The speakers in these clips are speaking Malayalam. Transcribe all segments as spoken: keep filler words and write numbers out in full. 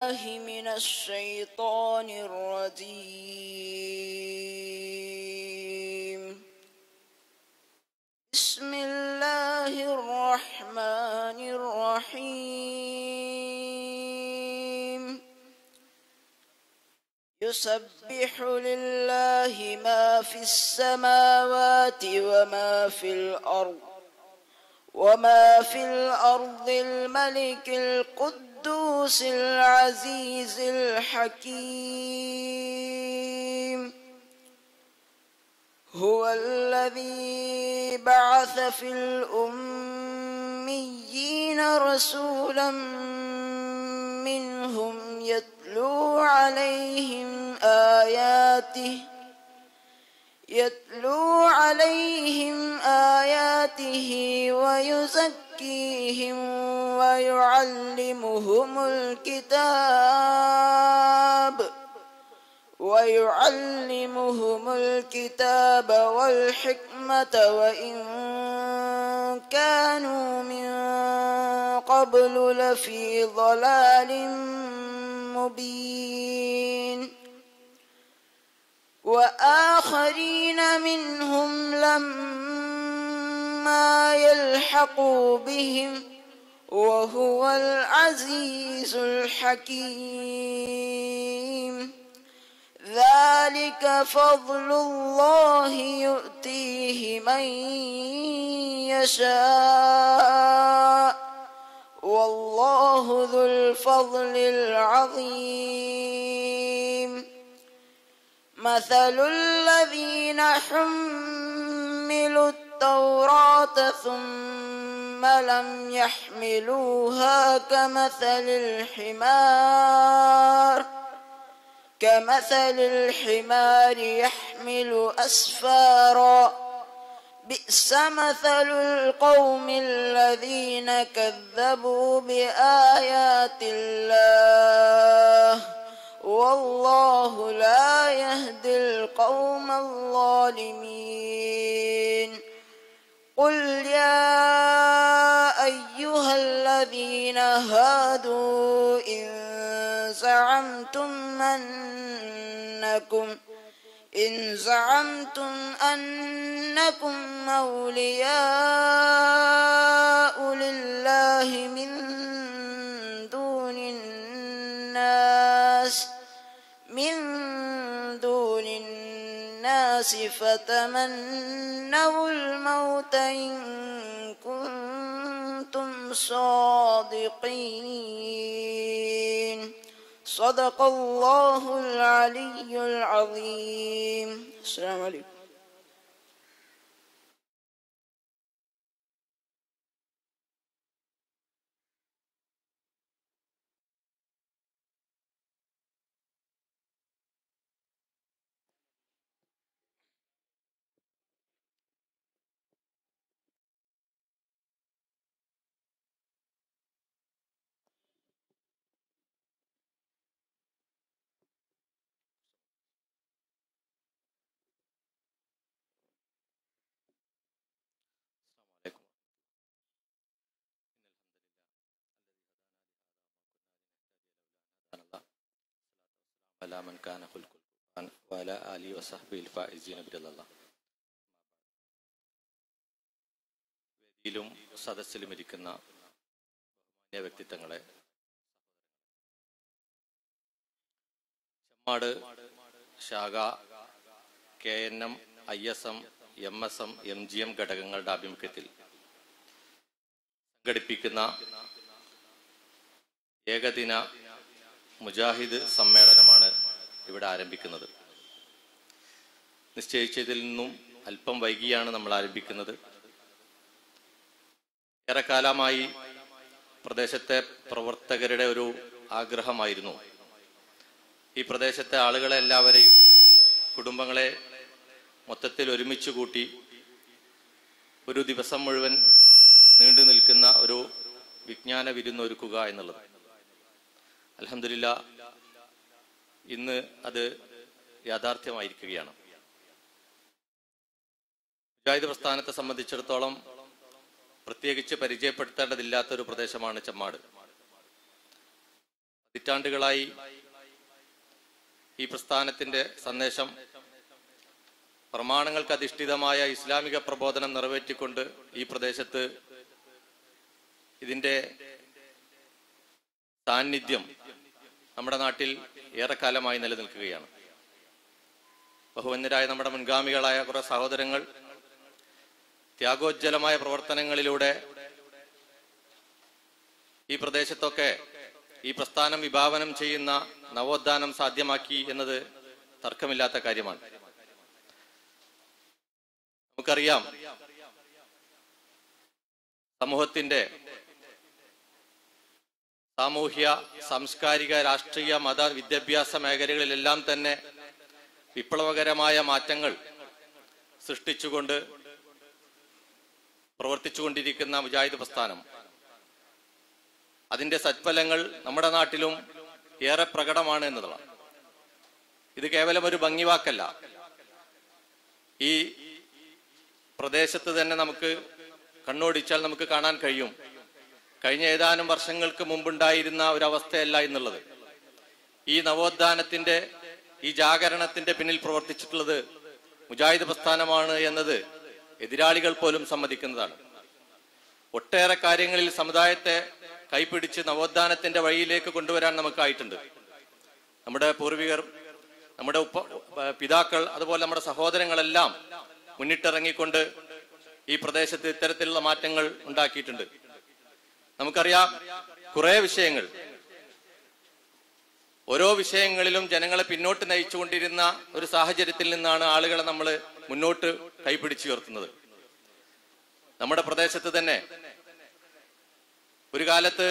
من الشيطان الرجيم. بسم الله الرحمن الرحيم. يسبح لله ما في السماوات وما في الأرض وما في الأرض الملك القدوس العزيز الحكيم. هو الذي بعث في الأميين رسولا منهم يتلو عليهم آياته يتلو عليهم آياته ويزكيهم ويعلمهم الكتاب ويعلمهم الكتاب والحكمة وإن كانوا من قبل لفي ضلال مبين. وآخرين منهم لما يلحقوا بهم وهو العزيز الحكيم. ذلك فضل الله يؤتيه من يشاء والله ذو الفضل العظيم. مثل الذين حملوا التوراة ثم لم يحملوها كمثل الحمار كمثل الحمار يحمل أسفارا بئس مثل القوم الذين كذبوا بآيات الله والله لا يهدي القوم الظالمين. قل يا أيها الذين هادوا إن زعمتم أنكم إن زعمتم أنكم أولياء لله من دون الناس من دون الناس فتمنوا الموت إن كنتم صادقين. صدق الله العلي العظيم. السلام عليكم. على من كان خلق القرآن وعلى آله وصحبه الفائزين برضا الله. വേദിയിലും സദസ്സിലും ഇരിക്കുന്ന മാന്യ വ്യക്തിത്വങ്ങളെ, ചെമ്മാട് ശാഖ K N M I S M M S M M G M ഘടകങ്ങളുടെ ആഭിമുഖ്യത്തിൽ സംഘടിപ്പിക്കുന്ന ഏകദിന മുജാഹിദ് സമ്മേളനമാണ് ഇവിടെ ആരംഭിക്കുന്നത്. നിശ്ചയിച്ചതിൽ നിന്നും അല്പം വൈകിയാണ് നമ്മൾ ആരംഭിക്കുന്നത്. ഏറെക്കാലമായി പ്രദേശത്തെ പ്രവർത്തകരുടെ ഒരു ആഗ്രഹമായിരുന്നു ഈ പ്രദേശത്തെ ആളുകളെ എല്ലാവരെയും, കുടുംബങ്ങളെ മൊത്തത്തിൽ ഒരുമിച്ച് കൂട്ടി ഒരു ദിവസം മുഴുവൻ നീണ്ടു നിൽക്കുന്ന ഒരു വിജ്ഞാന വിരുന്നൊരുക്കുക എന്നുള്ളത്. അൽഹംദുലില്ലാ, ഇന്ന് അത് യാഥാർത്ഥ്യമായിരിക്കുകയാണ്. മുജാഹിദ് പ്രസ്ഥാനത്തെ സംബന്ധിച്ചിടത്തോളം പ്രത്യേകിച്ച് പരിചയപ്പെടുത്തേണ്ടതില്ലാത്തൊരു പ്രദേശമാണ് ചെമ്മാട്. പതിറ്റാണ്ടുകളായി ഈ പ്രസ്ഥാനത്തിന്റെ സന്ദേശം പ്രമാണങ്ങൾക്ക് അധിഷ്ഠിതമായ ഇസ്ലാമിക പ്രബോധനം നിറവേറ്റിക്കൊണ്ട് ഈ പ്രദേശത്ത് ഇതിന്റെ സാന്നിധ്യം നമ്മുടെ നാട്ടിൽ ഏറെക്കാലമായി നിലനിൽക്കുകയാണ്. ബഹുവന്യരായ നമ്മുടെ മുൻഗാമികളായ കുറെ സഹോദരങ്ങൾ ത്യാഗോജ്ജലമായ പ്രവർത്തനങ്ങളിലൂടെ ഈ പ്രദേശത്തൊക്കെ ഈ പ്രസ്ഥാനം വിഭാവനം ചെയ്യുന്ന നവോത്ഥാനം സാധ്യമാക്കി എന്നത് തർക്കമില്ലാത്ത കാര്യമാണ്. നമുക്കറിയാം, സമൂഹത്തിന്റെ സാമൂഹ്യ, സാംസ്കാരിക, രാഷ്ട്രീയ, മത, വിദ്യാഭ്യാസ മേഖലകളിലെല്ലാം തന്നെ വിപ്ലവകരമായ മാറ്റങ്ങൾ സൃഷ്ടിച്ചുകൊണ്ട് പ്രവർത്തിച്ചുകൊണ്ടിരിക്കുന്ന മുജാഹിദ് പ്രസ്ഥാനം, അതിന്റെ സത്ഫലങ്ങൾ നമ്മുടെ നാട്ടിലും ഏറെ പ്രകടമാണ് എന്നതാണ്. ഇത് കേവലം ഒരു ഭംഗിവാക്കല്ല. ഈ പ്രദേശത്ത് തന്നെ നമുക്ക് കണ്ണോടിച്ചാൽ നമുക്ക് കാണാൻ കഴിയും, കഴിഞ്ഞ ഏതാനും വർഷങ്ങൾക്ക് മുമ്പുണ്ടായിരുന്ന ഒരവസ്ഥയല്ല എന്നുള്ളത്. ഈ നവോത്ഥാനത്തിന്റെ, ഈ ജാഗരണത്തിന്റെ പിന്നിൽ പ്രവർത്തിച്ചിട്ടുള്ളത് മുജാഹിദ് പ്രസ്ഥാനമാണ് എന്നത് എതിരാളികൾ പോലും സമ്മതിക്കുന്നതാണ്. ഒട്ടേറെ കാര്യങ്ങളിൽ സമുദായത്തെ കൈപിടിച്ച് നവോത്ഥാനത്തിന്റെ വഴിയിലേക്ക് കൊണ്ടുവരാൻ നമുക്കായിട്ടുണ്ട്. നമ്മുടെ പൂർവികർ, നമ്മുടെ ഉപ്പ പിതാക്കൾ, അതുപോലെ നമ്മുടെ സഹോദരങ്ങളെല്ലാം മുന്നിട്ടിറങ്ങിക്കൊണ്ട് ഈ പ്രദേശത്ത് ഇത്തരത്തിലുള്ള മാറ്റങ്ങൾ ഉണ്ടാക്കിയിട്ടുണ്ട്. നമുക്കറിയാം, കുറെ വിഷയങ്ങൾ, ഓരോ വിഷയങ്ങളിലും ജനങ്ങളെ പിന്നോട്ട് നയിച്ചുകൊണ്ടിരുന്ന ഒരു സാഹചര്യത്തിൽ നിന്നാണ് ആളുകളെ നമ്മൾ മുന്നോട്ട് കൈപിടിച്ചുയർത്തുന്നത്. നമ്മുടെ പ്രദേശത്ത് തന്നെ ഒരു കാലത്ത്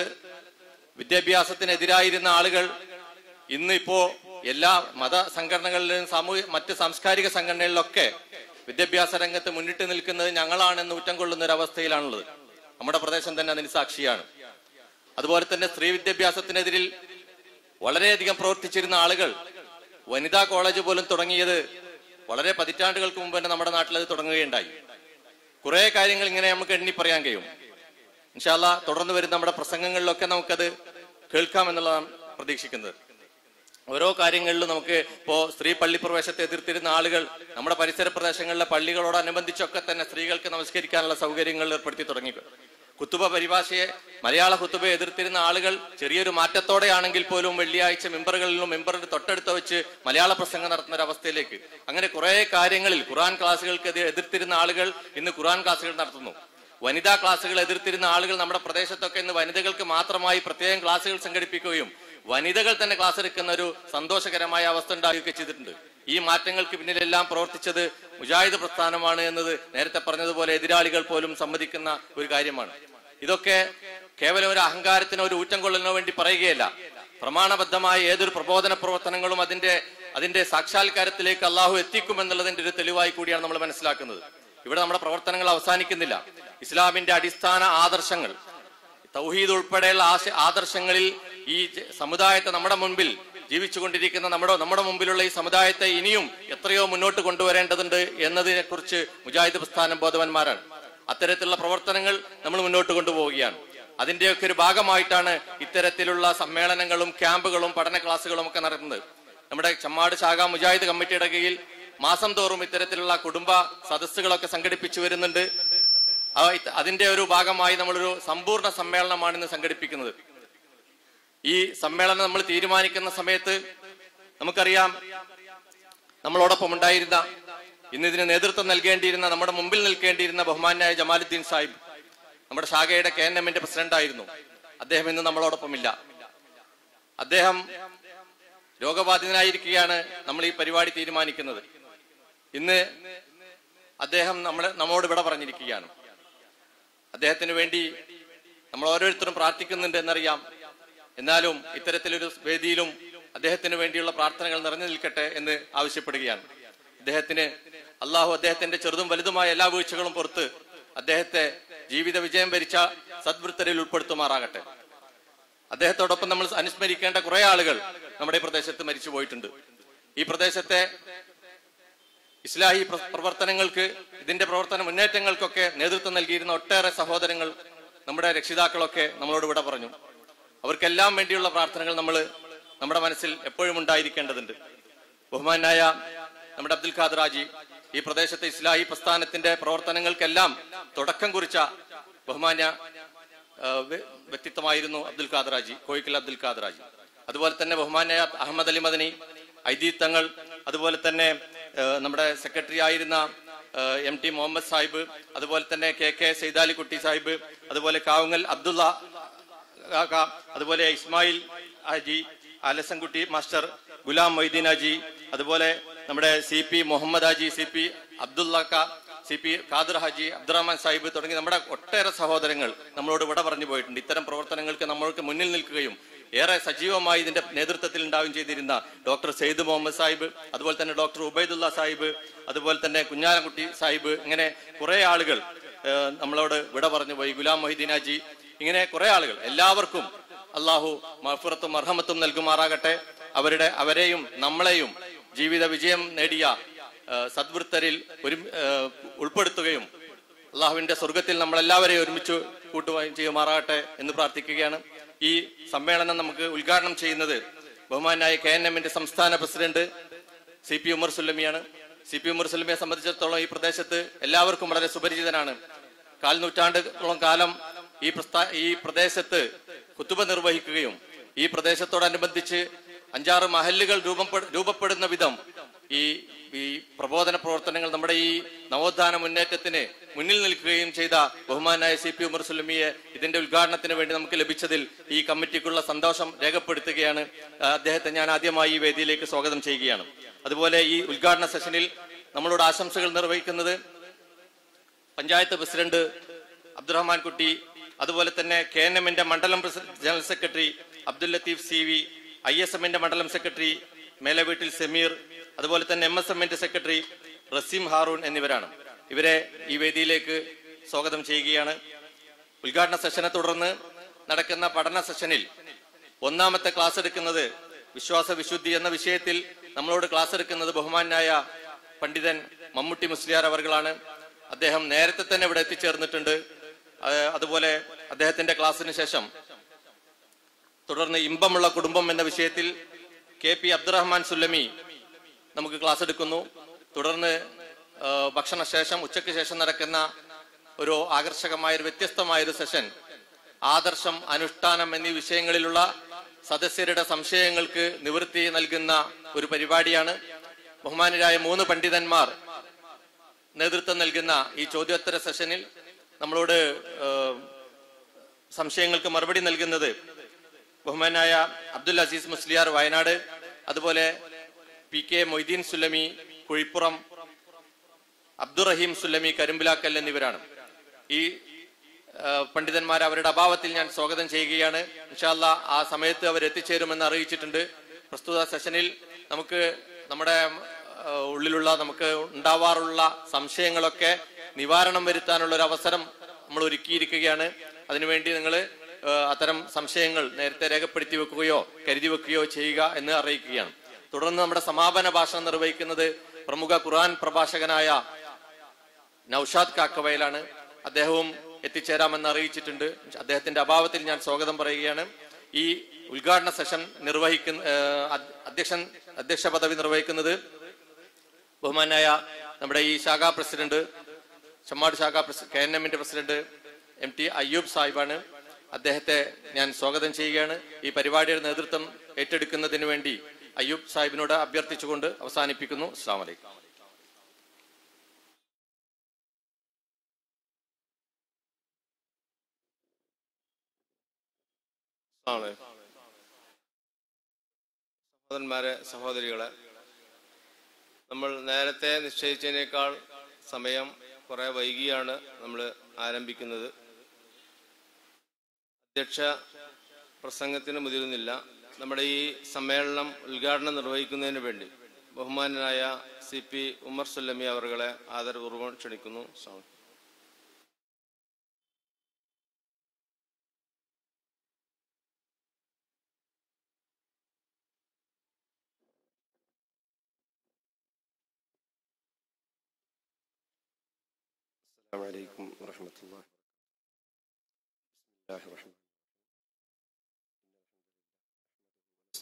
വിദ്യാഭ്യാസത്തിനെതിരായിരുന്ന ആളുകൾ ഇന്ന് ഇപ്പോ എല്ലാ മത സംഘടനകളിലും സാമൂഹ്യ മറ്റ് സാംസ്കാരിക സംഘടനകളിലൊക്കെ വിദ്യാഭ്യാസ രംഗത്ത് മുന്നിട്ട് നിൽക്കുന്നത് ഞങ്ങളാണെന്ന് ഊറ്റം കൊള്ളുന്ന ഒരു അവസ്ഥയിലാണുള്ളത്. നമ്മുടെ പ്രദേശം തന്നെ അതിന് സാക്ഷിയാണ്. അതുപോലെ തന്നെ സ്ത്രീ വിദ്യാഭ്യാസത്തിനെതിരിൽ വളരെയധികം പ്രവർത്തിച്ചിരുന്ന ആളുകൾ വനിതാ കോളേജ് പോലും തുടങ്ങിയത് വളരെ പതിറ്റാണ്ടുകൾക്ക് മുമ്പ് തന്നെ നമ്മുടെ നാട്ടിൽ അത് തുടങ്ങുകയുണ്ടായി. കുറെ കാര്യങ്ങൾ ഇങ്ങനെ നമുക്ക് എണ്ണി പറയാൻ കഴിയും. ഇൻഷാ അല്ലാഹ് തുടർന്ന് വരുന്ന നമ്മുടെ പ്രസംഗങ്ങളിലൊക്കെ നമുക്കത് കേൾക്കാമെന്നുള്ളതാണ് പ്രതീക്ഷിക്കുന്നത്. ഓരോ കാര്യങ്ങളിലും നമുക്ക് ഇപ്പോ സ്ത്രീ പള്ളി പ്രവേശത്തെ എതിർത്തിരുന്ന ആളുകൾ നമ്മുടെ പരിസര പ്രദേശങ്ങളിലെ പള്ളികളോടനുബന്ധിച്ചൊക്കെ തന്നെ സ്ത്രീകൾക്ക് നമസ്കരിക്കാനുള്ള സൗകര്യങ്ങൾ ഏർപ്പെടുത്തി തുടങ്ങി. കുത്തുബ പരിഭാഷയെ, മലയാള കുത്തുബയെ എതിർത്തിരുന്ന ആളുകൾ ചെറിയൊരു മാറ്റത്തോടെയാണെങ്കിൽ പോലും വെള്ളിയാഴ്ച മെമ്പറുകളിലും മെമ്പറിന്റെ തൊട്ടടുത്ത് വെച്ച് മലയാള പ്രസംഗം നടത്തുന്ന ഒരു അവസ്ഥയിലേക്ക്, അങ്ങനെ കുറെ കാര്യങ്ങളിൽ ഖുർആൻ ക്ലാസുകൾക്ക് എതിർത്തിരുന്ന ആളുകൾ ഇന്ന് ഖുർആൻ ക്ലാസുകൾ നടത്തുന്നു. വനിതാ ക്ലാസുകൾ എതിർത്തിരുന്ന ആളുകൾ നമ്മുടെ പ്രദേശത്തൊക്കെ ഇന്ന് വനിതകൾക്ക് മാത്രമായി പ്രത്യേകം ക്ലാസുകൾ സംഘടിപ്പിക്കുകയും വനിതകൾ തന്നെ ക്ലാസ് എടുക്കുന്ന ഒരു സന്തോഷകരമായ അവസ്ഥ ഉണ്ടാവുകയൊക്കെ ചെയ്തിട്ടുണ്ട്. ഈ മാറ്റങ്ങൾക്ക് പിന്നിലെല്ലാം പ്രവർത്തിച്ചത് മുജാഹിദ് പ്രസ്ഥാനമാണ് എന്നത് നേരത്തെ പറഞ്ഞതുപോലെ എതിരാളികൾ പോലും സമ്മതിക്കുന്ന ഒരു കാര്യമാണ്. ഇതൊക്കെ കേവലം ഒരു അഹങ്കാരത്തിനോ ഒരു ഊറ്റം കൊള്ളലിനോ വേണ്ടി പറയുകയല്ല. പ്രമാണബദ്ധമായ ഏതൊരു പ്രബോധന പ്രവർത്തനങ്ങളും അതിന്റെ അതിന്റെ സാക്ഷാത്കാരത്തിലേക്ക് അള്ളാഹു എത്തിക്കുമെന്നുള്ളതിന്റെ ഒരു തെളിവായി കൂടിയാണ് നമ്മൾ മനസ്സിലാക്കുന്നത്. ഇവിടെ നമ്മുടെ പ്രവർത്തനങ്ങൾ അവസാനിക്കുന്നില്ല. ഇസ്ലാമിന്റെ അടിസ്ഥാന ആദർശങ്ങൾ, തൗഹീദ് ഉൾപ്പെടെയുള്ള ആശ ആദർശങ്ങളിൽ ഈ സമുദായത്തെ, നമ്മുടെ മുൻപിൽ ജീവിച്ചുകൊണ്ടിരിക്കുന്ന നമ്മുടെ നമ്മുടെ മുമ്പിലുള്ള ഈ സമുദായത്തെ ഇനിയും എത്രയോ മുന്നോട്ട് കൊണ്ടുവരേണ്ടതുണ്ട് എന്നതിനെ കുറിച്ച് മുജാഹിദ് പ്രസ്ഥാനം ബോധവാന്മാരാണ്. അത്തരത്തിലുള്ള പ്രവർത്തനങ്ങൾ നമ്മൾ മുന്നോട്ട് കൊണ്ടുപോവുകയാണ്. അതിന്റെയൊക്കെ ഒരു ഭാഗമായിട്ടാണ് ഇത്തരത്തിലുള്ള സമ്മേളനങ്ങളും ക്യാമ്പുകളും പഠന ക്ലാസ്സുകളും ഒക്കെ നടത്തുന്നത്. നമ്മുടെ ചമ്മാട് ശാഖ മുജാഹിദ് കമ്മിറ്റിയുടെ കീഴിൽ മാസം തോറും ഇത്തരത്തിലുള്ള കുടുംബ സദസ്സുകളൊക്കെ സംഘടിപ്പിച്ചു വരുന്നുണ്ട്. അതിന്റെ ഒരു ഭാഗമായി നമ്മളൊരു സമ്പൂർണ്ണ സമ്മേളനമാണ് ഇന്ന് സംഘടിപ്പിക്കുന്നത്. ഈ സമ്മേളനം നമ്മൾ തീരുമാനിക്കുന്ന സമയത്ത് നമുക്കറിയാം, നമ്മളോടൊപ്പം ഉണ്ടായിരുന്ന, ഇന്ന് ഇതിന് നേതൃത്വം നൽകേണ്ടിയിരുന്ന, നമ്മുടെ മുമ്പിൽ നിൽക്കേണ്ടിയിരുന്ന ബഹുമാന്യായ ജമാലുദ്ദീൻ സാഹിബ് നമ്മുടെ ശാഖയുടെ കെ എൻ എമ്മിന്റെ പ്രസിഡന്റ് ആയിരുന്നു. അദ്ദേഹം ഇന്ന് നമ്മളോടൊപ്പമില്ല. അദ്ദേഹം രോഗബാധിതനായിരിക്കുകയാണ് നമ്മൾ ഈ പരിപാടി തീരുമാനിക്കുന്നത്. ഇന്ന് അദ്ദേഹം നമ്മളെ നമ്മോട് ഇവിടെ പറഞ്ഞിരിക്കുകയാണ്. അദ്ദേഹത്തിന് വേണ്ടി നമ്മൾ ഓരോരുത്തരും പ്രാർത്ഥിക്കുന്നുണ്ട് എന്നറിയാം. എന്നാലും ഇത്തരത്തിലൊരു വേദിയിലും അദ്ദേഹത്തിന് വേണ്ടിയുള്ള പ്രാർത്ഥനകൾ നിറഞ്ഞു നിൽക്കട്ടെ എന്ന് ആവശ്യപ്പെടുകയാണ്. അദ്ദേഹത്തിന് അള്ളാഹു അദ്ദേഹത്തിന്റെ ചെറുതും വലുതുമായ എല്ലാ വീഴ്ചകളും പുറത്ത് അദ്ദേഹത്തെ ജീവിത വിജയം വരിച്ച സദ്വൃത്തരിൽ ഉൾപ്പെടുത്തുമാറാകട്ടെ. അദ്ദേഹത്തോടൊപ്പം നമ്മൾ അനുസ്മരിക്കേണ്ട കുറെ ആളുകൾ നമ്മുടെ പ്രദേശത്ത് മരിച്ചു പോയിട്ടുണ്ട്. ഈ പ്രദേശത്തെ ഇസ്ലാഹി പ്രവർത്തനങ്ങൾക്ക്, ഇതിന്റെ പ്രവർത്തന മുന്നേറ്റങ്ങൾക്കൊക്കെ നേതൃത്വം നൽകിയിരുന്ന ഒട്ടേറെ സഹോദരങ്ങൾ, നമ്മുടെ രക്ഷിതാക്കളൊക്കെ നമ്മളോട് ഇവിടെ പറഞ്ഞു. അവർക്കെല്ലാം വേണ്ടിയുള്ള പ്രാർത്ഥനകൾ നമ്മൾ നമ്മുടെ മനസ്സിൽ എപ്പോഴും ഉണ്ടായിരിക്കേണ്ടതുണ്ട്. ബഹുമാനായ നമ്മുടെ അബ്ദുൽ ഖാദർ ഹാജി ഈ പ്രദേശത്തെ ഇസ്ലാഹി പ്രസ്ഥാനത്തിന്റെ പ്രവർത്തനങ്ങൾക്കെല്ലാം തുടക്കം കുറിച്ച ബഹുമാന്യ വ്യക്തിത്വമായിരുന്നു അബ്ദുൽ ഖാദർ ഹാജി, കോയിക്കൽ അബ്ദുൽ ഖാദർ ഹാജി. അതുപോലെ തന്നെ ബഹുമാനായ അഹമ്മദ് അലി മദനി, ഐദി തങ്ങൾ, അതുപോലെ തന്നെ നമ്മുടെ സെക്രട്ടറി ആയിരുന്ന എം ടി മുഹമ്മദ് സാഹിബ്, അതുപോലെ തന്നെ കെ കെ സൈദാലിക്കുട്ടി സാഹിബ്, അതുപോലെ കാവുങ്ങൽ അബ്ദുള്ള, അതുപോലെ ഇസ്മായിൽ ഹാജി, അലസൻകുട്ടി മാസ്റ്റർ, ഗുലാം മൊയ്തീൻ ഹാജി, അതുപോലെ നമ്മുടെ C P Muhammad Haji, C P Abdulla, C P Khader Haji, Abdurahman Sahib തുടങ്ങി നമ്മുടെ ഒട്ടേറെ സഹോദരങ്ങൾ നമ്മളോട് വിട പറഞ്ഞു പോയിട്ടുണ്ട്. ഇത്തരം പ്രവർത്തനങ്ങൾക്ക് നമ്മൾക്ക് മുന്നിൽ നിൽക്കുകയും ഏറെ സജീവമായി ഇതിന്റെ നേതൃത്വത്തിൽ ഉണ്ടാവുകയും ചെയ്തിരുന്ന ഡോക്ടർ സെയ്ദ് മുഹമ്മദ് സാഹിബ്, അതുപോലെ തന്നെ ഡോക്ടർ ഉബൈദുള്ള സാഹിബ്, അതുപോലെ തന്നെ കുഞ്ഞാലക്കുട്ടി സാഹിബ്, ഇങ്ങനെ കുറെ ആളുകൾ നമ്മളോട് വിട പറഞ്ഞു പോയി. ഗുലാം മൊഹീദ്ദീൻ ഹാജി, ഇങ്ങനെ കുറെ ആളുകൾ. എല്ലാവർക്കും അള്ളാഹു മഗ്ഫിറത്തും മർഹമത്തും നൽകുമാറാകട്ടെ. അവരുടെ അവരെയും നമ്മളെയും ജീവിത വിജയം നേടിയ സദ്വൃത്തരിൽ ഒരു ഉൾപ്പെടുത്തുകയും അള്ളാഹുവിന്റെ സ്വർഗത്തിൽ നമ്മളെല്ലാവരെയും ഒരുമിച്ച് കൂട്ടുകയും ചെയ്യുമാറാകട്ടെ എന്ന് പ്രാർത്ഥിക്കുകയാണ്. ഈ സമ്മേളനം നമുക്ക് ഉദ്ഘാടനം ചെയ്യുന്നത് ബഹുമാനായ കെ എൻ എമ്മിന്റെ സംസ്ഥാന പ്രസിഡന്റ് സി പി ഉമർ സുല്ലമിയാണ്. സി പി ഉമർ സുല്ലമിയെ സംബന്ധിച്ചിടത്തോളം ഈ പ്രദേശത്ത് എല്ലാവർക്കും വളരെ സുപരിചിതനാണ്. കാൽ നൂറ്റാണ്ടോളം കാലം ഈ പ്രസ്ഥാ ഈ പ്രദേശത്ത് ഖുതുബ നിർവഹിക്കുകയും ഈ പ്രദേശത്തോടനുബന്ധിച്ച് അഞ്ചാറ് മഹല്ലുകൾ രൂപപ്പെ രൂപപ്പെടുന്ന വിധം ഈ ഈ പ്രബോധന പ്രവർത്തനങ്ങൾ നമ്മുടെ ഈ നവോത്ഥാന മുന്നേറ്റത്തിന് മുന്നിൽ നിൽക്കുകയും ചെയ്ത ബഹുമാനായ സി പി ഉമർ സുല്ലമിയെ ഇതിന്റെ ഉദ്ഘാടനത്തിന് വേണ്ടി നമുക്ക് ലഭിച്ചതിൽ ഈ കമ്മിറ്റിക്കുള്ള സന്തോഷം രേഖപ്പെടുത്തുകയാണ്. അദ്ദേഹത്തെ ഞാൻ ആദ്യമായി ഈ വേദിയിലേക്ക് സ്വാഗതം ചെയ്യുകയാണ്. അതുപോലെ ഈ ഉദ്ഘാടന സെഷനിൽ നമ്മളോട് ആശംസകൾ നിർവഹിക്കുന്നത് പഞ്ചായത്ത് പ്രസിഡന്റ് അബ്ദുറഹ്മാൻ കുട്ടി, അതുപോലെ തന്നെ കെ എൻ എമ്മിന്റെ മണ്ഡലം general secretary Abdul Latheef C V, I S എമ്മിന്റെ മണ്ഡലം സെക്രട്ടറി മേലവീട്ടിൽ സമീർ, അതുപോലെ തന്നെ എം എസ് എമ്മിന്റെ സെക്രട്ടറി റസീം ഹാറൂൺ എന്നിവരാണ്. ഇവരെ ഈ വേദിയിലേക്ക് സ്വാഗതം ചെയ്യുകയാണ്. ഉദ്ഘാടന സെഷനെ തുടർന്ന് നടക്കുന്ന പഠന സെഷനിൽ ഒന്നാമത്തെ ക്ലാസ് എടുക്കുന്നത് വിശ്വാസ വിശുദ്ധി എന്ന വിഷയത്തിൽ നമ്മളോട് ക്ലാസ് എടുക്കുന്നത് ബഹുമാനായ പണ്ഡിതൻ മമ്മൂട്ടി മുസ്ലിയാർ അവർകളാണ്. അദ്ദേഹം നേരത്തെ തന്നെ ഇവിടെ എത്തിച്ചേർന്നിട്ടുണ്ട്. അതുപോലെ അദ്ദേഹത്തിന്റെ ക്ലാസ്സിന് ശേഷം തുടർന്ന് ഇമ്പമുള്ള കുടുംബം എന്ന വിഷയത്തിൽ കെ പി അബ്ദുറഹ്മാൻ സുല്ലമി നമുക്ക് ക്ലാസ് എടുക്കുന്നു. തുടർന്ന് ഭക്ഷണശേഷം ഉച്ചയ്ക്ക് ശേഷം നടക്കുന്ന ഒരു ആകർഷകമായ ഒരു വ്യത്യസ്തമായ ഒരു സെഷൻ ആദർശം, അനുഷ്ഠാനം എന്നീ വിഷയങ്ങളിലുള്ള സദസ്യരുടെ സംശയങ്ങൾക്ക് നിവൃത്തി നൽകുന്ന ഒരു പരിപാടിയാണ്. ബഹുമാനരായ മൂന്ന് പണ്ഡിതന്മാർ നേതൃത്വം നൽകുന്ന ഈ ചോദ്യോത്തര സെഷനിൽ നമ്മളോട് സംശയങ്ങൾക്ക് മറുപടി നൽകുന്നത് ബഹുമാനായ അബ്ദുൽ അസീസ് മുസ്ലിയാർ വയനാട്, അതുപോലെ പി കെ മൊയ്തീൻ സുല്ലമി കുഴിപ്പുറം, അബ്ദുറഹീം സുല്ലമി കരിമ്പിലാക്കൽ എന്നിവരാണ്. ഈ പണ്ഡിതന്മാർ അവരുടെ അഭാവത്തിൽ ഞാൻ സ്വാഗതം ചെയ്യുകയാണ്. ഇൻഷാ അല്ലാഹ് ആ സമയത്ത് അവർ എത്തിച്ചേരുമെന്ന് അറിയിച്ചിട്ടുണ്ട്. പ്രസ്തുത സെഷനിൽ നമുക്ക് നമ്മുടെ ഉള്ളിലുള്ള നമുക്ക് ഉണ്ടാവാറുള്ള സംശയങ്ങളൊക്കെ നിവാരണം വരുത്താനുള്ള ഒരു അവസരം നമ്മൾ ഒരുക്കിയിരിക്കുകയാണ്. അതിനുവേണ്ടി നിങ്ങൾ അത്തരം സംശയങ്ങൾ നേരത്തെ രേഖപ്പെടുത്തി വെക്കുകയോ കരുതി വെക്കുകയോ ചെയ്യുക എന്ന് അറിയിക്കുകയാണ്. തുടർന്ന് നമ്മുടെ സമാപന ഭാഷണം നിർവഹിക്കുന്നത് പ്രമുഖ ഖുർആൻ പ്രഭാഷകനായ നൌഷാദ് കാക്കവയലാണ്. അദ്ദേഹവും എത്തിച്ചേരാമെന്ന് അറിയിച്ചിട്ടുണ്ട്. അദ്ദേഹത്തിന്റെ അഭാവത്തിൽ ഞാൻ സ്വാഗതം പറയുകയാണ്. ഈ ഉദ്ഘാടന സെഷൻ നിർവഹിക്കുന്ന അധ്യക്ഷൻ അധ്യക്ഷ പദവി നിർവഹിക്കുന്നത് ബഹുമാനായ നമ്മുടെ ഈ ശാഖാ പ്രസിഡന്റ്, ചമ്മാട് ശാഖാ കെ എൻ എമ്മിന്റെ പ്രസിഡന്റ് എം ടി അയ്യൂബ് സാഹിബാണ്. അദ്ദേഹത്തെ ഞാൻ സ്വാഗതം ചെയ്യുകയാണ്. ഈ പരിപാടിയുടെ നേതൃത്വം ഏറ്റെടുക്കുന്നതിന് വേണ്ടി അയ്യൂബ് സാഹിബിനോട് അഭ്യർത്ഥിച്ചുകൊണ്ട് അവസാനിപ്പിക്കുന്നു. അസ്സലാമു അലൈക്കും. സഹോദരന്മാരെ, സഹോദരികളെ, നമ്മൾ നേരത്തെ നിശ്ചയിച്ചതിനേക്കാൾ സമയം കുറെ വൈകിയാണ് നമ്മൾ ആരംഭിക്കുന്നത്. അധ്യക്ഷ പ്രസംഗത്തിന് മുതിരുന്നില്ല. നമ്മുടെ ഈ സമ്മേളനം ഉദ്ഘാടനം നിർവഹിക്കുന്നതിന് വേണ്ടി ബഹുമാനനായ സി പി ഉമർ സുല്ലമി അവരുടെ ആദരപൂർവ്വം ക്ഷണിക്കുന്നു. السلام عليكم ورحمة الله. بسم الله الرحمن الرحيم.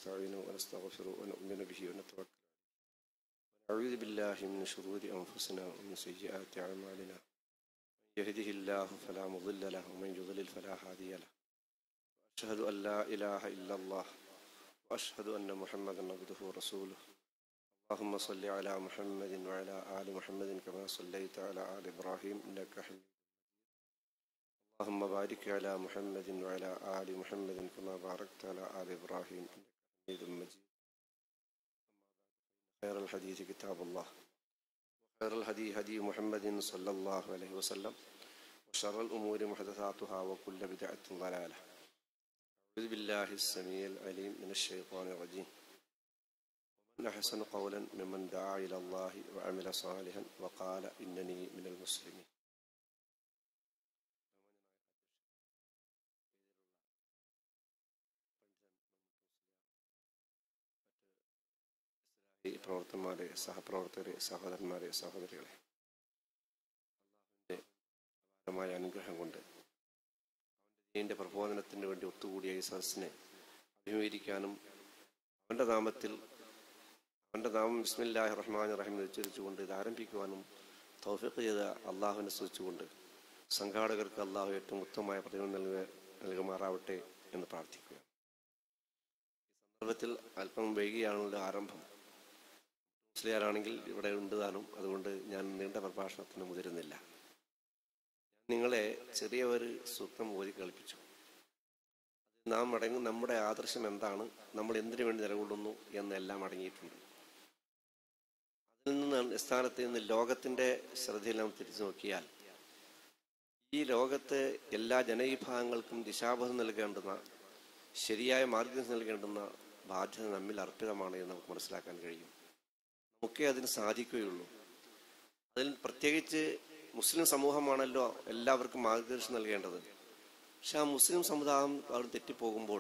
ونستعينه ونستغفره ونؤمن به ونتوكل ونعوذ بالله من شرور أنفسنا ومن سيئات أعمالنا من يهده الله فلا مضل له ومن يضلل فلا هادي له وأشهد أن لا إله إلا الله وأشهد أن محمدا عبده ورسوله اللهم صل على محمد وعلى آل محمد كما صليت على آل إبراهيم إنك حميد اللهم بارك على محمد وعلى آل محمد كما باركت على آل إبراهيم إنك حميد مجيد خير الحديث كتاب الله وخير الهدي هدي محمد صلى الله عليه وسلم وشر الأمور محدثاتها وكل بدعة ضلالة أعوذ بالله السميع العليم من الشيطان الرجيم ومن أحسن قولا ممن دعا إلى الله وعمل صالحا وقال إنني من المسلمين. പ്രവർത്തന്മാരെ, സഹപ്രവർത്തകരെ, സഹോദരന്മാരെ, സഹോദരികളെ, അള്ളാഹുവിൻ്റെ അപാരമായ അനുഗ്രഹം കൊണ്ട് അവൻ്റെ ദീനിൻ്റെ പ്രബോധനത്തിന് വേണ്ടി ഒത്തുകൂടിയ ഈ സദസ്സിനെ അഭിമുഖീകരിക്കാനും അവൻ്റെ നാമത്തിൽ അവൻ്റെ നാമം ബിസ്മില്ലാഹിർ റഹ്മാനിർ റഹീം ഉച്ചരിച്ചുകൊണ്ട് ഇത് ആരംഭിക്കുവാനും തൗഫീഖ് ചെയ്ത അള്ളാഹുവിനെ സ്തുതിച്ചുകൊണ്ട് സംഘാടകർക്ക് അള്ളാഹു ഏറ്റവും ഉത്തമമായ പ്രതിഫലം നൽകുക നൽകുമാറാവട്ടെ എന്ന് പ്രാർത്ഥിക്കുക. ഈ സന്ദർഭത്തിൽ അല്പം വൈകിയാണുള്ള ആരംഭം. മുസ്ലിയാരാണെങ്കിൽ ഇവിടെ ഉണ്ട് താനും, അതുകൊണ്ട് ഞാൻ നീണ്ട പ്രഭാഷണത്തിന് മുതിരുന്നില്ല. ഞാൻ നിങ്ങളെ ചെറിയ ഒരു സൂക്തം ഓതി കളിപ്പിച്ചു. നാം അടങ്ങും നമ്മുടെ ആദർശം എന്താണ്, നമ്മൾ എന്തിനു വേണ്ടി നിലകൊള്ളുന്നു എന്നെല്ലാം അടങ്ങിയിട്ടുണ്ട്. അതിൽ നിന്ന് സ്ഥാനത്ത് നിന്ന് ലോകത്തിൻ്റെ ശ്രദ്ധയിൽ നാം തിരിച്ചു നോക്കിയാൽ ഈ ലോകത്ത് എല്ലാ ജനവിഭാഗങ്ങൾക്കും ദിശാബോധം നൽകേണ്ടുന്ന, ശരിയായ മാർഗം നൽകേണ്ടുന്ന ബാധ്യത നമ്മിൽ അർപ്പിതമാണ് എന്ന് നമുക്ക് മനസ്സിലാക്കാൻ കഴിയും. നമുക്കേ അതിന് സാധിക്കുകയുള്ളൂ. അതിൽ പ്രത്യേകിച്ച് മുസ്ലിം സമൂഹമാണല്ലോ എല്ലാവർക്കും മാർഗദർശനം നൽകേണ്ടത്. പക്ഷെ ആ മുസ്ലിം സമുദായം അവർ തെറ്റിപ്പോകുമ്പോൾ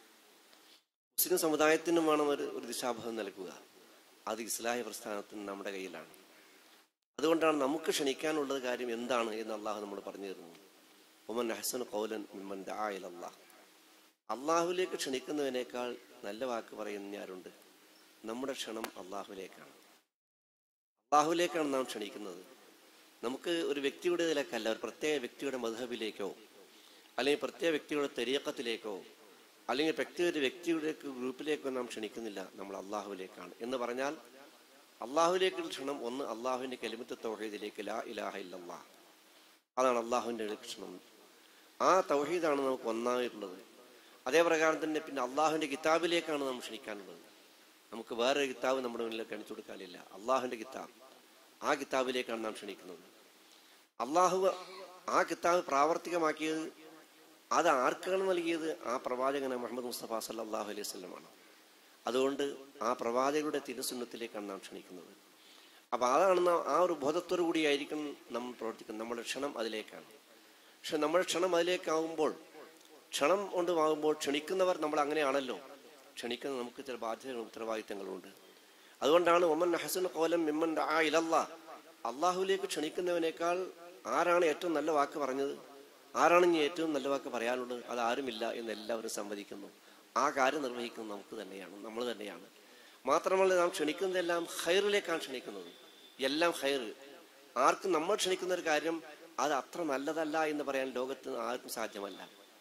മുസ്ലിം സമുദായത്തിനും വേണം ഒരു ഒരു ദിശാബോധം നൽകുക. അത് ഇസ്ലാഹി പ്രസ്ഥാനത്തിന് നമ്മുടെ കയ്യിലാണ്. അതുകൊണ്ടാണ് നമുക്ക് ക്ഷണിക്കാനുള്ളത് കാര്യം എന്താണ് എന്ന് അള്ളാഹു നമ്മൾ പറഞ്ഞു തരുന്നു. ഒമൻ അഹ്സൻ ഖൗലൻ മിമ്മൻ ദഅ ഇലല്ലാഹ്. അള്ളാഹുവിലേക്ക് ക്ഷണിക്കുന്നതിനേക്കാൾ നല്ല വാക്ക് പറയുന്ന ആരുണ്ട്? നമ്മുടെ ക്ഷണം അള്ളാഹുവിലേക്കാണ്. അള്ളാഹുവിലേക്കാണ് നാം ക്ഷണിക്കുന്നത്. നമുക്ക് ഒരു വ്യക്തിയുടേതിലേക്കല്ല, ഒരു പ്രത്യേക വ്യക്തിയുടെ മദ്ഹബിലേക്കോ അല്ലെങ്കിൽ പ്രത്യേക വ്യക്തിയുടെ തരീഖത്തിലേക്കോ അല്ലെങ്കിൽ പ്രത്യേക വ്യക്തിയുടെ ഗ്രൂപ്പിലേക്കോ നാം ക്ഷണിക്കുന്നില്ല. നമ്മൾ അള്ളാഹുവിലേക്കാണ് എന്ന് പറഞ്ഞാൽ അള്ളാഹുവിലേക്ക് ക്ഷണം ഒന്ന് അള്ളാഹുവിൻ്റെ കലിമത്ത് തൗഹീദിലേക്ക്, ലാ ഇലാഹ ഇല്ലല്ലാഹ്. അതാണ് അള്ളാഹുവിൻ്റെ ക്ഷണം. ആ തൗഹീദാണ് നമുക്ക് ഒന്നായിട്ടുള്ളത്. അതേ പ്രകാരം തന്നെ പിന്നെ അള്ളാഹുവിൻ്റെ കിതാബിലേക്കാണ് നാം ക്ഷണിക്കാനുള്ളത്. നമുക്ക് വേറൊരു കിതാബ് നമ്മുടെ മുന്നിൽ കാണിച്ചു കൊടുക്കാനില്ല. അള്ളാഹുവിൻ്റെ കിതാബ്, ആ കിതാബിലേക്കാണ് നാം ക്ഷണിക്കുന്നത്. അള്ളാഹു ആ കിതാബ് പ്രാവർത്തികമാക്കിയത്, അത് ആർക്കാണ് നൽകിയത്? ആ പ്രവാചകന മുഹമ്മദ് മുസ്തഫ സല്ലല്ലാഹു അലൈഹി വസല്ലമാണ്. അതുകൊണ്ട് ആ പ്രവാചകരുടെ തിരുസുന്നത്തിലേക്കാണ് നാം ക്ഷണിക്കുന്നത്. അപ്പം അതാണ് നാം ആ ഒരു ബോധത്തോടു കൂടിയായിരിക്കും നമ്മൾ പ്രവർത്തിക്കുന്നത്. നമ്മുടെ ക്ഷണം അതിലേക്കാണ്. പക്ഷെ നമ്മുടെ ക്ഷണം അതിലേക്കാവുമ്പോൾ, ക്ഷണം കൊണ്ടുമാകുമ്പോൾ ക്ഷണിക്കുന്നവർ നമ്മൾ അങ്ങനെയാണല്ലോ. ക്ഷണിക്കുന്ന നമുക്ക് ചില ബാധ്യതകളും ഉത്തരവാദിത്തങ്ങളുണ്ട്. അതുകൊണ്ടാണ് ഒമൻ അഹ്സൻ ഖൗലൻ മിമ്മൻ ദഅ ഇലല്ലാഹ്. അള്ളാഹുവിലേക്ക് ക്ഷണിക്കുന്നവനേക്കാൾ ആരാണ് ഏറ്റവും നല്ല വാക്ക് പറഞ്ഞത്? ആരാണ് ഇനി ഏറ്റവും നല്ല വാക്ക് പറയാനുള്ളത്? അതാരുമില്ല എന്ന് എല്ലാവരും സമ്മതിക്കുന്നു. ആ കാര്യം നിർവഹിക്കുന്നത് നമുക്ക് തന്നെയാണ്, നമ്മൾ തന്നെയാണ്. മാത്രമല്ല, നാം ക്ഷണിക്കുന്നതെല്ലാം ഖൈറിലേക്കാണ് ക്ഷണിക്കുന്നത്. എല്ലാം ഖൈർ. ആർക്കും നമ്മൾ ക്ഷണിക്കുന്ന ഒരു കാര്യം അത് അത്ര നല്ലതല്ല എന്ന് പറയാൻ ലോകത്ത് ആർക്കും സാധ്യമല്ല.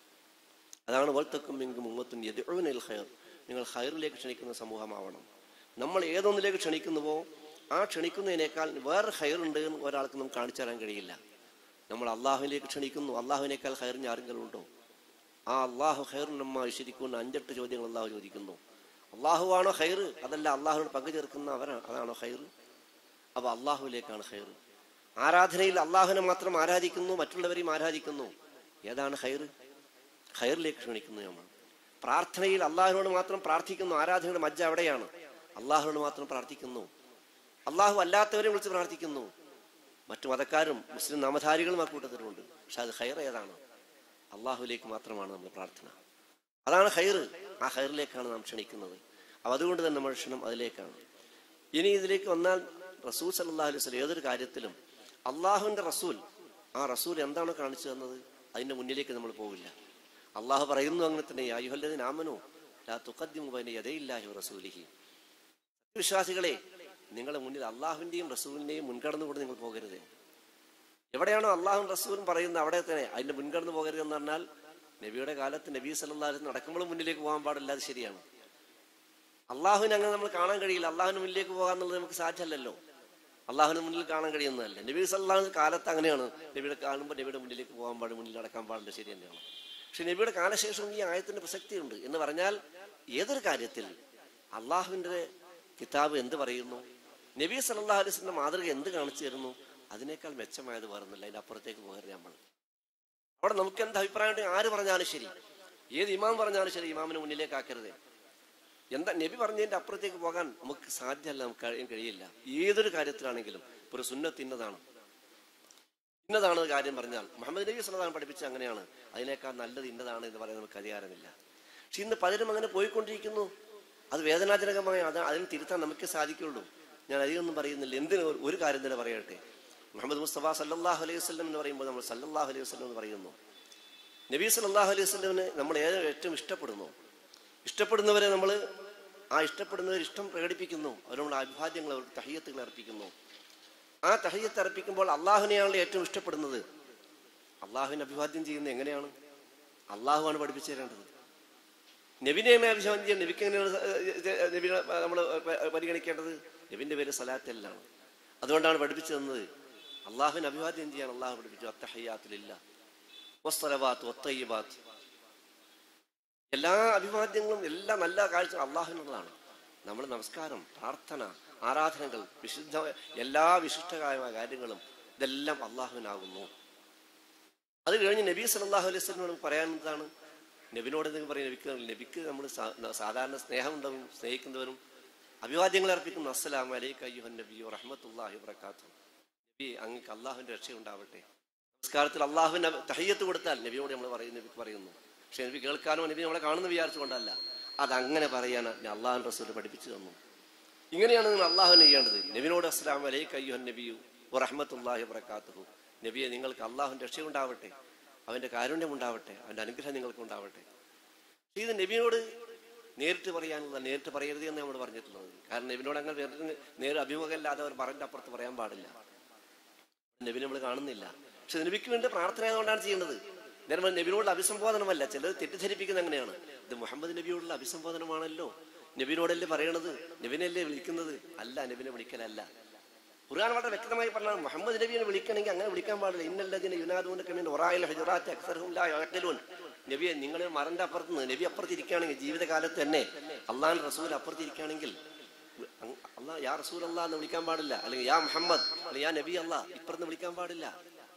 അതാണ് വൽതക്കും മിൻകും ഉമ്മത്തുൻ യദ്ഉന ഇലൽ ഖൈർ. നിങ്ങൾ ഖൈറിലേക്ക് ക്ഷണിക്കുന്ന സമൂഹമാവണം. നമ്മൾ ഏതൊന്നിലേക്ക് ക്ഷണിക്കുന്നുവോ ആ ക്ഷണിക്കുന്നതിനേക്കാൾ വേറെ ഖൈറുണ്ട് എന്ന് ഒരാൾക്ക് നമുക്ക് കാണിച്ചു തരാൻ കഴിയില്ല. നമ്മൾ അള്ളാഹുവിലേക്ക് ക്ഷണിക്കുന്നു, അള്ളാഹുവിനേക്കാൾ ഖൈറിന് ആരെങ്കിലും ഉണ്ടോ? ആ അള്ളാഹു ഖൈറുൻ നമ്മ വിശരിക്കുന്ന അഞ്ചെട്ട് ചോദ്യങ്ങൾ അള്ളാഹു ചോദിക്കുന്നു. അള്ളാഹുവാണോ ഖൈർ? അതല്ല അള്ളാഹുവിനോട് പങ്കു ചേർക്കുന്ന അവരാണ്, അതാണോ ഖൈർ? അപ്പോൾ അള്ളാഹുവിലേക്കാണ് ഖൈർ. ആരാധനയിൽ അള്ളാഹുവിനെ മാത്രം ആരാധിക്കുന്നു, മറ്റുള്ളവരെയും ആരാധിക്കുന്നു. ഏതാണ് ഖൈർ? ഖൈറിലേക്ക് ക്ഷണിക്കുന്നു നമ്മൾ. പ്രാർത്ഥനയിൽ അള്ളാഹുവിനോട് മാത്രം പ്രാർത്ഥിക്കുന്നു. ആരാധനയുടെ മജ്ജ അവിടെയാണ്. അള്ളാഹുവിനോട് മാത്രം പ്രാർത്ഥിക്കുന്നു. അള്ളാഹു അല്ലാത്തവരെ വിളിച്ച് പ്രാർത്ഥിക്കുന്നു. മറ്റു മതക്കാരും മുസ്ലിം നാമധാരികളും ആ കൂട്ടത്തിലുണ്ട്. പക്ഷെ അത് ഖൈർ ഏതാണ്? അള്ളാഹുലേക്ക് മാത്രമാണ് നമ്മൾ പ്രാർത്ഥന. അതാണ് ഖൈർ. ആ ഖൈറിലേക്കാണ് നാം ക്ഷണിക്കുന്നത്. അപ്പം അതുകൊണ്ട് തന്നെ നമ്മൾ ക്ഷണം അതിലേക്കാണ്. ഇനി ഇതിലേക്ക് വന്നാൽ റസൂൽ സല്ലല്ലാഹു അലൈഹി വസല്ലം ഏതൊരു കാര്യത്തിലും അള്ളാഹുവിൻ്റെ റസൂൽ, ആ റസൂൽ എന്താണോ കാണിച്ചു തന്നത് അതിൻ്റെ മുന്നിലേക്ക് നമ്മൾ പോകില്ല. അള്ളാഹു പറയുന്നു അങ്ങനെ തന്നെ, യാ അയ്യുഹല്ലദീന ആമനൂ ലാ തുഖദ്ദിമു ബൈന യദയില്ലാഹി വറസൂലിഹി. വിശ്വാസികളെ, നിങ്ങളുടെ മുന്നിൽ അള്ളാഹുവിന്റെയും റസൂലിന്റെയും മുൻകടന്നുകൊണ്ട് നിങ്ങൾ പോകരുത്. എവിടെയാണോ അള്ളാഹും റസൂലും പറയുന്നത് അവിടെ തന്നെ അതിന്റെ മുൻകടന്ന് പോകരുത് എന്ന് പറഞ്ഞാൽ നബിയുടെ കാലത്ത് നബി സല്ലല്ലാഹു അലൈഹി വസല്ലം നടക്കുമ്പോഴും മുന്നിലേക്ക് പോകാൻ പാടില്ല. അത് ശരിയാണ്. അള്ളാഹുവിനെ അങ്ങനെ നമ്മൾ കാണാൻ കഴിയില്ല. അള്ളാഹുവിന് മുന്നിലേക്ക് പോകാന്നുള്ളത് നമുക്ക് സാധ്യമല്ലല്ലോ. അള്ളാഹുവിന് മുന്നിൽ കാണാൻ കഴിയുന്നതല്ല. നബി സല്ലല്ലാഹു അലൈഹി വസല്ലം കാലത്ത് അങ്ങനെയാണ്. നബിയുടെ കാണുമ്പോൾ നബിയുടെ മുന്നിലേക്ക് പോകാൻ പാടില്ല, മുന്നിൽ നടക്കാൻ പാടില്ല, ശരി തന്നെയാണ്. പക്ഷെ നബിയുടെ കാലശേഷം ഈ ആയത്തിന്റെ പ്രസക്തിയുണ്ട്. എന്ന് പറഞ്ഞാൽ ഏതൊരു കാര്യത്തിൽ അള്ളാഹുവിന്റെ കിതാബ് എന്ത് പറയുന്നു, നബി സല്ലല്ലാഹു അലൈഹി വസല്ലം മാതൃക എന്ത് കാണിച്ചു തരുന്നു, അതിനേക്കാൾ മെച്ചമായത് വേറൊന്നുമില്ല. അതിന്റെ അപ്പുറത്തേക്ക് പോകരുത് നമ്മൾ. അവിടെ നമുക്ക് എന്ത് അഭിപ്രായം ആര് പറഞ്ഞാലും ശരി, ഏത് ഇമാം പറഞ്ഞാലും ശരി, ഇമാമിന് മുന്നിലേക്ക് ആക്കരുത്. എന്താ നബി പറഞ്ഞതിന്റെ അപ്പുറത്തേക്ക് പോകാൻ നമുക്ക് സാധ്യമല്ല, നമുക്ക് കഴിയില്ല. ഏതൊരു കാര്യത്തിലാണെങ്കിലും ഒരു സുന്നത്ത് ഇന്നതാണ് ഇന്നതാണ് കാര്യം പറഞ്ഞാൽ മുഹമ്മദ് നബി സല്ലല്ലാഹു അലൈഹി വസല്ലം പഠിപ്പിച്ച അങ്ങനെയാണ്, അതിനേക്കാൾ നല്ലത് ഇന്നതാണ് എന്ന് പറയാൻ നമുക്ക് അധികാരമില്ല. പക്ഷെ ഇന്ന് പലരും അങ്ങനെ പോയിക്കൊണ്ടിരിക്കുന്നു. അത് വേദനാജനകമായ അത് അതിന് തിരുത്താൻ നമുക്ക് സാധിക്കുള്ളൂ. ഞാൻ അധികമൊന്നും പറയുന്നില്ല. എന്തിന് ഒരു കാര്യം തന്നെ പറയട്ടെ. മുഹമ്മദ് മുസ്തഫ സല്ലല്ലാഹു അലൈഹി വസല്ലം എന്ന് പറയുമ്പോൾ നമ്മൾ സല്ലല്ലാഹു അലൈഹി വസല്ലം എന്ന് പറയുന്നു. നബി സല്ലല്ലാഹു അലൈഹി വസല്ലമിനെ നമ്മൾ ഏറ്റവും ഇഷ്ടപ്പെടുന്നു. ഇഷ്ടപ്പെടുന്നവരെ നമ്മൾ ആ ഇഷ്ടപ്പെടുന്നവർ ഇഷ്ടം പ്രകടിപ്പിക്കുന്നു. അവരോട് അഭിവാദ്യങ്ങൾ, അവർക്ക് തഹിയ്യത്തുകൾ അർപ്പിക്കുന്നു. ആ തഹിയ്യത്ത് അർപ്പിക്കുമ്പോൾ അള്ളാഹുവിനെയാണല്ലോ ഏറ്റവും ഇഷ്ടപ്പെടുന്നത്. അള്ളാഹുവിനെ അഭിവാദ്യം ചെയ്യുന്നത് എങ്ങനെയാണ്? അള്ളാഹുവാണ് പഠിപ്പിച്ചു തരേണ്ടത്. നബിനെയാണ് അഭിവാദ്യം ചെയ്യാൻ. നബിക്ക് എങ്ങനെയാണ് നബിനെ നമ്മൾ പരിഗണിക്കേണ്ടത്? നബിന്റെ പേര് സലാത്തല്ലാണ്. അതുകൊണ്ടാണ് പഠിപ്പിച്ചു തന്നത്. അള്ളാഹുവിനെ അഭിവാദ്യം ചെയ്യാൻ അള്ളാഹു പഠിപ്പിച്ചു. അത്തഹിയ്യാത്തു ലില്ലാഹ് വസ്സലവാത്തു വത്തയ്യിബാത്ത്. എല്ലാ അഭിവാദ്യങ്ങളും എല്ലാ നല്ല കാഴ്ച അള്ളാഹുവിനുള്ളതാണ്. നമ്മൾ നമസ്കാരം, പ്രാർത്ഥന, ആരാധനകൾ, വിശുദ്ധ എല്ലാ വിശിഷ്ടമായ കാര്യങ്ങളും ഇതെല്ലാം അള്ളാഹുവിനാകുന്നു. അത് കഴിഞ്ഞ് നബി സല്ലല്ലാഹു അലൈഹി വസല്ലം പറയാനെന്താണ്? നബിനോട് എന്തെങ്കിലും പറയും. നബിക്ക് നബിക്ക് നമ്മൾ സാധാരണ സ്നേഹമുണ്ടാവും, സ്നേഹിക്കുന്നവരും അഭിവാദ്യങ്ങൾ അർപ്പിക്കുന്നു. അസ്സലാമു അലൈക അയ്യുഹൻ നബിയ്യു റഹ്മത്തുള്ളാഹി വബറകാതുഹു. നബി, അങ്ങക്ക് അള്ളാഹുവിന്റെ രക്ഷയുണ്ടാവട്ടെ. നമസ്കാരത്തിൽ അള്ളാഹുവിന്റെ തഹിയ്യത്ത് കൊടുത്താൽ നബിയോട് നമ്മൾ പറയുന്നു, നബിക്ക് പറയുന്നു. പക്ഷെ നബി കേൾക്കാനോ നബി നമ്മളെ കാണുന്ന വിചാരിച്ചുകൊണ്ടല്ല, അതങ്ങനെ പറയാൻ അള്ളാഹു റസൂൽ പഠിപ്പിച്ചു തന്നു. ഇങ്ങനെയാണ് നിങ്ങൾ അള്ളാഹുവിനെ ചെയ്യേണ്ടത്. നബിനോട് അസ്സലാമു അലൈക അയ്യുഹൻ നബിയ്യു വറഹ്മത്തുള്ളാഹി വബറകാതുഹു. നബിയെ, നിങ്ങൾക്ക് അള്ളാഹുവിന്റെ രക്ഷയുണ്ടാവട്ടെ, അവന്റെ കാരുണ്യം ഉണ്ടാവട്ടെ, അവന്റെ അനുഗ്രഹം നിങ്ങൾക്ക് ഉണ്ടാവട്ടെ. ഇത് നബിയോട് നേരിട്ട് പറയാനുള്ള, നേരിട്ട് പറയരുത് എന്ന് നമ്മൾ പറഞ്ഞിട്ടുള്ളത്. കാരണം നബിനോട് അങ്ങനെ നേരെ അഭിമുഖമല്ലാതെ അവർ പറഞ്ഞ അപ്പുറത്ത് പറയാൻ പാടില്ല. നബി നമ്മൾ കാണുന്നില്ല. പക്ഷെ നബിക്ക് വേണ്ടി പ്രാർത്ഥന ആയതുകൊണ്ടാണ് ചെയ്യുന്നത്. നേരം നബിനോടുള്ള അഭിസംബോധനമല്ല. ചിലർ തെറ്റിദ്ധരിപ്പിക്കുന്നത് അങ്ങനെയാണ്. ഇത് മുഹമ്മദ് നബിയോടുള്ള അഭിസംബോധനമാണല്ലോ, നബിനോടല്ലേ പറയണത്, നബിനല്ലേ വിളിക്കുന്നത്. അല്ല, നബിനെ വിളിക്കലല്ല. ഖുർആൻ വളരെ വ്യക്തമായി പറഞ്ഞാൽ മുഹമ്മദ് നബിയെ വിളിക്കണമെങ്കിൽ അങ്ങനെ വിളിക്കാൻ പാടില്ല. ഇന്നല്ലദീന യുനാദൂനക മിൻ വറാഇൽ ഹുജറാത്തി അക്സറുഹും ലാ യഅഖിലൂൻ. നബിയെ, നിങ്ങൾ മറന്റെ അപ്പുറത്ത് നിന്ന് നബി അപ്പുറത്തിരിക്കുകയാണെങ്കിൽ, ജീവിതകാലത്ത് തന്നെ അള്ളാഹുവിന്റെ റസൂൽ അപ്പുറത്തിരിക്കുകയാണെങ്കിൽ അള്ളാഹ് യാ റസൂൽ അല്ലാഹ് എന്ന് വിളിക്കാൻ പാടില്ല. അല്ലെങ്കിൽ യാ മുഹമ്മദ്, അല്ലെങ്കിൽ യാ നബി അല്ലാഹ് ഇപ്പുറത്ത് വിളിക്കാൻ പാടില്ല.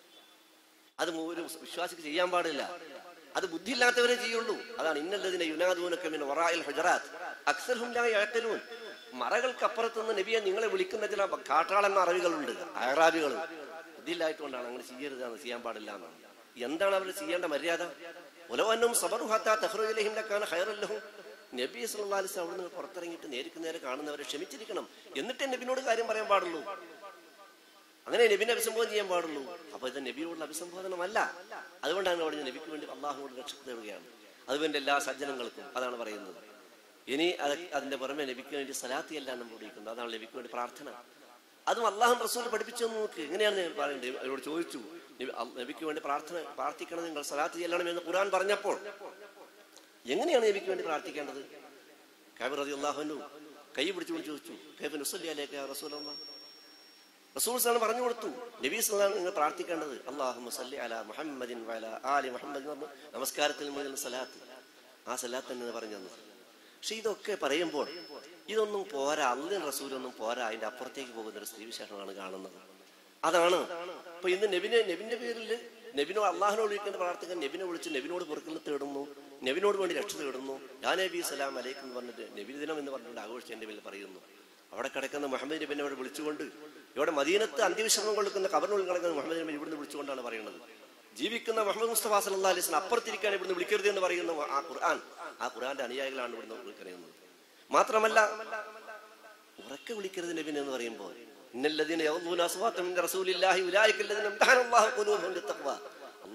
അത് ഒരു വിശ്വാസിക്ക് ചെയ്യാൻ പാടില്ല. അത് ബുദ്ധിയില്ലാത്തവരെ ചെയ്യുള്ളൂ. അതാണ് ഇന്നല്ലദീന യുനാദൂനക മിൻ വറാഇൽ ഹുജറാത്ത് അക്സറുഹും ലാ യഅഖിലൂൻ. മറകൾക്ക് അപ്പുറത്തുനിന്ന് നബിയെ നിങ്ങളെ വിളിക്കുന്ന ചില കാട്ടാളെന്ന അറിവുകളുണ്ട്, അയറാബികൾ. ബുദ്ധിയില്ലായിട്ടുകൊണ്ടാണ് അങ്ങനെ ചെയ്യരുത്, എന്ന് ചെയ്യാൻ പാടില്ല എന്നാണ്. എന്താണ് അവർ ചെയ്യേണ്ട മര്യാദ? ഉലവന്നും സബറു ഹത്താ തഖ്റുജ ഇലൈഹിം ലകാന ഖൈറൻ ലഹും. നബി സല്ലല്ലാഹു അലൈഹി വസല്ലം അവിടുന്ന് പുറത്തിറങ്ങിയിട്ട് നേർക്ക് നേരെ കാണുന്നവരെ ക്ഷമിച്ചിരിക്കണം. എന്നിട്ടേ നബിനോട് കാര്യം പറയാൻ പാടുള്ളൂ. അങ്ങനെ നബിനെ അഭിസംബോധന ചെയ്യാൻ പാടുള്ളൂ. അപ്പൊ ഇത് നബിയോടുള്ള അഭിസംബോധനമല്ല. അതുകൊണ്ടാണ് അവിടെ നബിക്ക് വേണ്ടി അള്ളാഹുവോട് രക്ഷ തേടുകയാണ്. അതുകൊണ്ട് എല്ലാ സജ്ജനങ്ങൾക്കും അതാണ് പറയുന്നത്. ഇനി അത് അതിന്റെ പുറമെ നബിക്ക് വേണ്ടി സലാത്തിയല്ല നമ്മൾ വിളിക്കുന്നത്. അതാണ് നബിക്ക് വേണ്ടി പ്രാർത്ഥന. അതും അള്ളാഹു റസൂൽ പഠിപ്പിച്ചു നോക്ക്. എങ്ങനെയാണ് പറയേണ്ടത്? അവരോട് ചോദിച്ചു, നബിക്ക് വേണ്ടി പ്രാർത്ഥന പ്രാർത്ഥിക്കണം, നിങ്ങൾ സലാത്ത് ചെല്ലണം എന്ന് ഖുർആൻ പറഞ്ഞപ്പോൾ എങ്ങനെയാണ് നബിക്ക് വേണ്ടി പ്രാർത്ഥിക്കേണ്ടത്? കഅബ് റളിയല്ലാഹു അൻഹു കൈ പിടിച്ചുകൊണ്ട് ചോദിച്ചു, കൈഫ നുസല്ലി അലൈക യാ റസൂലല്ലാഹ്. റസൂൽ സല്ലല്ലാഹു അലൈഹി വസല്ലം പറഞ്ഞു കൊടുത്തു, നബി സല്ലല്ലാഹു അലൈഹി വസല്ലം നിങ്ങൾ പ്രാർത്ഥിക്കേണ്ടത് അല്ലാഹുമ്മ സല്ലി അലാ മുഹമ്മദിൻ വഅലാ ആലി മുഹമ്മദ് എന്ന് നമസ്കാരത്തിൽ മുതൽ സലാത്ത്, ആ സലാത്ത് എന്ന് പറഞ്ഞു തന്നു. പക്ഷെ ഇതൊക്കെ പറയുമ്പോൾ ഇതൊന്നും പോരാ, അള്ളാഹു റസൂലൊന്നും പോരാ, അതിന്റെ അപ്പുറത്തേക്ക് പോകുന്ന ഒരു സ്ത്രീവിശേഷമാണ് കാണുന്നത്. അതാണ് ഇപ്പൊ ഇന്ന് നബിനെ നബിന്റെ പേരിൽ നബിനോ അള്ളാഹിനോട് വിളിക്കേണ്ട പ്രാർത്ഥിക്കാൻ നബിനെ വിളിച്ച് നബിനോട് പൊറുക്കൽ തേടുന്നു, നബിനോട് വേണ്ടി രക്ഷ തേടുന്നു. യാ നബി സലാം അലൈക്കും എന്ന് പറഞ്ഞിട്ട് നബി ദിനം എന്ന് പറഞ്ഞിട്ട് ആഘോഷിച്ചതിന്റെ പേരിൽ പറയുന്നു. അവിടെ കിടക്കുന്ന മുഹമ്മദ് നബിനെ അവിടെ വിളിച്ചുകൊണ്ട്, ഇവിടെ മദീനത്ത് അന്ത്യവിശ്രമം കൊടുക്കുന്ന കബറിനുള്ളിൽ കിടക്കുന്ന മുഹമ്മദ് നബി ഇവിടുന്ന് വിളിച്ചുകൊണ്ടാണ് പറയുന്നത്. ജീവിക്കുന്ന മുഹമ്മദ് മുസ്തഫ സല്ലല്ലാഹു അലൈഹി വസല്ലം അപ്പുറത്തിരിക്കാൻ ഇവിടുന്ന് വിളിക്കരുത് എന്ന് പറയുന്ന ആ ഖുർആൻ, ആ ഖുർആന്റെ അനുയായികളാണ് ഇവിടുന്ന് വിളിക്കുന്നത്. മാത്രമല്ല ഉറക്കെ വിളിക്കരുത് നബിനെ എന്ന് പറയുമ്പോൾ, ഇന്നല്ലദീന യഗ്ദൂന അസ്വാതഹും ഇൻദ റസൂലില്ലാഹി ഉലൈക അല്ലദീന ഇംതഹന അല്ലാഹു ഖുലൂബഹും ലിത്തഖ്വ.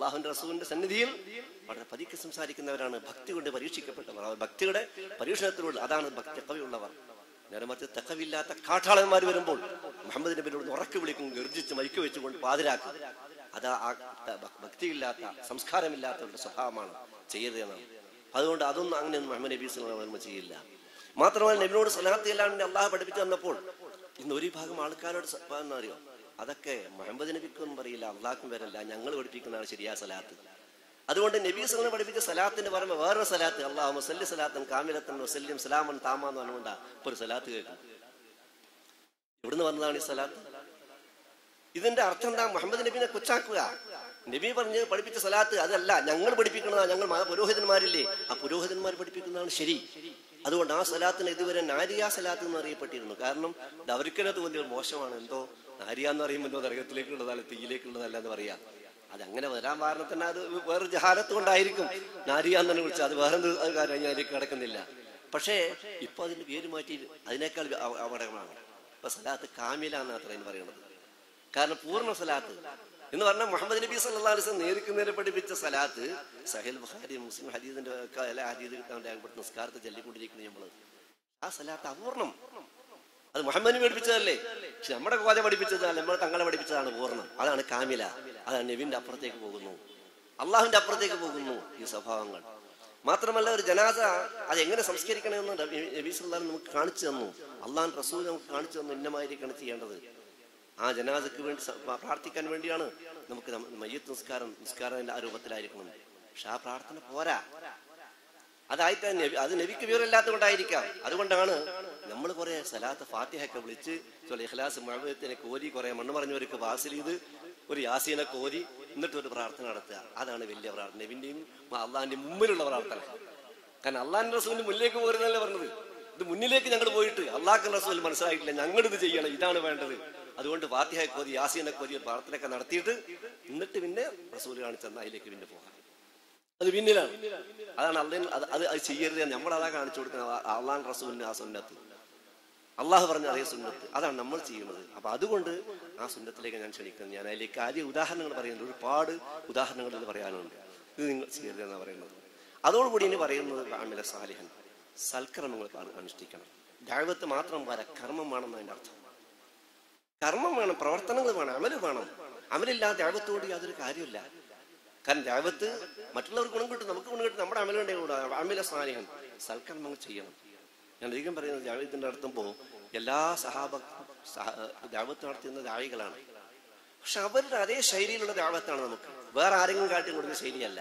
അള്ളാഹുവിന്റെ റസൂലിന്റെ സന്നിധിയിൽ വളരെ പതുക്കെ സംസാരിക്കുന്നവരാണ് ഭക്തി കൊണ്ട് പരീക്ഷിക്കപ്പെട്ടവർ. ഭക്തിയുടെ പരീക്ഷണത്തിലൂടെ അതാണ് ഭക്തി തഖവയുള്ളവർ. നേരെ മറിച്ച് തഖവില്ലാത്ത കാട്ടാളന്മാർ വരുമ്പോൾ മുഹമ്മദ് നബിയോട് ഉറക്കെ വിളിക്കും, ഗർജിച്ച് മൈക്ക് വെച്ചുകൊണ്ട് പാതിരാക്കും. അത് ആ ഭക്തിയില്ലാത്ത സംസ്കാരമില്ലാത്തവരുടെ സ്വഭാവമാണ് ചെയ്യരുത് എന്നാണ്. അതുകൊണ്ട് അതൊന്നും അങ്ങനെയൊന്നും മുഹമ്മദ് നബി സ്വല്ലല്ലാഹു അലൈഹി വസല്ലം ചെയ്യില്ല. മാത്രമല്ല നബിയോട് സ്വലാത്ത് ചെല്ലാൻ അള്ളാഹു പഠിപ്പിച്ചു തന്നപ്പോൾ ഇന്ന് ഒരു ഭാഗം ആൾക്കാരോട് അറിയോ, അതൊക്കെ മുഹമ്മദ് നബിക്കൊന്നും പറയില്ല, അള്ളാഹ്ക്കും വരല്ല, ഞങ്ങൾ പഠിപ്പിക്കുന്നതാണ് ശരിയാ സലാത്ത്. അതുകൊണ്ട് നബി സ്വല്ലല്ലാഹു അലൈഹി വസല്ലം പഠിപ്പിച്ച സലാത്തിന്റെ പറയുമ്പോൾ വേറെ സലാത്ത്, അല്ലാഹുമ്മ സല്ലി സലാത്തൻ കാമിലത്തൻ വസല്ലിം സലാമൻ താമാന്ന് പറഞ്ഞുകൊണ്ടാ ഇപ്പൊ ഒരു സലാത്ത് കേൾക്കും. എവിടുന്ന് വന്നതാണ് ഈ സലാത്ത്? ഇതിന്റെ അർത്ഥം എന്താ? മുഹമ്മദ് നബിനെ കൊച്ചാക്കുക. നബി പറഞ്ഞ് പഠിപ്പിച്ച സലാത്ത് അതല്ല, ഞങ്ങൾ പഠിപ്പിക്കുന്നതാണ്. ഞങ്ങൾ പുരോഹിതന്മാരില്ലേ, ആ പുരോഹിതന്മാർ പഠിപ്പിക്കുന്നതാണ് ശരി. അതുകൊണ്ട് ആ സലാത്തിന് ഇതുവരെ നാരിയ സലാത്ത് എന്ന് അറിയപ്പെട്ടിരുന്നു. കാരണം അവർക്കെന്നെ തോന്നിയ മോശമാണ്, എന്തോ നാരിയ എന്ന് പറയുമ്പോൾ എന്തോ നരകത്തിലേക്കുള്ളതല്ല തീയിലേക്കുള്ളതല്ല എന്ന് പറയാം. അതങ്ങനെ വരാൻ കാരണം തന്നെ അത് വേറെ ജഹാലത്ത് കൊണ്ടായിരിക്കും നാരിയ എന്ന് തന്നെ വിളിച്ചത്. അത് വേറെ കാര്യം അതിലേക്ക് കിടക്കുന്നില്ല. പക്ഷേ ഇപ്പൊ അതിന്റെ പേര് മാറ്റി അതിനേക്കാൾ അപകടമാണ്. ഇപ്പൊ സലാത്ത് കാമില എന്നാണ് അത്രയും പറയുന്നത്. കാരണം പൂർണ്ണ സലാത്ത് എന്ന് പറഞ്ഞാൽ മുഹമ്മദ് നബി സല്ലല്ലാഹു അലൈഹി വസല്ലം നേരിക്കുന്നതിനെ പഠിപ്പിച്ച സലാത്ത് സഹീഹ് ബുഖാരി മുസ്ലിം ഹദീസിന്റെ ഹദീസ് കിട്ടാൻ രേഖപ്പെടുന്ന നിസ്കാരത്തെ ചൊല്ലിക്കൊണ്ടിരിക്കുന്നത് നമ്മൾ. ആ സലാത്ത് അപൂർണം. അത് മുഹമ്മദ് നബി പഠിപ്പിച്ചതല്ലേ, പക്ഷെ നമ്മുടെ കോല പഠിപ്പിച്ചതല്ല, നമ്മൾ തങ്ങളെ പഠിപ്പിച്ചതാണ് പൂർണ്ണം. അതാണ് കാമില. അതാണ് നബിന്റെ അപ്പുറത്തേക്ക് പോകുന്നു, അള്ളാഹുവിന്റെ അപ്പുറത്തേക്ക് പോകുന്നു ഈ സ്വഭാവങ്ങൾ. മാത്രമല്ല ഒരു ജനാസ അത് എങ്ങനെ സംസ്കരിക്കണമെന്ന് നബി സല്ലല്ലാഹു അലൈഹി വസല്ലം നമുക്ക് കാണിച്ചു തന്നു. അള്ളാഹുവിന്റെ റസൂൽ നമുക്ക് കാണിച്ചു തന്നു ഇന്നമായിരിക്കണം ചെയ്യേണ്ടത്. ആ ജനാസക്ക് വേണ്ടി പ്രാർത്ഥിക്കാൻ വേണ്ടിയാണ് നമുക്ക് മയ്യിത്ത് നിസ്കാരം നിസ്കാരത്തിന്റെ ആ രൂപത്തിലായിരിക്കണം. പക്ഷെ ആ പ്രാർത്ഥന പോരാ. അതായിട്ട് അത് നബിക്ക് വിവരമില്ലാത്ത കൊണ്ടായിരിക്കാം. അതുകൊണ്ടാണ് നമ്മൾ കുറെ സലാത്ത് ഫാത്തിഹയൊക്കെ വിളിച്ച് ഇഖ്ലാസ് മുഅവ്വിദത്തിനെ കോരി കുറെ മണ്ണ് പറഞ്ഞവർക്ക് വാസിൽ ചെയ്ത് ഒരു യാസീനെ കോരി എന്നിട്ട് ഒരു പ്രാർത്ഥന നടത്തുക. അതാണ് വലിയ പ്രാർത്ഥന, നബിന്റെയും അള്ളാഹിന്റെയും മുമ്പിലുള്ള പ്രാർത്ഥന. കാരണം അള്ളാഹിന്റെ റസൂലിന്റെ മുന്നിലേക്ക് പോരുന്നല്ലേ പറഞ്ഞത്. ഇത് മുന്നിലേക്ക് ഞങ്ങൾ പോയിട്ട് അള്ളാഹ് റസൂൽ മനസ്സിലായിട്ടില്ല, ഞങ്ങൾ ഇത് ചെയ്യണം, ഇതാണ് വേണ്ടത്. അതുകൊണ്ട് ഫാത്തിഹ കോരി യാസീനെ കോരി ഒരു പ്രാർത്ഥനയൊക്കെ നടത്തിയിട്ട് എന്നിട്ട് പിന്നെ റസൂൽ കാണിച്ചെന്ന അതിലേക്ക് പിന്നെ പോകാം. അത് പിന്നിലാണ്. അതാണ് അള്ളാഹ് അത് അത് ചെയ്യരുത്. നമ്മളതാ കാണിച്ചു കൊടുക്കുന്നത് അള്ളാഹ് റസൂലിന് ആ സുന്നത്ത്, അള്ളാഹു പറഞ്ഞ അതേ സുന്നത്ത്, അതാണ് നമ്മൾ ചെയ്യുന്നത്. അപ്പൊ അതുകൊണ്ട് ആ സുന്നത്തിലേക്ക് ഞാൻ ക്ഷണിക്കുന്നത്. ഞാൻ അതിലേക്ക് ആദ്യ ഉദാഹരണങ്ങൾ പറയുന്നുണ്ട്, ഒരുപാട് ഉദാഹരണങ്ങൾ ഇത് പറയാനുണ്ട്. ഇത് നിങ്ങൾ ചെയ്യരുത് എന്നാണ് പറയുന്നത്. അതോടുകൂടി ഇനി പറയുന്നത് അമല സാലിഹൻ, സൽക്കർമ്മങ്ങൾ അനുഷ്ഠിക്കണം. ദഅവത്ത് മാത്രം പോരാ, കർമ്മം വേണം അതിന്റെ അർത്ഥം. കർമ്മം വേണം, പ്രവർത്തനങ്ങൾ വേണം, അമല് വേണം. അമലില്ലാതെ ദഅവത്തോട് യാതൊരു കാര്യമില്ല. കാരണം ദഅവത്ത് മറ്റുള്ളവർക്ക് ഗുണം കിട്ടും, നമുക്ക് ഗുണം കിട്ടും. നമ്മുടെ അമലുണ്ടെങ്കിൽ കൂടെ അമല സാലിഹൻ, സൽക്കർമ്മങ്ങൾ ചെയ്യണം. ഞാൻ അധികം പറയുന്നത് ദഅവത്തിന്റെ നടത്തുമ്പോൾ എല്ലാ സഹാബ ദഅവത്ത് നടത്തുന്ന ദാഴികളാണ്. പക്ഷെ അവരുടെ അതേ ശൈലിയിലുള്ള ദഅവത്താണ് നമുക്ക്. വേറെ ആരെങ്കിലും കാട്ടി കൊടുക്കുന്ന ശൈലിയല്ല.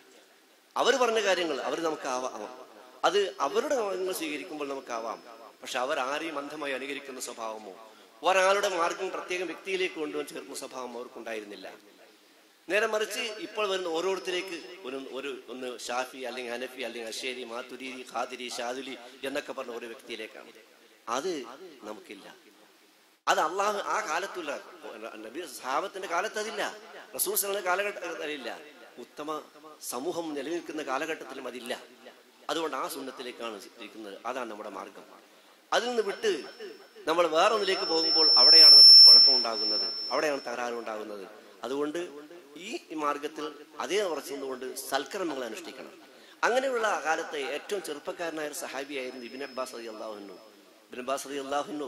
അവർ പറഞ്ഞ കാര്യങ്ങൾ അവർ നമുക്ക് ആവാം, അത് അവരുടെ കാര്യങ്ങൾ സ്വീകരിക്കുമ്പോൾ നമുക്കാവാം. പക്ഷെ അവർ ആരെയും അന്ധമായി അനുകരിക്കുന്ന സ്വഭാവമോ ഒരാളുടെ മാർഗം പ്രത്യേകം വ്യക്തിയിലേക്ക് കൊണ്ടുവന്ന് ചേർക്കുന്ന സ്വഭാവം അവർക്കുണ്ടായിരുന്നില്ല. നേരെ മറിച്ച് ഇപ്പോൾ വരുന്ന ഓരോരുത്തരേക്ക് ഒരു ഒരു ഒന്ന് ഷാഫി അല്ലെങ്കിൽ ഹനഫി അല്ലെങ്കിൽ അശേരി മാതുരീദി ഖാദിരി ഷാദുലി എന്നൊക്കെ പറഞ്ഞ ഓരോ വ്യക്തിയിലേക്കാണ്. അത് നമുക്കില്ല. അത് അള്ളാഹു ആ കാലത്തുള്ള നബി സഹാബത്തിന്റെ കാലത്ത് അതില്ല, റസൂൽ സല്ലല്ലാഹു കാലഘട്ടത്തിലില്ല, ഉത്തമ സമൂഹം നിലനിൽക്കുന്ന കാലഘട്ടത്തിലും അതില്ല. അതുകൊണ്ട് ആ സുന്നത്തിലേക്കാണ് ഇരിക്കുന്നത്. അതാണ് നമ്മുടെ മാർഗം. അതിൽ നിന്ന് വിട്ട് നമ്മൾ വേറെ ഒന്നിലേക്ക് പോകുമ്പോൾ അവിടെയാണ് നമുക്ക് കുഴപ്പമുണ്ടാകുന്നത്, അവിടെയാണ് തകരാറുണ്ടാകുന്നത്. അതുകൊണ്ട് ഈ മാർഗത്തിൽ അതേ ഉറച്ചുകൊണ്ട് സൽക്കർമ്മങ്ങൾ അനുഷ്ഠിക്കണം. അങ്ങനെയുള്ള കാലത്തെ ഏറ്റവും ചെറുപ്പക്കാരനായ ഒരു സഹാബിയായിരുന്നു ഇബ്നു അബ്ബാസ് റളിയല്ലാഹു അൻഹു. ഇബ്നു അബ്ബാസ് റളിയല്ലാഹു അൻഹു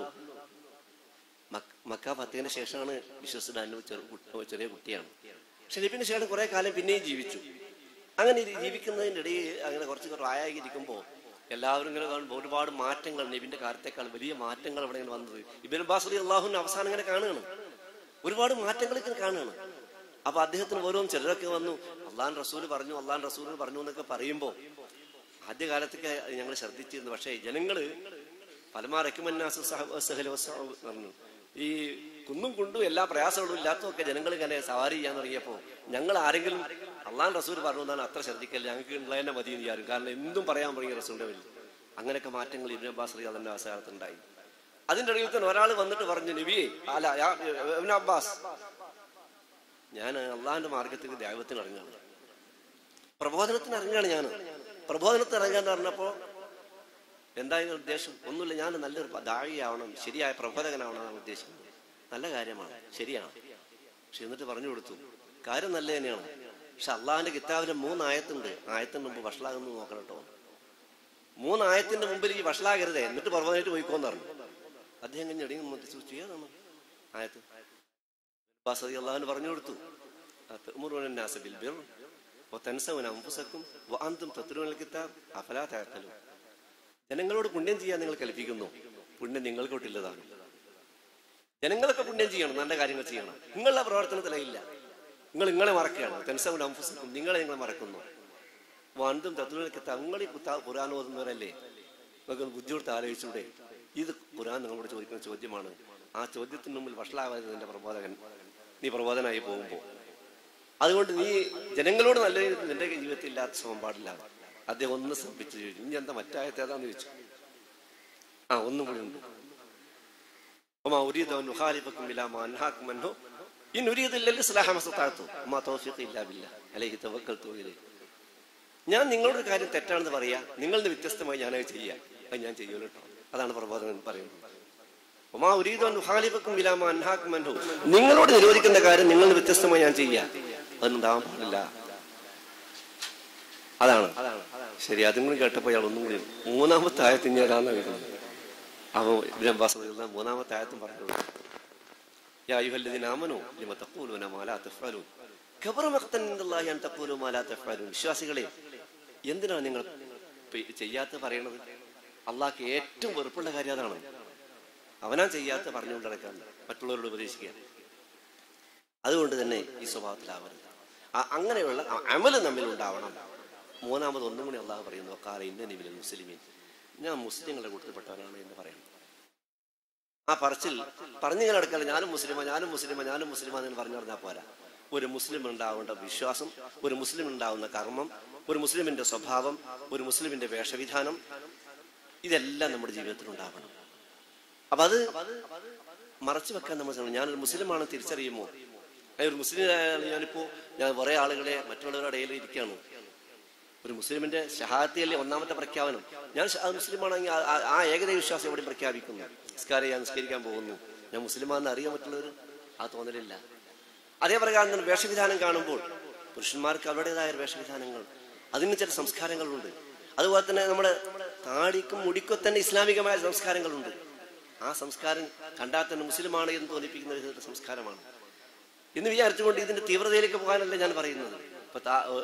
മക്ക ഫത്തഹിന് ശേഷമാണ് വിശ്വസിച്ചത്. ചെറിയ കുട്ടിയാണ്. പക്ഷെ നബിന് ശേഷം കുറെ കാലം പിന്നെയും ജീവിച്ചു. അങ്ങനെ ജീവിക്കുന്നതിൻ്റെ ഇടയിൽ അങ്ങനെ കുറച്ച് പ്രായമായിരിക്കുമ്പോൾ എല്ലാവരും ഇങ്ങനെ കാണുമ്പോൾ ഒരുപാട് മാറ്റങ്ങൾ, നബിന്റെ കാലത്തേക്കാൾ വലിയ മാറ്റങ്ങൾ അവിടെ ഇങ്ങനെ വന്നത് ഇബ്നു അബ്ബാസ് റളിയല്ലാഹുവിന്റെ അവസാനം ഇങ്ങനെ കാണുകയാണ്. ഒരുപാട് മാറ്റങ്ങൾ ഇങ്ങനെ കാണുകയാണ്. അപ്പൊ അദ്ദേഹത്തിന് ഓരോന്നും ചിലരൊക്കെ വന്നു അള്ളാൻ റസൂൽ പറഞ്ഞു അള്ളാൻ റസൂൽ പറഞ്ഞു എന്നൊക്കെ പറയുമ്പോൾ ആദ്യകാലത്തൊക്കെ ഞങ്ങൾ ശ്രദ്ധിച്ചിരുന്നു. പക്ഷേ ജനങ്ങള് പലമാറക്കുമന്നാസ് പറഞ്ഞു ഈ കുന്നും കുണ്ടും എല്ലാ പ്രയാസങ്ങളും ഇല്ലാത്തതൊക്കെ ജനങ്ങൾ ഇങ്ങനെ സവാരി ചെയ്യാൻ തുടങ്ങിയപ്പോൾ ഞങ്ങൾ ആരെങ്കിലും അള്ളാൻ റസൂൽ പറഞ്ഞു എന്നാണ് അത്ര ശ്രദ്ധിക്കല്ല, ഞങ്ങൾക്ക് ഉള്ളതന്നെ മതി എന്ന് വിചാരിക്കും. കാരണം എന്തും പറയാൻ തുടങ്ങിയ റസൂലിന്റെ വലിയ അങ്ങനെയൊക്കെ മാറ്റങ്ങൾ ഇബ്നു അബ്ബാസ് റളിയല്ലാഹു അൻഹു അവസരത്തുണ്ടായി. അതിന്റെ ഇടയിൽ തന്നെ ഒരാൾ വന്നിട്ട് പറഞ്ഞു നബിയെ അല്ല ഇബ്നു അബ്ബാസ്, ഞാൻ അള്ളാഹിന്റെ മാർഗത്തിൽ ദഅവത്തിന് ഇറങ്ങുകയാണ്, പ്രബോധനത്തിന് ഇറങ്ങുകയാണ്. ഞാൻ പ്രബോധനത്തിന് ഇറങ്ങാന്ന് പറഞ്ഞപ്പോ എന്തായാലും ഉദ്ദേശം ഒന്നുമില്ല, ഞാൻ നല്ലൊരു ദാഇയാവണം, ശരിയായ പ്രബോധകനാവണമെന്നാണ് ഉദ്ദേശിക്കുന്നത്. നല്ല കാര്യമാണ്, ശരിയാണ്. പക്ഷെ എന്നിട്ട് പറഞ്ഞു കൊടുത്തു കാര്യം നല്ല തന്നെയാണ്, പക്ഷെ അള്ളാഹിന്റെ കിതാബിന് മൂന്നായത്തുണ്ട്. ആയത്തിന് മുമ്പ് വഷളാകുന്നു നോക്കണം കേട്ടോ. മൂന്നായത്തിന്റെ മുമ്പിൽ ഈ വഷളാകരുതേ, എന്നിട്ട് പർവ്വതമായിട്ട് പോയിക്കോന്ന് പറഞ്ഞു. അദ്ദേഹം കഴിഞ്ഞ് എടീ മുത്തിച്ചു ചെയ്യാതാണ് ആയത്ത്. അള്ളാഹുന് പറഞ്ഞു കൊടുത്തു, ജനങ്ങളോട് പുണ്യം ചെയ്യാൻ നിങ്ങൾ കൽപ്പിക്കുന്നു, പുണ്യം നിങ്ങൾക്കൊട്ടില്ലതാണ്. ജനങ്ങളൊക്കെ പുണ്യം ചെയ്യണം, നല്ല കാര്യങ്ങൾ ചെയ്യണം. നിങ്ങളുടെ പ്രവർത്തനത്തിലില്ല, നിങ്ങൾ നിങ്ങളെ മറക്കുകയാണ്. തെൻസൗൻ അംഫുസക്കും, നിങ്ങളെ നിങ്ങൾ മറക്കുന്നു. വണ്ടും തത്വങ്ങൾക്ക് തങ്ങളീ ഖുർആൻ ഓതുന്നവരല്ലേ, നിങ്ങൾക്ക് ബുദ്ധി കൊടുത്ത് ആലോചിച്ചൂടെ? ഇത് ഖുർആൻ നിങ്ങളോട് ചോദിക്കുന്ന ചോദ്യമാണ്. ആ ചോദ്യത്തിന് മുമ്പിൽ വഷളാവാതെ നിന്റെ പ്രബോധകൻ, നീ പ്രബോധനായി പോകുമ്പോൾ. അതുകൊണ്ട് നീ ജനങ്ങളോട് നല്ല നിന്റെ ജീവിതത്തിൽ ഇല്ലാത്ത ശ്രമം പാടില്ല. അദ്ദേഹം ഒന്ന് ശ്രമിച്ചു ചോദിച്ചു, ഇനി എന്താ മറ്റായത്തെ ഏതാന്ന് ചോദിച്ചു. ആ ഒന്നും കൂടി ഉണ്ട്. ഞാൻ നിങ്ങളുടെ കാര്യം തെറ്റാണെന്ന് പറയാ, നിങ്ങളുടെ വ്യത്യസ്തമായി ഞാനത് ചെയ്യാം, അത് ഞാൻ ചെയ്യുമല്ലോ കേട്ടോ. അതാണ് പ്രബോധനം പറയുന്നത്. നിങ്ങളോട് നിരോധിക്കുന്ന കാര്യം നിങ്ങളുടെ വ്യത്യസ്തമായി ഞാൻ ചെയ്യാം, അതൊന്നുണ്ടാവാൻ പാടില്ല. അതാണ് ശരി. അതും കൂടി കേട്ടപ്പോൾ അയാൾ ഒന്നും കൂടി മൂന്നാമത്തെ ആയത്ത് ഇനി ഏതാന്ന് വരുന്നത്. അവ ഇബ്നു അബ്ബാസ് റളിയല്ലാഹു അൻഹു മൂന്നാമത്തെ ആയത്തും പറഞ്ഞു, യാ അയ്യുഹല്ലദീന ആമനൂ ലിമ തഖൂലൂന മാ ലാ തഫ്അലൂൻ കബറ മഖ്തൻ ഇൻദല്ലാഹി അൻ തഖൂലൂ മാ ലാ തഫ്അലൂൻ. വിശ്വാസികളെ, എന്തിനാണ് നിങ്ങൾ ചെയ്യാത്ത പറയണത്? അള്ളാഹ്ക്ക് ഏറ്റവും വെറുപ്പുള്ള കാര്യം അതാണ്. അവനാ ചെയ്യാത്ത പറഞ്ഞുകൊണ്ട് നടക്കാൻ, മറ്റുള്ളവരോട് ഉപദേശിക്കുക. അതുകൊണ്ട് തന്നെ ഈ സ്വഭാവത്തിലാവരുത്. അങ്ങനെയുള്ള അമല് നമ്മിൽ ഉണ്ടാവണം. മൂന്നാമത് ഒന്നും കൂടി അള്ളാഹു പറയുന്നു, വഖാല ഇന്നനി മിനൽ മുസ്ലിമീൻ, ഞാൻ മുസ്ലിങ്ങളുടെ കൂട്ടത്തിൽപ്പെട്ടവനാണ് എന്ന് പറയണം. ആ പറച്ചിൽ പറഞ്ഞിങ്ങനെ നടക്കല്ല, ഞാനും മുസ്ലിമ ഞാനും മുസ്ലിമ ഞാനും മുസ്ലിമ എന്ന് പറഞ്ഞു പറഞ്ഞാൽ പോരാ. ഒരു മുസ്ലിം ഉണ്ടാവേണ്ട വിശ്വാസം, ഒരു മുസ്ലിം ഉണ്ടാവുന്ന കർമ്മം, ഒരു മുസ്ലിമിന്റെ സ്വഭാവം, ഒരു മുസ്ലിമിന്റെ വേഷവിധാനം, ഇതെല്ലാം നമ്മുടെ ജീവിതത്തിൽ ഉണ്ടാവണം. അപ്പൊ അത് മറച്ചു വെക്കാൻ നമ്മൾ ശ്രമിക്കണം. ഞാനൊരു മുസ്ലിമാണെന്ന് തിരിച്ചറിയുമോ? ഒരു മുസ്ലിം ഞാനിപ്പോ ഞാൻ കുറെ ആളുകളെ മറ്റുള്ളവരുടെ ഇടയിൽ ഇരിക്കുകയാണ്. ഒരു മുസ്ലിമിന്റെ ഷഹാദത്തിയല്ലേ ഒന്നാമത്തെ പ്രഖ്യാപനം. ഞാൻ മുസ്ലിമാണെങ്കിൽ ആ ഏകദൈവ വിശ്വാസം എവിടെയും പ്രഖ്യാപിക്കുന്നു. നിസ്കാരം ഞാൻ നിസ്കരിക്കാൻ പോകുന്നു, ഞാൻ മുസ്ലിമാണെന്ന് അറിയാൻ മറ്റുള്ളവർ ആ തോന്നലില്ല. അതേ പ്രകാരം വേഷവിധാനം കാണുമ്പോൾ പുരുഷന്മാർക്ക് അവരുടേതായ വേഷവിധാനങ്ങൾ, അതിന് ചില സംസ്കാരങ്ങളുണ്ട്. അതുപോലെ തന്നെ നമ്മുടെ താടിക്കും മുടിക്കും തന്നെ ഇസ്ലാമികമായ സംസ്കാരങ്ങളുണ്ട്. ആ സംസ്കാരം കണ്ടാൽ തന്നെ മുസ്ലിമാണ് എന്ന് തോന്നിപ്പിക്കുന്ന വിധത്തിലുള്ള സംസ്കാരമാണ് എന്ന് വിചാരിച്ചുകൊണ്ട് ഇതിന്റെ തീവ്രതയിലേക്ക് പോകാനല്ല ഞാൻ പറയുന്നത്. ഇപ്പൊ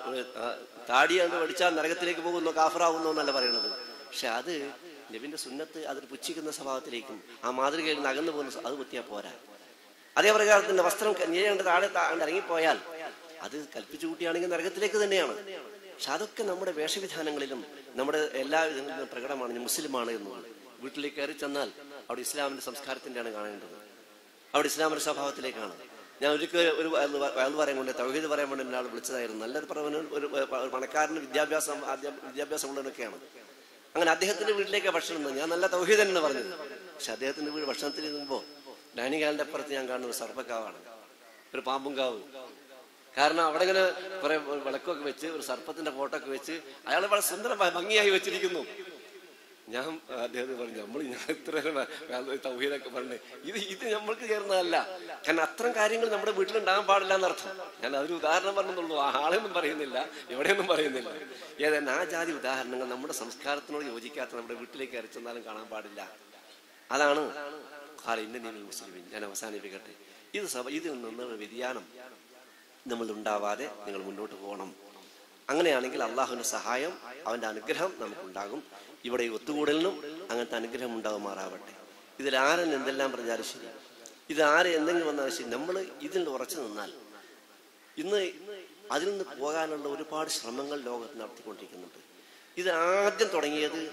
താടി അത് പഠിച്ചാൽ നരകത്തിലേക്ക് പോകുന്നു, കാഫറാവുന്നു എന്നല്ല പറയുന്നത്. പക്ഷെ അത് നബിന്റെ സുന്നത്ത് അതിന് പുച്ഛിക്കുന്ന സ്വഭാവത്തിലേക്കും ആ മാതൃകയിൽ നിന്ന് അകന്നു പോകുന്ന അത് കുത്തിയാൽ പോരാ. അതേ പ്രകാരത്തിന്റെ വസ്ത്രം ഞെയ്യേണ്ട താഴെ ഇറങ്ങിപ്പോയാൽ അത് കൽപ്പിച്ചു കൂട്ടിയാണെങ്കിൽ നരകത്തിലേക്ക് തന്നെയാണ്. പക്ഷെ അതൊക്കെ നമ്മുടെ വേഷവിധാനങ്ങളിലും നമ്മുടെ എല്ലാ വിധങ്ങളിലും പ്രകടമാണ് മുസ്ലിമാണ് എന്നുള്ളത്. വീട്ടിലേക്ക് കയറി ചെന്നാൽ അവിടെ ഇസ്ലാമിന്റെ സംസ്കാരത്തിന്റെയാണ് കാണേണ്ടത്, അവിടെ ഇസ്ലാമിന്റെ സ്വഭാവത്തിലേക്കാണ്. ഞാൻ ഒരിക്കൽ ഒരു വയൽ പറയാൻ കൊണ്ട് തൗഹീദ് പറയാൻ വേണ്ടി ഒരാൾ വിളിച്ചതായിരുന്നു. നല്ലൊരു പ്രവന് ഒരു പണക്കാരന് വിദ്യാഭ്യാസം വിദ്യാഭ്യാസം ഉള്ളവനൊക്കെയാണ്. അങ്ങനെ അദ്ദേഹത്തിന്റെ വീട്ടിലേക്ക് ഭക്ഷണം ഞാൻ നല്ല തൗഹീദ് എന്ന് പറഞ്ഞത്. പക്ഷെ അദ്ദേഹത്തിന്റെ വീട് ഭക്ഷണത്തിൽ നിന്നുമ്പോൾ ഡൈനിങ് ഹാളിന്റെ അപ്പുറത്ത് ഞാൻ കാണുന്ന ഒരു സർപ്പക്കാവാണ്, ഒരു പാമ്പും കാവ്. കാരണം അവിടെ ഇങ്ങനെ കുറെ വിളക്കൊക്കെ വെച്ച് ഒരു സർപ്പത്തിന്റെ ഫോട്ടോ ഒക്കെ വെച്ച് അയാൾ വളരെ സുന്ദര ഭംഗിയായി വെച്ചിരിക്കുന്നു. ഞാൻ അദ്ദേഹത്തിന് പറഞ്ഞു, നമ്മൾ ഞാൻ ഇത്ര തൗഹീദൊക്കെ പറഞ്ഞു, ഇത് ഇത് നമ്മൾക്ക് ചേർന്നതല്ല. കാരണം അത്തരം കാര്യങ്ങൾ നമ്മുടെ വീട്ടിലുണ്ടാകാൻ പാടില്ല എന്നർത്ഥം. ഞാൻ അതൊരു ഉദാഹരണം പറഞ്ഞെന്നുള്ളൂ, ആ ആളെയൊന്നും പറയുന്നില്ല, എവിടെയൊന്നും പറയുന്നില്ല. ഏതായാലും ആ ജാതി ഉദാഹരണങ്ങൾ നമ്മുടെ സംസ്കാരത്തിനോട് യോജിക്കാത്ത നമ്മുടെ വീട്ടിലേക്ക് അരച്ചെന്നാലും കാണാൻ പാടില്ല. അതാണ് ഇന്ത്യൻ മുസ്ലിം. ഞാൻ അവസാനിപ്പിക്കട്ടെ. ഇത് സഭ ഇതിൽ നിന്നുള്ള വ്യതിയാനം നമ്മൾ ഉണ്ടാവാതെ നിങ്ങൾ മുന്നോട്ട് പോകണം. അങ്ങനെയാണെങ്കിൽ അള്ളാഹുവിന്റെ സഹായം, അവന്റെ അനുഗ്രഹം നമുക്കുണ്ടാകും. ഇവിടെ ഒത്തുകൂടലിനും അങ്ങനത്തെ അനുഗ്രഹം ഉണ്ടാകുമാറാവട്ടെ. ഇതിൽ ആരെന്ന് എന്തെല്ലാം പറഞ്ഞാലും ശരി, ഇത് ആരെ എന്തെങ്കിലും വന്നാലും ശരി, നമ്മൾ ഇതിൽ ഉറച്ചു നിന്നാൽ ഇന്ന് അതിൽ നിന്ന് പോകാനുള്ള ഒരുപാട് ശ്രമങ്ങൾ ലോകത്ത് നടത്തിക്കൊണ്ടിരിക്കുന്നുണ്ട്. ഇത് ആദ്യം തുടങ്ങിയത്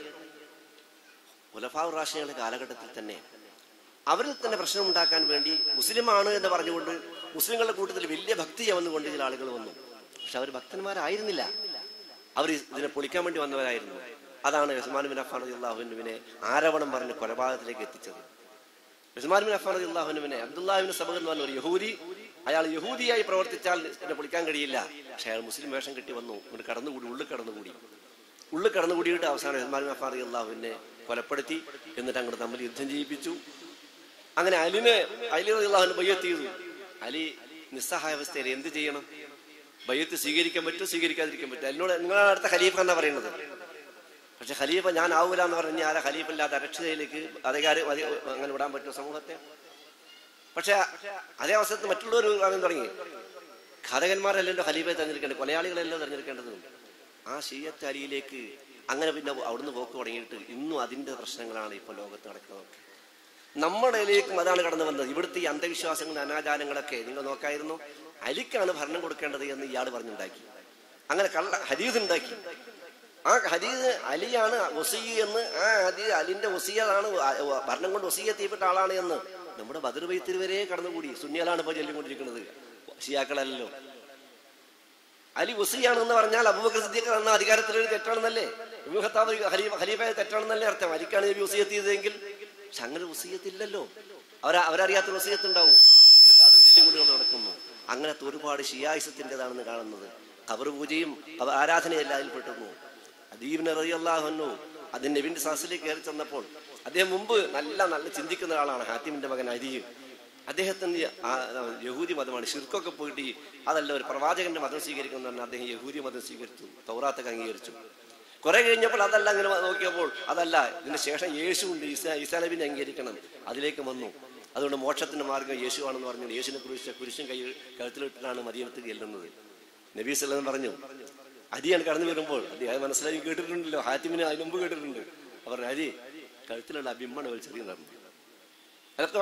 ഖുലഫാഉർ റാഷിദീങ്ങളുടെ കാലഘട്ടത്തിൽ തന്നെ. അവരിൽ തന്നെ പ്രശ്നം ഉണ്ടാക്കാൻ വേണ്ടി മുസ്ലിമാണ് എന്ന് പറഞ്ഞുകൊണ്ട് മുസ്ലിങ്ങളുടെ കൂട്ടത്തിൽ വലിയ ഭക്തി വന്നുകൊണ്ട് ചില ആളുകൾ വന്നു. പക്ഷെ അവർ ഭക്തന്മാരായിരുന്നില്ല, അവർ ഇതിനെ പൊളിക്കാൻ വേണ്ടി വന്നവരായിരുന്നു. അതാണ് ഉസ്മാൻ ബിൻ അഫ്ഫാൻ റളിയല്ലാഹു അൻഹുവിനെ ആരോപണം പറഞ്ഞ് കൊലപാതകത്തിലേക്ക് എത്തിച്ചത്. ഉസ്മാൻ ബിൻ അഫ്ഫാൻ റളിയല്ലാഹു അൻഹുവിനെ അബ്ദുല്ലാഹ് ഇബ്നു സബഖ് എന്ന് പറഞ്ഞ ഒരു യഹൂദി, അയാൾ യഹൂദിയായി പ്രവർത്തിച്ചാൽ ഇതിനെ പൊളിക്കാൻ കഴിയില്ല. പക്ഷെ അയാൾ മുസ്ലിം വേഷം കെട്ടി വന്നു, ഇങ്ങോട്ട് കടന്നുകൂടി, ഉള്ളിൽ കടന്നുകൂടി ഉള്ളിൽ കടന്നുകൂടിയിട്ട് അവസാനം ഉസ്മാൻ ബിൻ അഫ്ഫാൻ റളിയല്ലാഹുവിനെ കൊലപ്പെടുത്തി. എന്നിട്ട് അങ്ങോട്ട് തമ്മിൽ യുദ്ധം ചെയ്യിപ്പിച്ചു. അങ്ങനെ അലിനെ അലി റളിയല്ലാഹു അൻഹു ബയ്യത്ത് ചെയ്തു. അലി നിസ്സഹായാവസ്ഥയിൽ എന്ത് ചെയ്യണം? ബയ്യത്ത് സ്വീകരിക്കാൻ പറ്റും, സ്വീകരിക്കാതിരിക്കാൻ പറ്റും. എന്നോട് നിങ്ങളാണ് അടുത്ത ഖലീഫ എന്നാ പറയുന്നത്. പക്ഷെ ഖലീഫ ഞാൻ ആവൂല എന്ന് പറഞ്ഞ് ആരാ ഖലീഫ ഇല്ലാത്ത അരക്ഷിതയിലേക്ക് അധികാരം അങ്ങനെ വിടാൻ പറ്റുമോ സമൂഹത്തെ? പക്ഷെ അതേ അവസരത്തിൽ മറ്റുള്ളവർ കാണാൻ തുടങ്ങി. ഘാതകന്മാരല്ലല്ലോ ഖലീഫയെ തെരഞ്ഞെടുക്കേണ്ടത്, കൊലയാളികളല്ലോ തെരഞ്ഞെടുക്കേണ്ടത്. ആ ഷിയ്യത്ത് അലിയിലേക്ക് അങ്ങനെ പിന്നെ അവിടുന്ന് പോക്ക് തുടങ്ങിയിട്ട് ഇന്നും അതിൻ്റെ പ്രശ്നങ്ങളാണ് ഇപ്പോൾ ലോകത്ത് നടക്കുന്നതൊക്കെ. നമ്മുടെ ഇടയിലേക്കും അതാണ് കടന്നു വന്നത്. ഇവിടുത്തെ ഈ അന്ധവിശ്വാസങ്ങളും അനാചാരങ്ങളൊക്കെ നിങ്ങൾ നോക്കായിരുന്നു. അലിക്കാണ് ഭരണം കൊടുക്കേണ്ടത് എന്ന് ഇയാൾ പറഞ്ഞുണ്ടാക്കി. അങ്ങനെ കള്ള ഹദീസ് ഉണ്ടാക്കി. ആ ഹദീസ് അലിയാണ് വസിയ്യ എന്ന്, ആ ഹദീസ് അലിന്റെ വസിയ്യതാണ്, ഭരണം കൊണ്ട് വസിയ്യത്ത് ചെയ്യപ്പെട്ട ആളാണ് എന്ന് നമ്മുടെ ബദർ ബൈത്തിൽ വരെ കടന്നുകൂടി. സുന്നികളാണ് ഇപ്പോൾ ചൊല്ലിക്കൊണ്ടിരിക്കുന്നത്, ഷിയാക്കളല്ലോ. അലി വസിയാണ് എന്ന് പറഞ്ഞാൽ അബൂബക്കർ സിദ്ദീഖ് എന്ന അധികാരത്തിലൊരു തെറ്റാണെന്നല്ലേ, ഖത്താബ് ഖലീഫയെ തെറ്റാണെന്നല്ലേ അർത്ഥം. അലിക്കാണ് നബി വസിയ്യത്ത് ചെയ്തതെങ്കിൽ. പക്ഷെ അങ്ങനെ വസിയ്യത്തില്ലല്ലോ, അവരാ അവരറിയാത്ത വസിയ്യത്ത് ഉണ്ടാവും. നടക്കുന്നു. അങ്ങനത്തെ ഒരുപാട് ഷിയായിസത്തിൻ്റെതാണെന്ന് കാണുന്നത്. ഖബർ പൂജയും ആരാധനയെല്ലാം അതിൽപ്പെട്ടിരുന്നു. അദീബിന് റളിയല്ലാഹു അൻഹു അതിന് നബിന്റെ സദസ്സിലേക്ക് കയറി ചെന്നപ്പോൾ അദ്ദേഹം മുമ്പ് നല്ല നല്ല ചിന്തിക്കുന്ന ആളാണ്. ഹാത്തിമിന്റെ മകൻ അദീബ്. അദ്ദേഹത്തിന് യഹൂദി മതമാണ്, ശിർക്കൊക്കെ പോയിട്ട് അതല്ല ഒരു പ്രവാചകന്റെ മതം സ്വീകരിക്കുന്ന പറഞ്ഞാൽ അദ്ദേഹം യഹൂദി മതം സ്വീകരിച്ചു, തൗറാത്തൊക്കെ അംഗീകരിച്ചു. കുറെ കഴിഞ്ഞപ്പോൾ അതല്ല, അങ്ങനെ നോക്കിയപ്പോൾ അതല്ല, ഇതിന് ശേഷം യേശു ഉണ്ട്, ഈസാ ഈസാ നബിനെ അംഗീകരിക്കണം, അതിലേക്ക് വന്നു. അതുകൊണ്ട് മോക്ഷത്തിന്റെ മാർഗം യേശുവാണെന്ന് പറഞ്ഞു യേശുവിനെ കുറിച്ച് കുരിശും കൈ കഴുത്തിലിട്ടിട്ടാണ് മദീനത്ത് ചെല്ലുന്നത്. നബി സല്ലല്ലാഹു അലൈഹി വസല്ലം പറഞ്ഞു, അരിയാണ് കടന്നു വരുമ്പോൾ അത് മനസ്സിലായി കേട്ടിട്ടുണ്ടല്ലോ, ഹാത്തിമിനെ അതിന് മുമ്പ് കേട്ടിട്ടുണ്ട്. അവർ അരി കഴുത്തിലുള്ള ബിംബമാണ് വലിച്ചെറിയ നടന്നു. അതൊക്കെ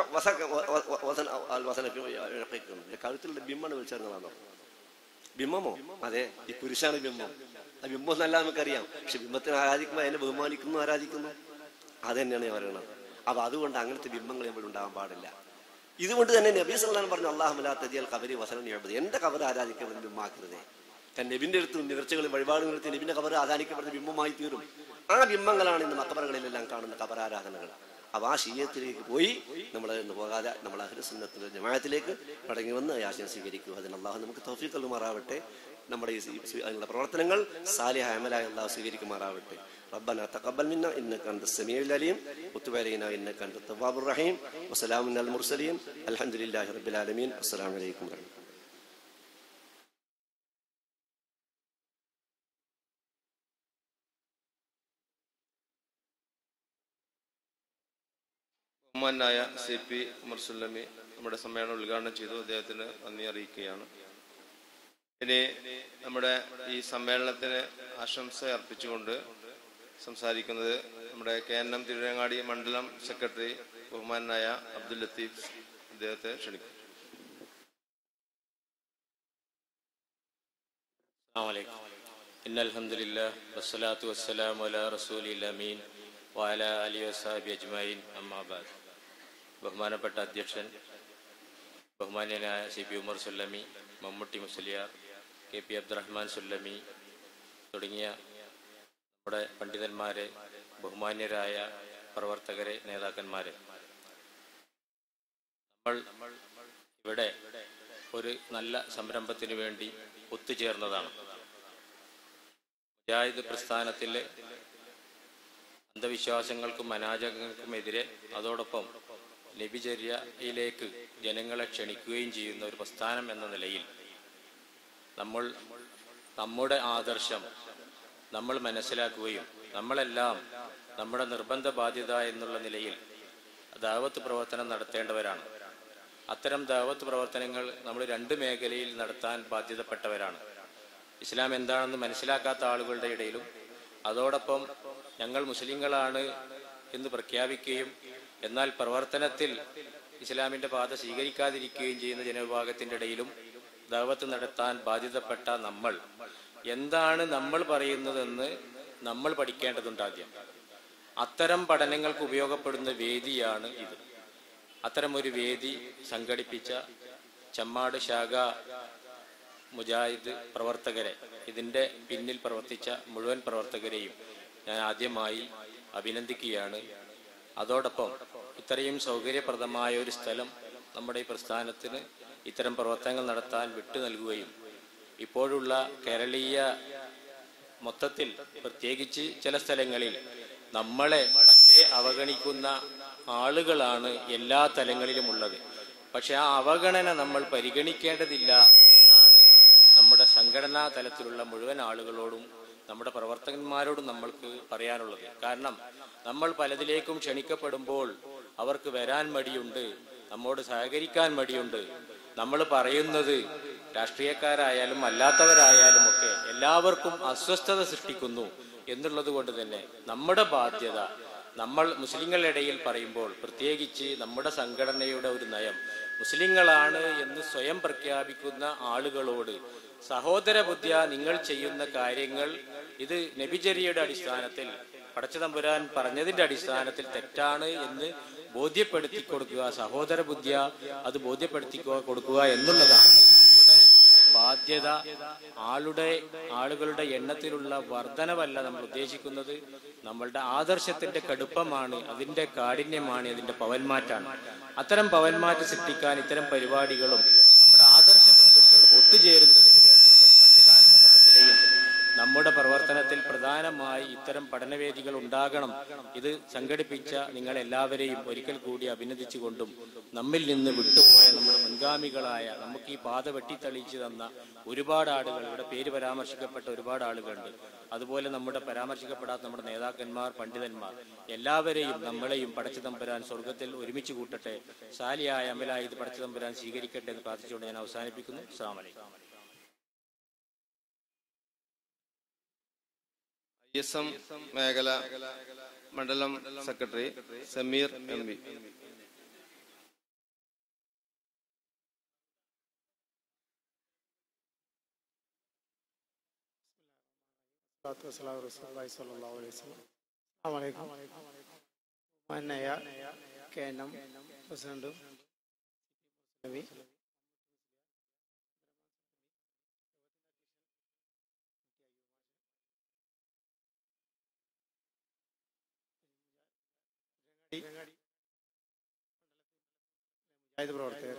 കഴുത്തിലുള്ള ബിംബമാണ് വലിച്ചെറിഞ്ഞതാണോ? ബിംബമോ? അതെ, ഈ പുരുഷാണ് ബിംബം. ആ ബിംബം എന്നല്ല നമുക്കറിയാം. പക്ഷെ ബിംബത്തിനെ ആരാധിക്കുമ്പോൾ അതിനെ ബഹുമാനിക്കുന്നു, ആരാധിക്കുന്നു. അത് തന്നെയാണ് ഞാൻ പറയുന്നത്. അപ്പൊ അതുകൊണ്ട് അങ്ങനത്തെ ബിംബങ്ങൾ നമ്മൾ ഉണ്ടാകാൻ പാടില്ല. ഇതുകൊണ്ട് തന്നെ നബി സല്ലല്ലാഹു അലൈഹി വസല്ലം പറഞ്ഞു, അല്ലാഹു ലാ തജിഅൽ ഖബരി വസനൻ യുഅബദ്, എന്റെ ഖബർ ആരാധിക്കപ്പെടുന്ന ബിംബമാക്കരുതേ. കാരണം നബിന്റെ അടുത്ത് നിവർച്ചകളും വഴിപാടുകൾ നടത്തി നബിന്റെ ഖബർ ആരാധിക്കപ്പെടുന്ന ബിംബമായി തീരും. ആ ബിംബങ്ങളാണ് ഇന്ന് മഖബറകളിലെല്ലാം കാണുന്ന ഖബർ ആരാധനകൾ. അപ്പൊ ആ ഷിയ്യത്തിലേക്ക് പോയി നമ്മൾ ഇന്ന് പോകാതെ നമ്മൾ അഹ്ലു സുന്നത്തിന്റെ ജമാഅത്തിലേക്ക് മടങ്ങി വന്ന് ആശയം സ്വീകരിക്കുക. അതിന് അല്ലാഹു നമുക്ക് തൗഫീഖ് നൽകുമാറാവട്ടെ. നമ്മുടെ ഈ അതിനുള്ള പ്രവർത്തനങ്ങൾ സാലിഹ അമലായി അല്ലാഹു സ്വീകരിക്കുമാറാവട്ടെ. ربنا تقبل منا انك انت السميع العليم وتب علينا انك انت التواب الرحيم وسلام على المرسلين الحمد لله رب العالمين السلام عليكم ورحمة الله. ബഹുമാനായ സി പി ഉമർ സുല്ലമി നമ്മുടെ സമ്മേളനം ഉദ്ഘാടനം ചെയ്തു. അദ്ദേഹത്തിന് നന്ദി അറിയിക്കുകയാണ്. ഇനി നമ്മുടെ ഈ സമ്മേളനത്തിന് ആശംസ അർപ്പിച്ചുകൊണ്ട് സംസാരിക്കുന്നത് നമ്മുടെ കെ എൻ എം തിരുവങ്ങാടി മണ്ഡലം സെക്രട്ടറി ബഹുമാനായ അബ്ദുൽ ലത്തീഫ്, അദ്ദേഹത്തെ ക്ഷണിക്കും. അസ്സലാമു അലൈക്കും. ഇന്നൽ ഹംദുലില്ലാഹ് വസ്സലാത്തു വസ്സലാമു അലാ റസൂലിൽ അമീൻ വഅലാ ആലിഹി വസഹബിഹി അജ്മഈൻ. അമ്മാ ബഅദ്. ബഹുമാനപ്പെട്ട അധ്യക്ഷൻ, ബഹുമാന്യനായ C P Umar Sullami, Mammootty Musliyar, K P Abdurahman Sullami തുടങ്ങിയ നമ്മുടെ പണ്ഡിതന്മാരെ, ബഹുമാന്യരായ പ്രവർത്തകരെ, നേതാക്കന്മാരെ, നമ്മൾ ഇവിടെ ഒരു നല്ല സംരംഭത്തിന് വേണ്ടി ഒത്തുചേർന്നതാണ്. മുജാഹിദ് പ്രസ്ഥാനത്തിലെ അന്ധവിശ്വാസങ്ങൾക്കും അനാചാരങ്ങൾക്കുമെതിരെ അതോടൊപ്പം നബിചര്യയിലേക്ക് ജനങ്ങളെ ക്ഷണിക്കുകയും ചെയ്യുന്ന ഒരു പ്രസ്ഥാനം എന്ന നിലയിൽ നമ്മൾ നമ്മുടെ ആദർശം നമ്മൾ മനസ്സിലാക്കുകയും നമ്മളെല്ലാം നമ്മുടെ നിർബന്ധ ബാധ്യത എന്നുള്ള നിലയിൽ ദഅവത്ത് പ്രവർത്തനം നടത്തേണ്ടവരാണ്. അത്തരം ദഅവത്ത് പ്രവർത്തനങ്ങൾ നമ്മൾ രണ്ട് മേഖലയിൽ നടത്താൻ ബാധ്യതപ്പെട്ടവരാണ്. ഇസ്ലാം എന്താണെന്ന് മനസ്സിലാക്കാത്ത ആളുകളുടെ ഇടയിലും അതോടൊപ്പം ഞങ്ങൾ മുസ്ലിങ്ങളാണ് എന്ന് പ്രഖ്യാപിക്കുകയും എന്നാൽ പ്രവർത്തനത്തിൽ ഇസ്ലാമിൻ്റെ പാത സ്വീകരിക്കാതിരിക്കുകയും ചെയ്യുന്ന ജനവിഭാഗത്തിൻ്റെ ഇടയിലും ദഅവത്ത് നടത്താൻ ബാധ്യതപ്പെട്ട നമ്മൾ എന്താണ് നമ്മൾ പറയുന്നതെന്ന് നമ്മൾ പഠിക്കേണ്ടതുണ്ട്. ആദ്യം അത്തരം പഠനങ്ങൾക്ക് ഉപയോഗപ്പെടുന്ന വേദിയാണ് ഇത്. അത്തരമൊരു വേദി സംഘടിപ്പിച്ച ചമ്മാട് ശാഖ മുജാഹിദ് പ്രവർത്തകരെ, ഇതിൻ്റെ പിന്നിൽ പ്രവർത്തിച്ച മുഴുവൻ പ്രവർത്തകരെയും ഞാൻ ആദ്യമായി അഭിനന്ദിക്കുകയാണ്. അതോടൊപ്പം ഇത്രയും സൗകര്യപ്രദമായ ഒരു സ്ഥലം നമ്മുടെ ഈ പ്രസ്ഥാനത്തിന് ഇത്തരം പ്രവർത്തനങ്ങൾ നടത്താൻ വിട്ടു നൽകുകയും ഇപ്പോഴുള്ള കേരളീയ മൊത്തത്തിൽ പ്രത്യേകിച്ച് ചില സ്ഥലങ്ങളിൽ നമ്മളെ അവഗണിക്കുന്ന ആളുകളാണ് എല്ലാ തലങ്ങളിലും ഉള്ളത്. പക്ഷെ ആ അവഗണന നമ്മൾ പരിഗണിക്കേണ്ടതില്ല എന്നാണ് നമ്മുടെ സംഘടന സംഘടനാ തലത്തിലുള്ള മുഴുവൻ ആളുകളോടും നമ്മുടെ പ്രവർത്തകന്മാരോടും നമ്മൾക്ക് പറയാനുള്ളത്. കാരണം നമ്മൾ പലതിലേക്കും ക്ഷണിക്കപ്പെടുമ്പോൾ അവർക്ക് വരാൻ മടിയുണ്ട്, നമ്മോട് സഹകരിക്കാൻ മടിയുണ്ട്. നമ്മൾ പറയുന്നത് രാഷ്ട്രീയക്കാരായാലും അല്ലാത്തവരായാലും ഒക്കെ എല്ലാവർക്കും അസ്വസ്ഥത സൃഷ്ടിക്കുന്നു എന്നുള്ളത് കൊണ്ട് തന്നെ നമ്മുടെ ബാധ്യത, നമ്മൾ മുസ്ലിങ്ങളുടെ ഇടയിൽ പറയുമ്പോൾ പ്രത്യേകിച്ച് നമ്മുടെ സംഘടനയുടെ ഒരു നയം, മുസ്ലിങ്ങളാണ് എന്ന് സ്വയം പ്രഖ്യാപിക്കുന്ന ആളുകളോട് സഹോദര ബുദ്ധിയ നിങ്ങൾ ചെയ്യുന്ന കാര്യങ്ങൾ ഇത് നബിചര്യയുടെ അടിസ്ഥാനത്തിൽ പടച്ചതമ്പുരാൻ പറഞ്ഞതിന്റെ അടിസ്ഥാനത്തിൽ തെറ്റാണ് എന്ന് ബോധ്യപ്പെടുത്തി കൊടുക്കുക, സഹോദര ബുദ്ധിയ അത് ബോധ്യപ്പെടുത്തി കൊടുക്കുക എന്നുള്ളതാണ് ബാധ്യത. ആളുടെ ആളുകളുടെ എണ്ണത്തിലുള്ള വർധനവല്ല നമ്മൾ ഉദ്ദേശിക്കുന്നത്, നമ്മളുടെ ആദർശത്തിന്റെ കടുപ്പമാണ്, അതിന്റെ കാഠിന്യമാണ്, അതിന്റെ പവൽമാറ്റാണ്. അത്തരം പവൽമാറ്റം സൃഷ്ടിക്കാൻ ഇത്തരം പരിപാടികളും നമ്മുടെ ആദർശ ബന്ധുക്കളും ഒത്തുചേരുന്നതിന് വേണ്ടിയുള്ള സംവിധാനം എന്ന നിലയിൽ നമ്മുടെ പ്രവർത്തനത്തിൽ പ്രധാനമായി ഇത്തരം പഠനവേദികൾ ഉണ്ടാകണം. ഇത് സംഘടിപ്പിച്ച നിങ്ങളെല്ലാവരെയും ഒരിക്കൽ കൂടി അഭിനന്ദിച്ചുകൊണ്ടും നമ്മിൽ നിന്ന് വിട്ടുപോയ നമ്മുടെ മുൻഗാമികളായ നമുക്ക് ഈ പാത വെട്ടിത്തെളിച്ചു തന്ന ഒരുപാട് ആളുകൾ, ഇവിടെ പേര് പരാമർശിക്കപ്പെട്ട ഒരുപാട് ആളുകളുണ്ട്, അതുപോലെ നമ്മുടെ പരാമർശിക്കപ്പെടാത്ത നമ്മുടെ നേതാക്കന്മാർ, പണ്ഡിതന്മാർ, എല്ലാവരെയും നമ്മളെയും പടച്ചതമ്പുരാൻ സ്വർഗത്തിൽ ഒരുമിച്ച് കൂട്ടട്ടെ. സാലിയായ അമലായി ഇത് പടച്ചതമ്പുരാൻ സ്വീകരിക്കട്ടെ എന്ന് പ്രാർത്ഥിച്ചുകൊണ്ട് ഞാൻ അവസാനിപ്പിക്കുന്നു. അസ്സലാമു അലൈക്കും. ഐ എസ് എം മേഖല മണ്ഡലം സെക്രട്ടറി സമീർ എം പി. പ്രസിഡന്റും പ്രവർത്തകർ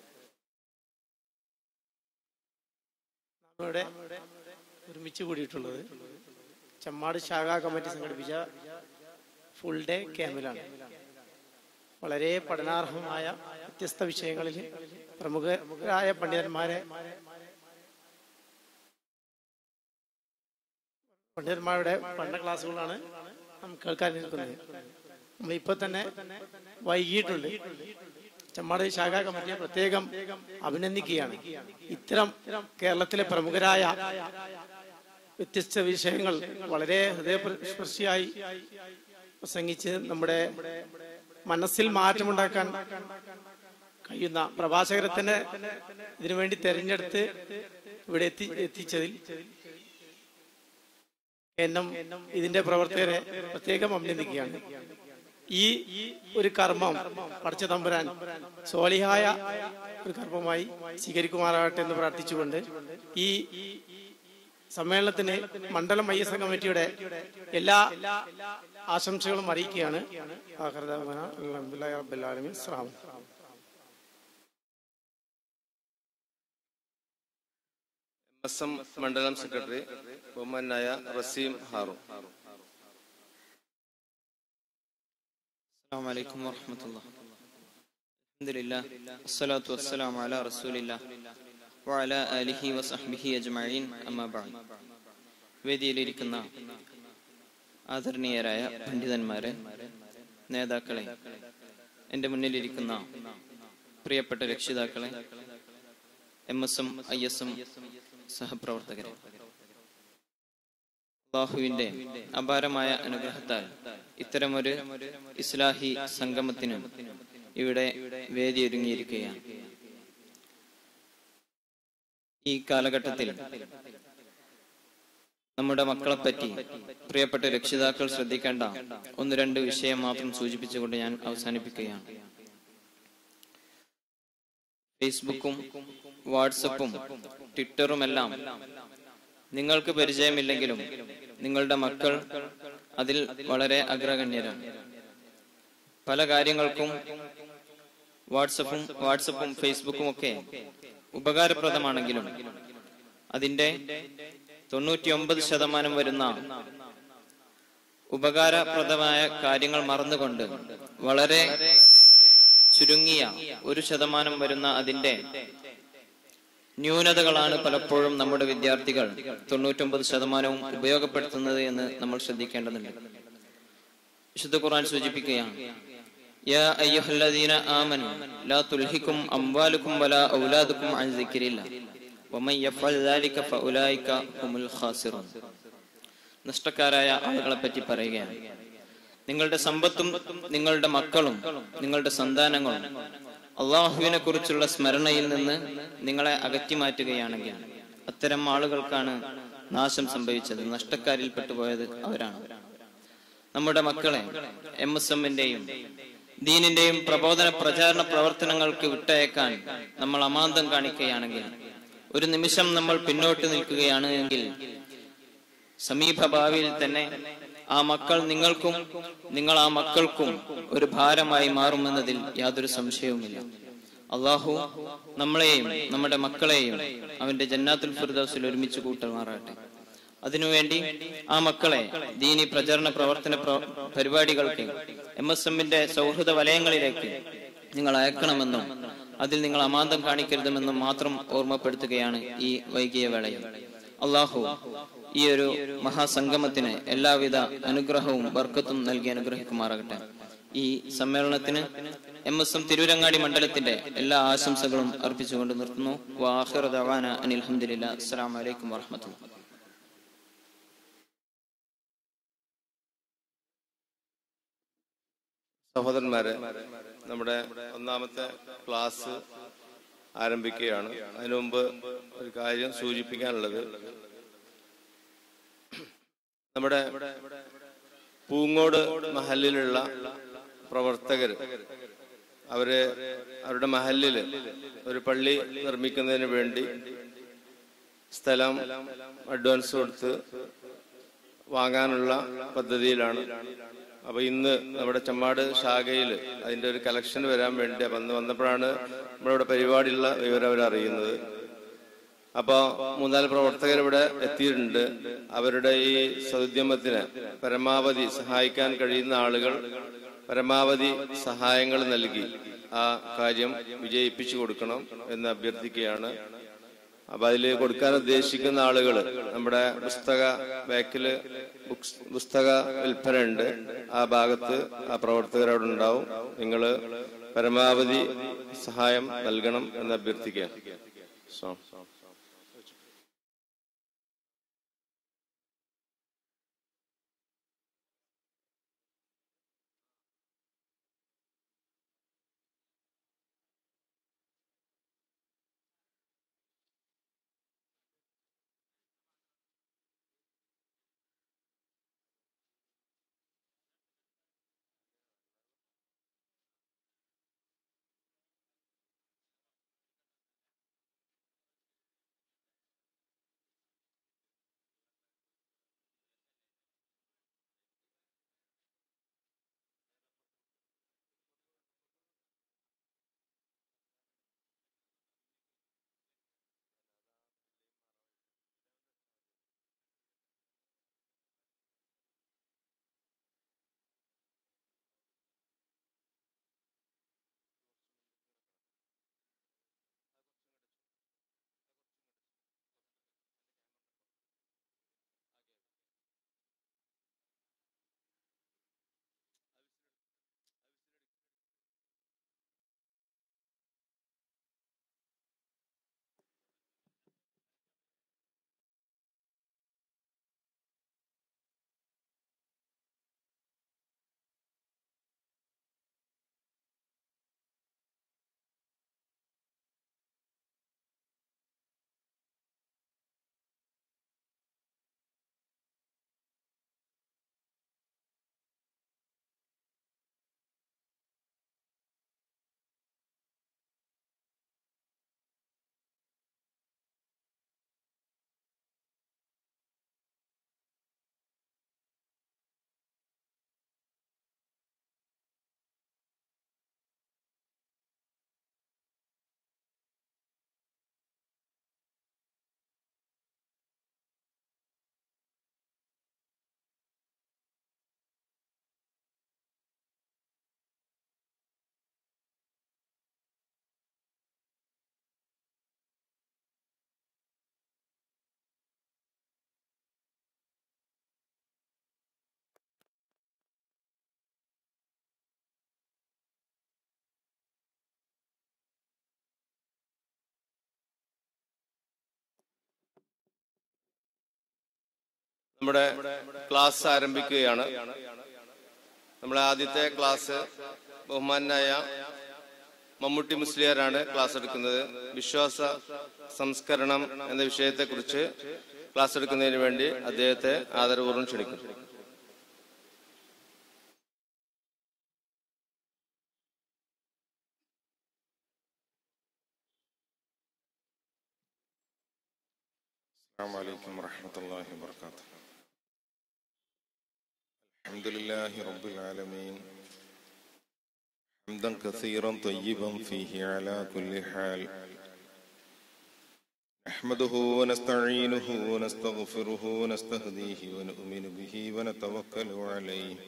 നമ്മളിവിടെ ഒരുമിച്ച് കൂടിയിട്ടുള്ളത് ചെമ്മാട് ശാഖാ കമ്മിറ്റി സംഘടിപ്പിച്ച ഫുൾ ഡേ ക്യാമ്പിലാണ്. വളരെ പഠനാർഹമായ വ്യത്യസ്ത വിഷയങ്ങളിൽ പ്രമുഖരായ പണ്ഡിതന്മാരെ പണ്ഡിതന്മാരുടെ പഠന ക്ലാസ്സുകളാണ് നാം കേൾക്കാൻ നിൽക്കുന്നത്. നമ്മളിപ്പോ തന്നെ വൈകിട്ടുണ്ട്. ചെമ്മാട് ശാഖാ കമ്മിറ്റിയെ പ്രത്യേകം അഭിനന്ദിക്കുകയാണ്. ഇത്തരം കേരളത്തിലെ പ്രമുഖരായ വ്യത്യസ്ത വിഷയങ്ങൾ വളരെ ഹൃദയസ്പർശിയായി പ്രസംഗിച്ച് നമ്മുടെ മനസ്സിൽ മാറ്റമുണ്ടാക്കാൻ കഴിയുന്ന പ്രഭാഷകരെ തന്നെ ഇതിനുവേണ്ടി തെരഞ്ഞെടുത്ത് ഇവിടെ എത്തി എത്തിച്ചതിൽ എന്നും ഇതിന്റെ പ്രവർത്തകരെ പ്രത്യേകം അഭിനന്ദിക്കുകയാണ്. ഈ ഒരു കർമ്മം പടച്ച തമ്പുരാൻ സ്വാലിഹായ ഒരു കർമ്മമായി സ്വീകരിക്കുമാറാകട്ടെ എന്ന് പ്രാർത്ഥിച്ചുകൊണ്ട് ഈ സമ്മേളനത്തിന് മണ്ഡലം ഐ എസ് എം കമ്മിറ്റിയുടെ എല്ലാ ആശംസകളും അറിയിക്കുകയാണ്. എസ് എം മണ്ഡലം സെക്രട്ടറി ബഹുമാനായ റസീം ഹാറൂൺ. അസ്സലാമു അലൈക്കും വറഹ്മത്തുള്ളാഹി. അൽഹംദുലില്ലാഹ് വസ്സലാത്തു വസ്സലാമു അലാ റസൂലില്ലാഹ് വഅലാ ആലിഹി വസഹ്ബിഹി അജ്മഈൻ. അമ്മാ ബഅദ്. വേദിയിലിരിക്കുന്ന ആദരണീയരായ പണ്ഡിതന്മാരെ, നേതാക്കളെ, എൻ്റെ മുന്നിലിരിക്കുന്ന പ്രിയപ്പെട്ട രക്ഷിതാക്കളെ, M S M I S M സഹപ്രവർത്തകരെ, അല്ലാഹുവിന്റെ അപാരമായ അനുഗ്രഹത്താൽ ഇത്തരമൊരു ഇസ്ലാഹി സംഗമത്തിന് ഇവിടെ വേദിയൊരുങ്ങിയിരിക്കുകയാണ്. ഈ കാലഘട്ടത്തിൽ നമ്മുടെ മക്കളെപ്പറ്റി പ്രിയപ്പെട്ട രക്ഷിതാക്കൾ ശ്രദ്ധിക്കേണ്ട ഒന്ന് രണ്ട് വിഷയം മാത്രം സൂചിപ്പിച്ചുകൊണ്ട് ഞാൻ അവസാനിപ്പിക്കുകയാണ്. ഫേസ്ബുക്കും വാട്സപ്പും ട്വിറ്ററുമെല്ലാം നിങ്ങൾക്ക് പരിചയമില്ലെങ്കിലും നിങ്ങളുടെ മക്കൾ അതിൽ വളരെ അഗ്രഗണ്യരാണ്. പല കാര്യങ്ങൾക്കും വാട്സപ്പും വാട്സപ്പും ഫേസ്ബുക്കും ഒക്കെ ഉപകാരപ്രദമാണെങ്കിലും അതിന്റെ തൊണ്ണൂറ്റി ഒമ്പത് ശതമാനം വരുന്ന ഉപകാരപ്രദമായ കാര്യങ്ങൾ മറന്നുകൊണ്ട് വളരെ ചുരുങ്ങിയ ഒരു ശതമാനം വരുന്ന അതിന്റെ ന്യൂനതകളാണ് പലപ്പോഴും നമ്മുടെ വിദ്യാർത്ഥികൾ തൊണ്ണൂറ്റൊമ്പത് ശതമാനവും ഉപയോഗപ്പെടുത്തുന്നത് എന്ന് നമ്മൾ ശ്രദ്ധിക്കേണ്ടതുണ്ട്. വിശുദ്ധ ഖുർആൻ സൂചിപ്പിക്കുകയാണ്, യാ അയ്യുഹല്ലദീന ആമനു ലാ തുൽഹികും അംവാലുകും വലാ ഔലാദുകും അൻ സിക്രില്ലാഹ് വമൻ യഫ്അൽ ദാലിക ഫഉലൈക ഹുമുൽ ഖാസിറൂൻ. നഷ്ടക്കാരായ ആളുകളെ പറ്റി പറയുകയാണ്, നിങ്ങളുടെ സമ്പത്തും നിങ്ങളുടെ മക്കളും നിങ്ങളുടെ സന്താനങ്ങളും അള്ളാഹുവിനെ കുറിച്ചുള്ള സ്മരണയിൽ നിന്ന് നിങ്ങളെ അകറ്റി മാറ്റുകയാണെങ്കിൽ അത്തരം ആളുകൾക്കാണ് നാശം സംഭവിച്ചത്, നഷ്ടക്കാരിൽ പെട്ടുപോയത് അവരാണ്. നമ്മുടെ മക്കളെ എം എസ് എമ്മിന്റെയും ദീനിന്റെയും പ്രബോധന പ്രചാരണ പ്രവർത്തനങ്ങൾക്ക് വിട്ടയക്കാൻ നമ്മൾ അമാന്തം കാണിക്കുകയാണെങ്കിൽ, ഒരു നിമിഷം നമ്മൾ പിന്നോട്ട് നിൽക്കുകയാണ് എങ്കിൽ സമീപ ഭാവിയിൽ തന്നെ ആ മക്കൾ നിങ്ങൾക്കും നിങ്ങൾ ആ മക്കൾക്കും ഒരു ഭാരമായി മാറുമെന്നതിൽ യാതൊരു സംശയവുമില്ല. അള്ളാഹു നമ്മളെയും നമ്മുടെ മക്കളെയും അവന്റെ ജന്നാത്തുൽ ഫിർദൗസിൽ ഒരുമിച്ച് കൂട്ടുമാറാട്ടെ. അതിനുവേണ്ടി ആ മക്കളെ ദീനി പ്രചരണ പ്രവർത്തന പരിപാടികൾക്ക് എം എസ് എമ്മിന്റെ സൗഹൃദ വലയങ്ങളിലേക്ക് നിങ്ങൾ അയക്കണമെന്നും അതിൽ നിങ്ങൾ അമാന്തം കാണിക്കരുതെന്നും മാത്രം ഓർമ്മപ്പെടുത്തുകയാണ് ഈ വൈകിയ വേളയിൽ. അള്ളാഹു ഈ ഒരു മഹാസംഗമത്തിന് എല്ലാവിധ അനുഗ്രഹവും ബർക്കത്തും നൽകി അനുഗ്രഹിക്കുമാറാകട്ടെ. ഈ സമ്മേളനത്തിന് എം എസ് എം തിരൂരങ്ങാടി മണ്ഡലത്തിന്റെ എല്ലാ ആശംസകളും അർപ്പിച്ചുകൊണ്ട് നിർത്തുന്നു. വാഖിറു ദഅവാന അനിൽ ഹംദുലില്ലാഹി. അസ്സലാമു അലൈക്കും വറഹ്മത്തുള്ളാഹി. സഹോദരന്മാരെ, നമ്മുടെ ഒന്നാമത്തെ ക്ലാസ് ആരംഭിക്കുകയാണ്. അതിനു മുമ്പ് ഒരു കാര്യം സൂചിപ്പിക്കാനുള്ളത്, നമ്മുടെ പൂങ്ങോട് മഹല്ലിലുള്ള പ്രവർത്തകർ അവര് അവരുടെ മഹല്ലില് ഒരു പള്ളി നിർമ്മിക്കുന്നതിന് വേണ്ടി സ്ഥലം അഡ്വാൻസ് കൊടുത്ത് വാങ്ങാനുള്ള പദ്ധതിയിലാണ്. അപ്പൊ ഇന്ന് നമ്മുടെ ചമ്മാട് ശാഖയിൽ അതിന്റെ ഒരു കളക്ഷൻ വരാൻ വേണ്ടി വന്ന് വന്നപ്പോഴാണ് നമ്മളിവിടെ പരിപാടിയുള്ള വിവരം അവർ അറിയുന്നത്. അപ്പൊ മൂന്നാല് പ്രവർത്തകർ ഇവിടെ എത്തിയിട്ടുണ്ട്. അവരുടെ ഈ സൗദ്യമത്തിന് പരമാവധി സഹായിക്കാൻ കഴിയുന്ന ആളുകൾ പരമാവധി സഹായങ്ങൾ നൽകി ആ കാര്യം വിജയിപ്പിച്ചു കൊടുക്കണം എന്ന് അഭ്യർത്ഥിക്കുകയാണ്. അപ്പൊ അതിൽ കൊടുക്കാൻ ഉദ്ദേശിക്കുന്ന ആളുകൾ നമ്മുടെ പുസ്തക ബാക്കില് പുസ്തക വിൽപ്പന ഉണ്ട്, ആ ഭാഗത്ത് ആ പ്രവർത്തകർ അവിടെ ഉണ്ടാവും. നിങ്ങൾ പരമാവധി സഹായം നൽകണം എന്ന് അഭ്യർത്ഥിക്കുക. നമ്മുടെ ക്ലാസ് ആരംഭിക്കുകയാണ്. നമ്മുടെ ആദ്യത്തെ ക്ലാസ് ബഹുമാനായ മമ്മൂട്ടി മുസ്ലിയാരാണ് ക്ലാസ് എടുക്കുന്നത്. വിശ്വാസ സംസ്കരണം എന്ന വിഷയത്തെക്കുറിച്ച് ക്ലാസ് എടുക്കുന്നതിന് വേണ്ടി അദ്ദേഹത്തെ ആദരപൂർവ്വം ക്ഷണിക്കുന്നു. السلام عليكم ورحمة الله وبركاته. الحمد لله رب العالمين حمدا كثيرا طيبا فيه على كل حال. نحمده ونستعينه ونستغفره ونستهديه ونؤمن به ونتوكل عليه.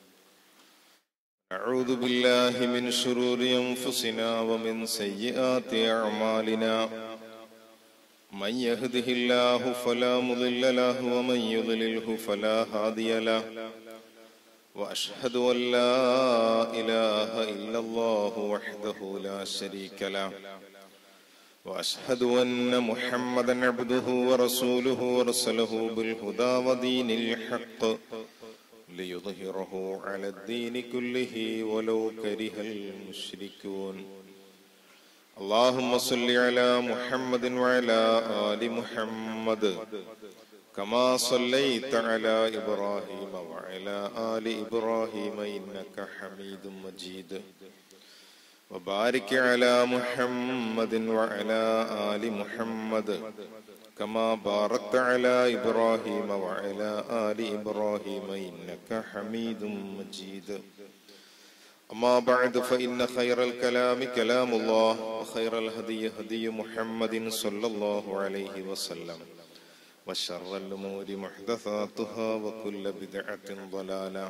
نعوذ بالله من شرور أنفسنا ومن سيئات أعمالنا. من يهده الله فلا مضل له ومن يضلله فلا هادي له. وأشهد أن لا إله إلا الله وحده لا شريك له. وأشهد أن محمدا عبده ورسوله ورسله بالهدى ودين الحق ليظهره على الدين كله ولو كره المشركون. اللهم صل على محمد وعلى آل محمد كما صليت على إبراهيم وعلى آل إبراهيم إنك حميد مجيد. وبارك على محمد وعلى آل محمد كما باركت على إبراهيم وعلى آل إبراهيم إنك حميد مجيد. أما بعد فإن خير الكلام كلام الله وخير الهدي هدي محمد صلى الله عليه وسلم وشر الأمور محدثاتها وكل بدعة ضلالة.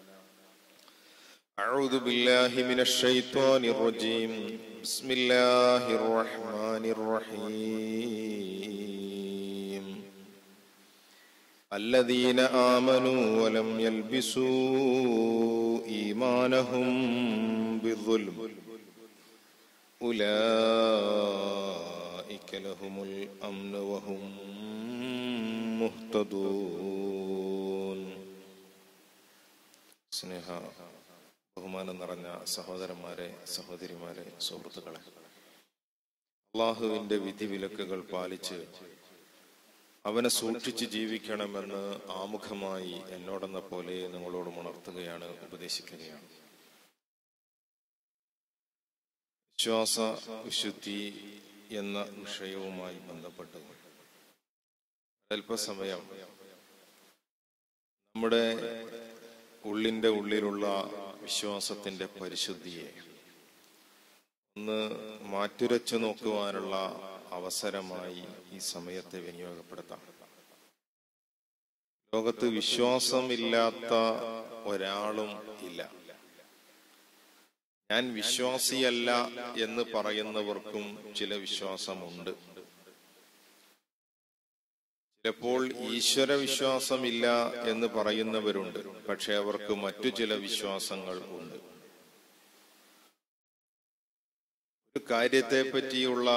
أعوذ بالله من الشيطان الرجيم. بسم الله الرحمن الرحيم. الذين آمنوا ولم يلبسوا إيمانهم بالظلم أولئك لهم الأمن وهم മുഹ്തദൂൻ. സ്നേഹ ബഹുമാനം നിറഞ്ഞ സഹോദരന്മാരെ, സഹോദരിമാരെ, സുഹൃത്തുക്കളെ, അള്ളാഹുവിന്റെ വിധിവിലക്കുകൾ പാലിച്ച് അവനെ സൂക്ഷിച്ച് ജീവിക്കണമെന്ന് ആമുഖമായി എന്നോടെന്ന പോലെ നിങ്ങളോട് ഉണർത്തുകയാണ്, ഉപദേശിക്കുകയാണ്. വിശ്വാസ വിശുദ്ധി എന്ന വിഷയവുമായി ബന്ധപ്പെട്ട് അല്പസമയം നമ്മുടെ ഉള്ളിൻ്റെ ഉള്ളിലുള്ള വിശ്വാസത്തിന്റെ പരിശുദ്ധിയെ ഒന്ന് മാറ്റുരച്ചു നോക്കുവാനുള്ള അവസരമായി ഈ സമയത്തെ വിനിയോഗപ്പെടുത്താം. ലോകത്ത് വിശ്വാസമില്ലാത്ത ഒരാളും ഇല്ല. ഞാൻ വിശ്വാസിയല്ല എന്ന് പറയുന്നവർക്കും ചില വിശ്വാസമുണ്ട്. ചിലപ്പോൾ ഈശ്വര വിശ്വാസമില്ല എന്ന് പറയുന്നവരുണ്ട്, പക്ഷെ അവർക്ക് മറ്റു ചില വിശ്വാസങ്ങൾ ഉണ്ട്. ഒരു കാര്യത്തെ പറ്റിയുള്ള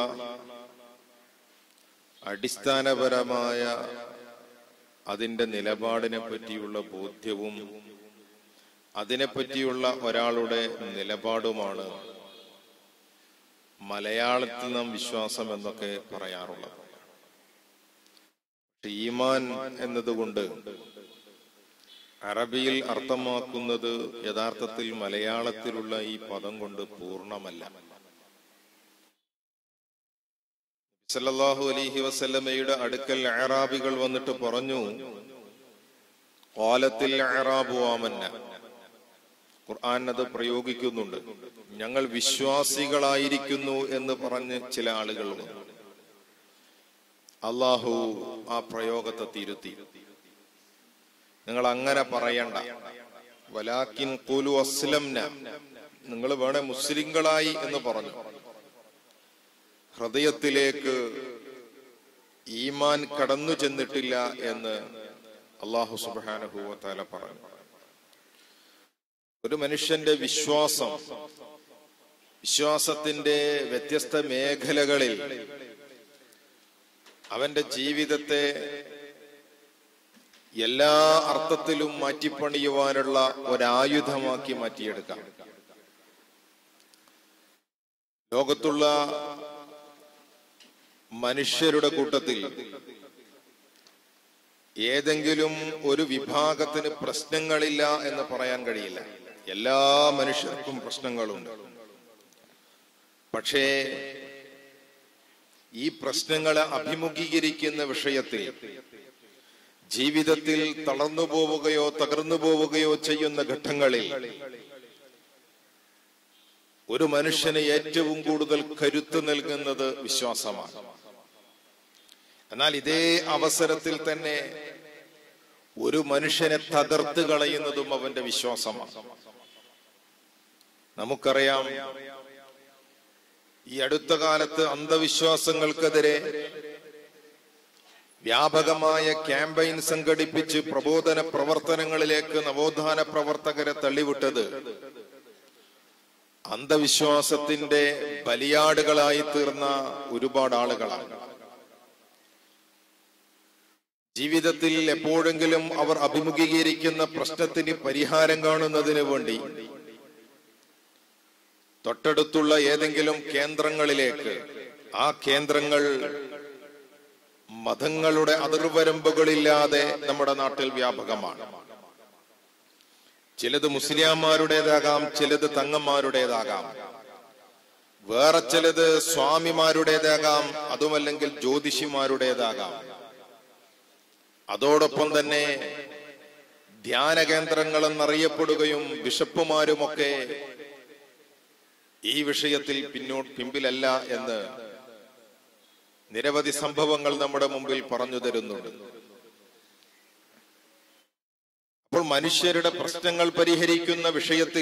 അടിസ്ഥാനപരമായ അതിന്റെ നിലപാടിനെ പറ്റിയുള്ള ബോധ്യവും അതിനെപ്പറ്റിയുള്ള ഒരാളുടെ നിലപാടുമാണ് മലയാളത്തിൽ നാം വിശ്വാസം എന്നൊക്കെ പറയാറുള്ളത്. ഈമാൻ എന്നതുകൊണ്ട് അറബിയിൽ അർത്ഥമാക്കുന്നത് യഥാർത്ഥത്തിൽ മലയാളത്തിലുള്ള ഈ പദം കൊണ്ട് പൂർണ്ണമല്ല. സല്ലല്ലാഹു അലൈഹി വസല്ലമയുടെ അടുക്കൽ അറാബികൾ വന്നിട്ട് പറഞ്ഞു, ഖാലത്തിൽ അറാബു ആമന്ന. ഖുർആൻ അത് പ്രയോഗിക്കുന്നുണ്ട്, ഞങ്ങൾ വിശ്വാസികളായിരിക്കുന്നു എന്ന് പറഞ്ഞ് ചില ആളുകൾ വന്നു. അള്ളാഹു ആ പ്രയോഗത്തെ തിരുത്തി, നിങ്ങൾ അങ്ങനെ പറയണ്ട, വലാകിൻ ഖൂലു അസ്ലംന, നിങ്ങൾ വേണേ മുസ്ലിങ്ങളായി എന്ന് പറഞ്ഞു. ഹൃദയത്തിലേക്ക് ഈമാൻ കടന്നു ചെന്നിട്ടില്ല എന്ന് അള്ളാഹു സുബ്ഹാനഹു വ തആല പറഞ്ഞു. ഒരു മനുഷ്യന്റെ വിശ്വാസം, വിശ്വാസത്തിന്റെ വ്യത്യസ്ത മേഖലകളിൽ അവന്റെ ജീവിതത്തെ എല്ലാ അർത്ഥത്തിലും മാറ്റിപ്പണിയുവാനുള്ള ഒരായുധമാക്കി മാറ്റിയെടുക്കാം. ലോകത്തുള്ള മനുഷ്യരുടെ കൂട്ടത്തിൽ ഏതെങ്കിലും ഒരു വിഭാഗത്തിന് പ്രശ്നങ്ങളില്ല എന്ന് പറയാൻ കഴിയില്ല. എല്ലാ മനുഷ്യർക്കും പ്രശ്നങ്ങളുണ്ട്. പക്ഷേ ഈ പ്രശ്നങ്ങളെ അഭിമുഖീകരിക്കുന്ന വിഷയത്തിൽ ജീവിതത്തിൽ തളർന്നു പോവുകയോ തകർന്നു പോവുകയോ ചെയ്യുന്ന ഘട്ടങ്ങളിൽ ഒരു മനുഷ്യന് ഏറ്റവും കൂടുതൽ കരുത്ത് നൽകുന്നത് വിശ്വാസമാണ്. എന്നാൽ ഇതേ അവസരത്തിൽ തന്നെ ഒരു മനുഷ്യനെ തകർത്ത് കളയുന്നതും അവന്റെ വിശ്വാസമാണ്. നമുക്കറിയാം, ഈ അടുത്ത കാലത്ത് അന്ധവിശ്വാസങ്ങൾക്കെതിരെ വ്യാപകമായ ക്യാമ്പയിൻ സംഘടിപ്പിച്ച് പ്രബോധന പ്രവർത്തനങ്ങളിലേക്ക് നവോത്ഥാന പ്രവർത്തകരെ തള്ളിവിട്ടത് അന്ധവിശ്വാസത്തിന്റെ ബലിയാടുകളായി തീർന്ന ഒരുപാട് ആളുകളാണ്. ജീവിതത്തിൽ എപ്പോഴെങ്കിലും അവർ അഭിമുഖീകരിക്കുന്ന പ്രശ്നത്തിന് പരിഹാരം കാണുന്നതിന് വേണ്ടി തൊട്ടടുത്തുള്ള ഏതെങ്കിലും കേന്ദ്രങ്ങളിലേക്ക്, ആ കേന്ദ്രങ്ങൾ മതങ്ങളുടെ അതിർവരമ്പുകളില്ലാതെ നമ്മുടെ നാട്ടിൽ വ്യാപകമാണ്. ചിലത് മുസ്ലിംമാരുടേതാകാം, ചിലത് തങ്ങന്മാരുടേതാകാം, വേറെ ചിലത് സ്വാമിമാരുടേതാകാം, അതുമല്ലെങ്കിൽ ജ്യോതിഷിമാരുടേതാകാം. അതോടൊപ്പം തന്നെ ധ്യാന കേന്ദ്രങ്ങൾ എന്നറിയപ്പെടുകയും ബിഷപ്പുമാരുമൊക്കെ ഈ വിഷയത്തിൽ പിന്നോട്ട് പിമ്പിലല്ല എന്ന് നിരവധി സംഭവങ്ങൾ നമ്മുടെ മുമ്പിൽ പറഞ്ഞു തരുന്നുണ്ട്. അപ്പോൾ മനുഷ്യരുടെ പ്രശ്നങ്ങൾ പരിഹരിക്കുന്ന വിഷയത്തിൽ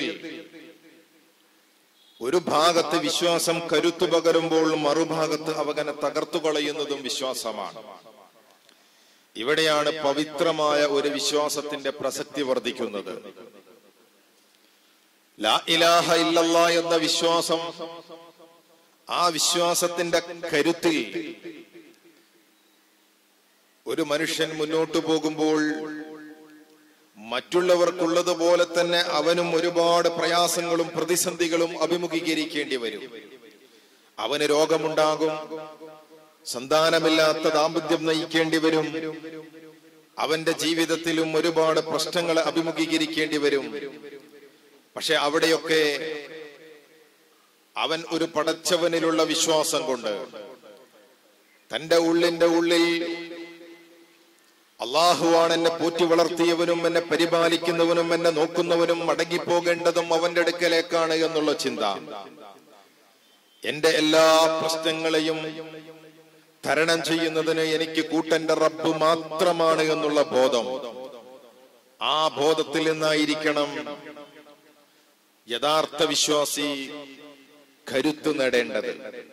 ഒരു ഭാഗത്ത് വിശ്വാസം കരുത്തു പകരുമ്പോൾ മറുഭാഗത്ത് അവനെ തകർത്തു കളയുന്നതും വിശ്വാസമാണ്. ഇവിടെയാണ് പവിത്രമായ ഒരു വിശ്വാസത്തിന്റെ പ്രസക്തി വർദ്ധിക്കുന്നത്. ലാ ഇലാഹ ഇല്ലല്ലാഹ് എന്ന വിശ്വാസം, ആ വിശ്വാസത്തിന്റെ കരുത്തിൽ ഒരു മനുഷ്യൻ മുന്നോട്ടു പോകുമ്പോൾ മറ്റുള്ളവർക്കുള്ളതുപോലെ തന്നെ അവനും ഒരുപാട് പ്രയാസങ്ങളും പ്രതിസന്ധികളും അഭിമുഖീകരിക്കേണ്ടി വരും. അവന് രോഗമുണ്ടാകും, സന്താനമില്ലാത്ത ദാമ്പത്യം നയിക്കേണ്ടി വരും, അവന്റെ ജീവിതത്തിലും ഒരുപാട് പ്രശ്നങ്ങൾ അഭിമുഖീകരിക്കേണ്ടി വരും. പക്ഷെ അവിടെയൊക്കെ അവൻ ഒരു പടച്ചവനിലുള്ള വിശ്വാസം കൊണ്ട് തന്റെ ഉള്ളിന്റെ ഉള്ളിൽ അള്ളാഹുവാണ് എന്നെ പോറ്റി വളർത്തിയവനും എന്നെ പരിപാലിക്കുന്നവനും എന്നെ നോക്കുന്നവനും മടങ്ങിപ്പോകേണ്ടതും അവന്റെ അടുക്കലേക്കാണ് എന്നുള്ള ചിന്ത, എന്റെ എല്ലാ പ്രശ്നങ്ങളെയും തരണം ചെയ്യുന്നതിന് എനിക്ക് കൂട്ടന്റെ റബ്ബ് മാത്രമാണ് എന്നുള്ള ബോധം, ആ ബോധത്തിൽ നിന്നായിരിക്കണം യഥാർത്ഥ വിശ്വാസി കരുത്തു നേടേണ്ടത്.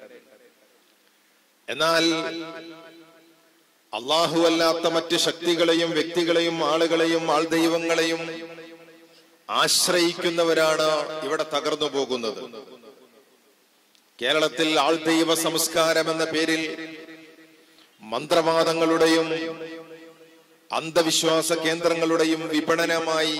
എന്നാൽ അള്ളാഹു അല്ലാത്ത മറ്റ് ശക്തികളെയും വ്യക്തികളെയും ആളുകളെയും ആൾ ദൈവങ്ങളെയും ആശ്രയിക്കുന്നവരാണ് ഇവിടെ തകർന്നു പോകുന്നത്. കേരളത്തിൽ ആൾ ദൈവ സംസ്കാരം എന്ന പേരിൽ മന്ത്രവാദങ്ങളുടെയും അന്ധവിശ്വാസ കേന്ദ്രങ്ങളുടെയും വിപണനമായി